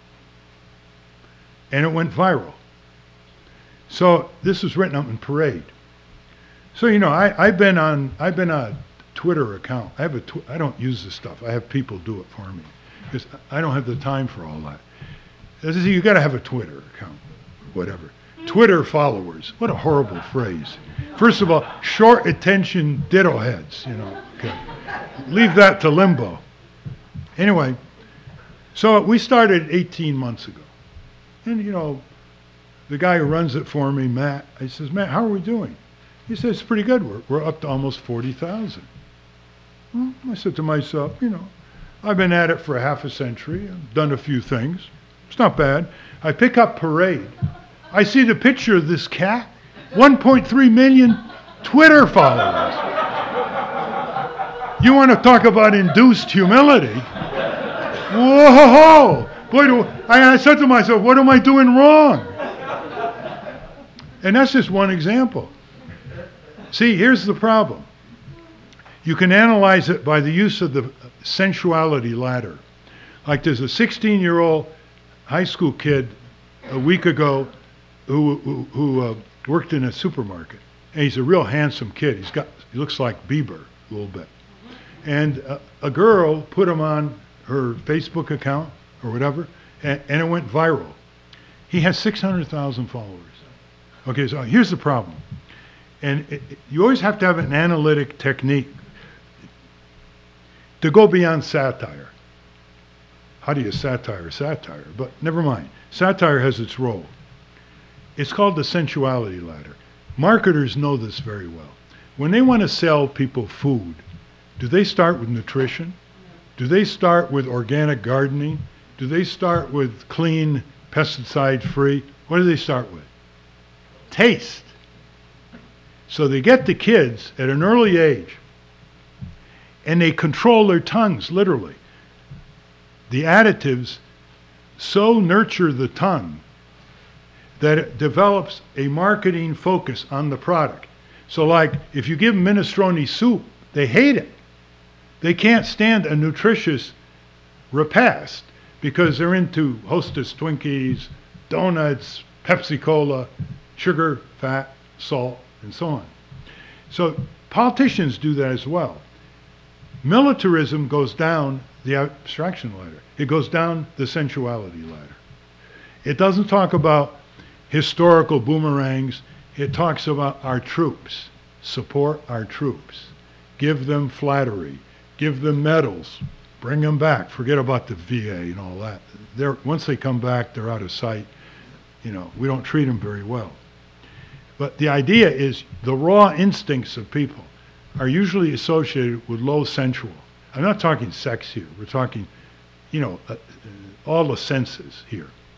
And it went viral. So this was written up in Parade. So, you know, I, I've been on, I've been on a Twitter account. I have a, tw- I don't use this stuff. I have people do it for me because I don't have the time for all that. This is, you got to have a Twitter account, whatever. Twitter followers. What a horrible phrase. First of all, short attention ditto heads, you know. Okay. Leave that to limbo. Anyway, so we started eighteen months ago. And, you know, the guy who runs it for me, Matt, I says, Matt, how are we doing? He says, it's pretty good. We're, we're up to almost forty thousand. Well, I said to myself, you know, I've been at it for a half a century. I've done a few things. It's not bad. I pick up Parade. I see the picture of this cat. one point three million Twitter followers. You want to talk about induced humility? Whoa! Boy, do, I, I said to myself, what am I doing wrong? And that's just one example. See, here's the problem. You can analyze it by the use of the sensuality ladder. Like there's a sixteen-year-old high school kid a week ago who, who, who uh, worked in a supermarket. And he's a real handsome kid. He's got, he looks like Bieber a little bit. And uh, a girl put him on her Facebook account or whatever, and, and it went viral. He has six hundred thousand followers. Okay, so here's the problem. And it, it, you always have to have an analytic technique to go beyond satire. How do you satire satire? But never mind. Satire has its role. It's called the sensuality ladder. Marketers know this very well. When they want to sell people food, do they start with nutrition? Do they start with organic gardening? Do they start with clean, pesticide-free? What do they start with? Taste. So they get the kids at an early age, and they control their tongues, literally. The additives so nurture the tongue that it develops a marketing focus on the product. So like, if you give them minestrone soup, they hate it. They can't stand a nutritious repast because they're into Hostess Twinkies, donuts, Pepsi Cola, sugar, fat, salt, and so on. So politicians do that as well. Militarism goes down the abstraction ladder. It goes down the sensuality ladder. It doesn't talk about historical boomerangs. It talks about our troops. Support our troops. Give them flattery. Give them medals. Bring them back. Forget about the V A and all that. They're, once they come back, they're out of sight. You know, we don't treat them very well. But the idea is the raw instincts of people are usually associated with low sensual. I'm not talking sex here. We're talking, you know, uh, all the senses here.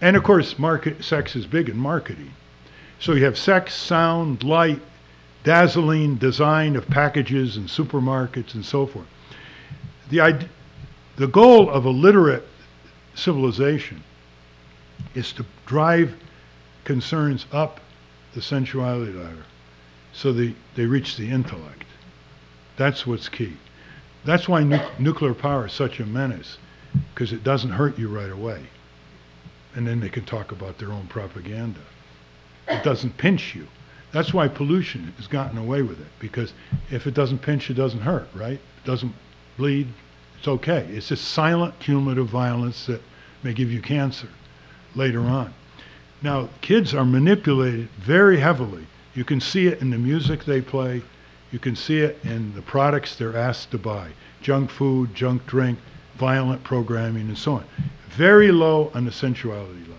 And of course, market, sex is big in marketing. So you have sex, sound, light, dazzling design of packages and supermarkets and so forth. The, ide- the goal of a literate civilization is to drive concerns up the sensuality ladder so they, they reach the intellect. That's what's key. That's why nu- nuclear power is such a menace, because it doesn't hurt you right away. And then they can talk about their own propaganda. It doesn't pinch you. That's why pollution has gotten away with it, because if it doesn't pinch, it doesn't hurt, right? It doesn't bleed, it's okay. It's just silent cumulative violence that may give you cancer later on. Now, kids are manipulated very heavily. You can see it in the music they play. You can see it in the products they're asked to buy. Junk food, junk drink, violent programming, and so on. Very low on the sensuality ladder.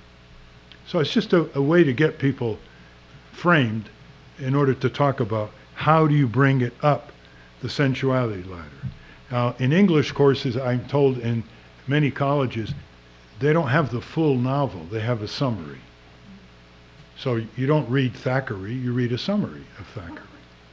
So it's just a, a way to get people framed in order to talk about how do you bring it up the sensuality ladder. Now, in English courses, I'm told in many colleges, they don't have the full novel, they have a summary. So you don't read Thackeray, you read a summary of Thackeray.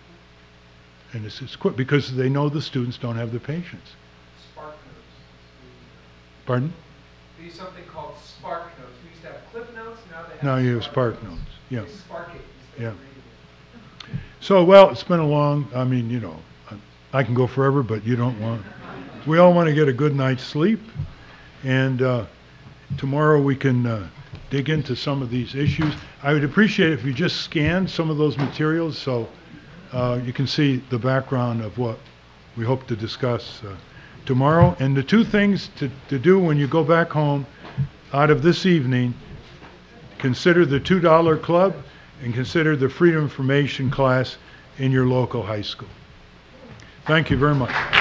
And it's, it's quick, because they know the students don't have the patience. Spark notes. Pardon? They use something called spark notes. We used to have clip notes, now they have Now you have spark Spark Notes, yeah. They spark it instead Yeah. of reading it. So, well, it's been a long, I mean, you know, I can go forever, but you don't want, we all want to get a good night's sleep. And uh, tomorrow we can uh, dig into some of these issues. I would appreciate it if you just scanned some of those materials so uh, you can see the background of what we hope to discuss uh, tomorrow. And the two things to, to do when you go back home out of this evening, consider the two dollar club and consider the Freedom Information class in your local high school. Thank you very much.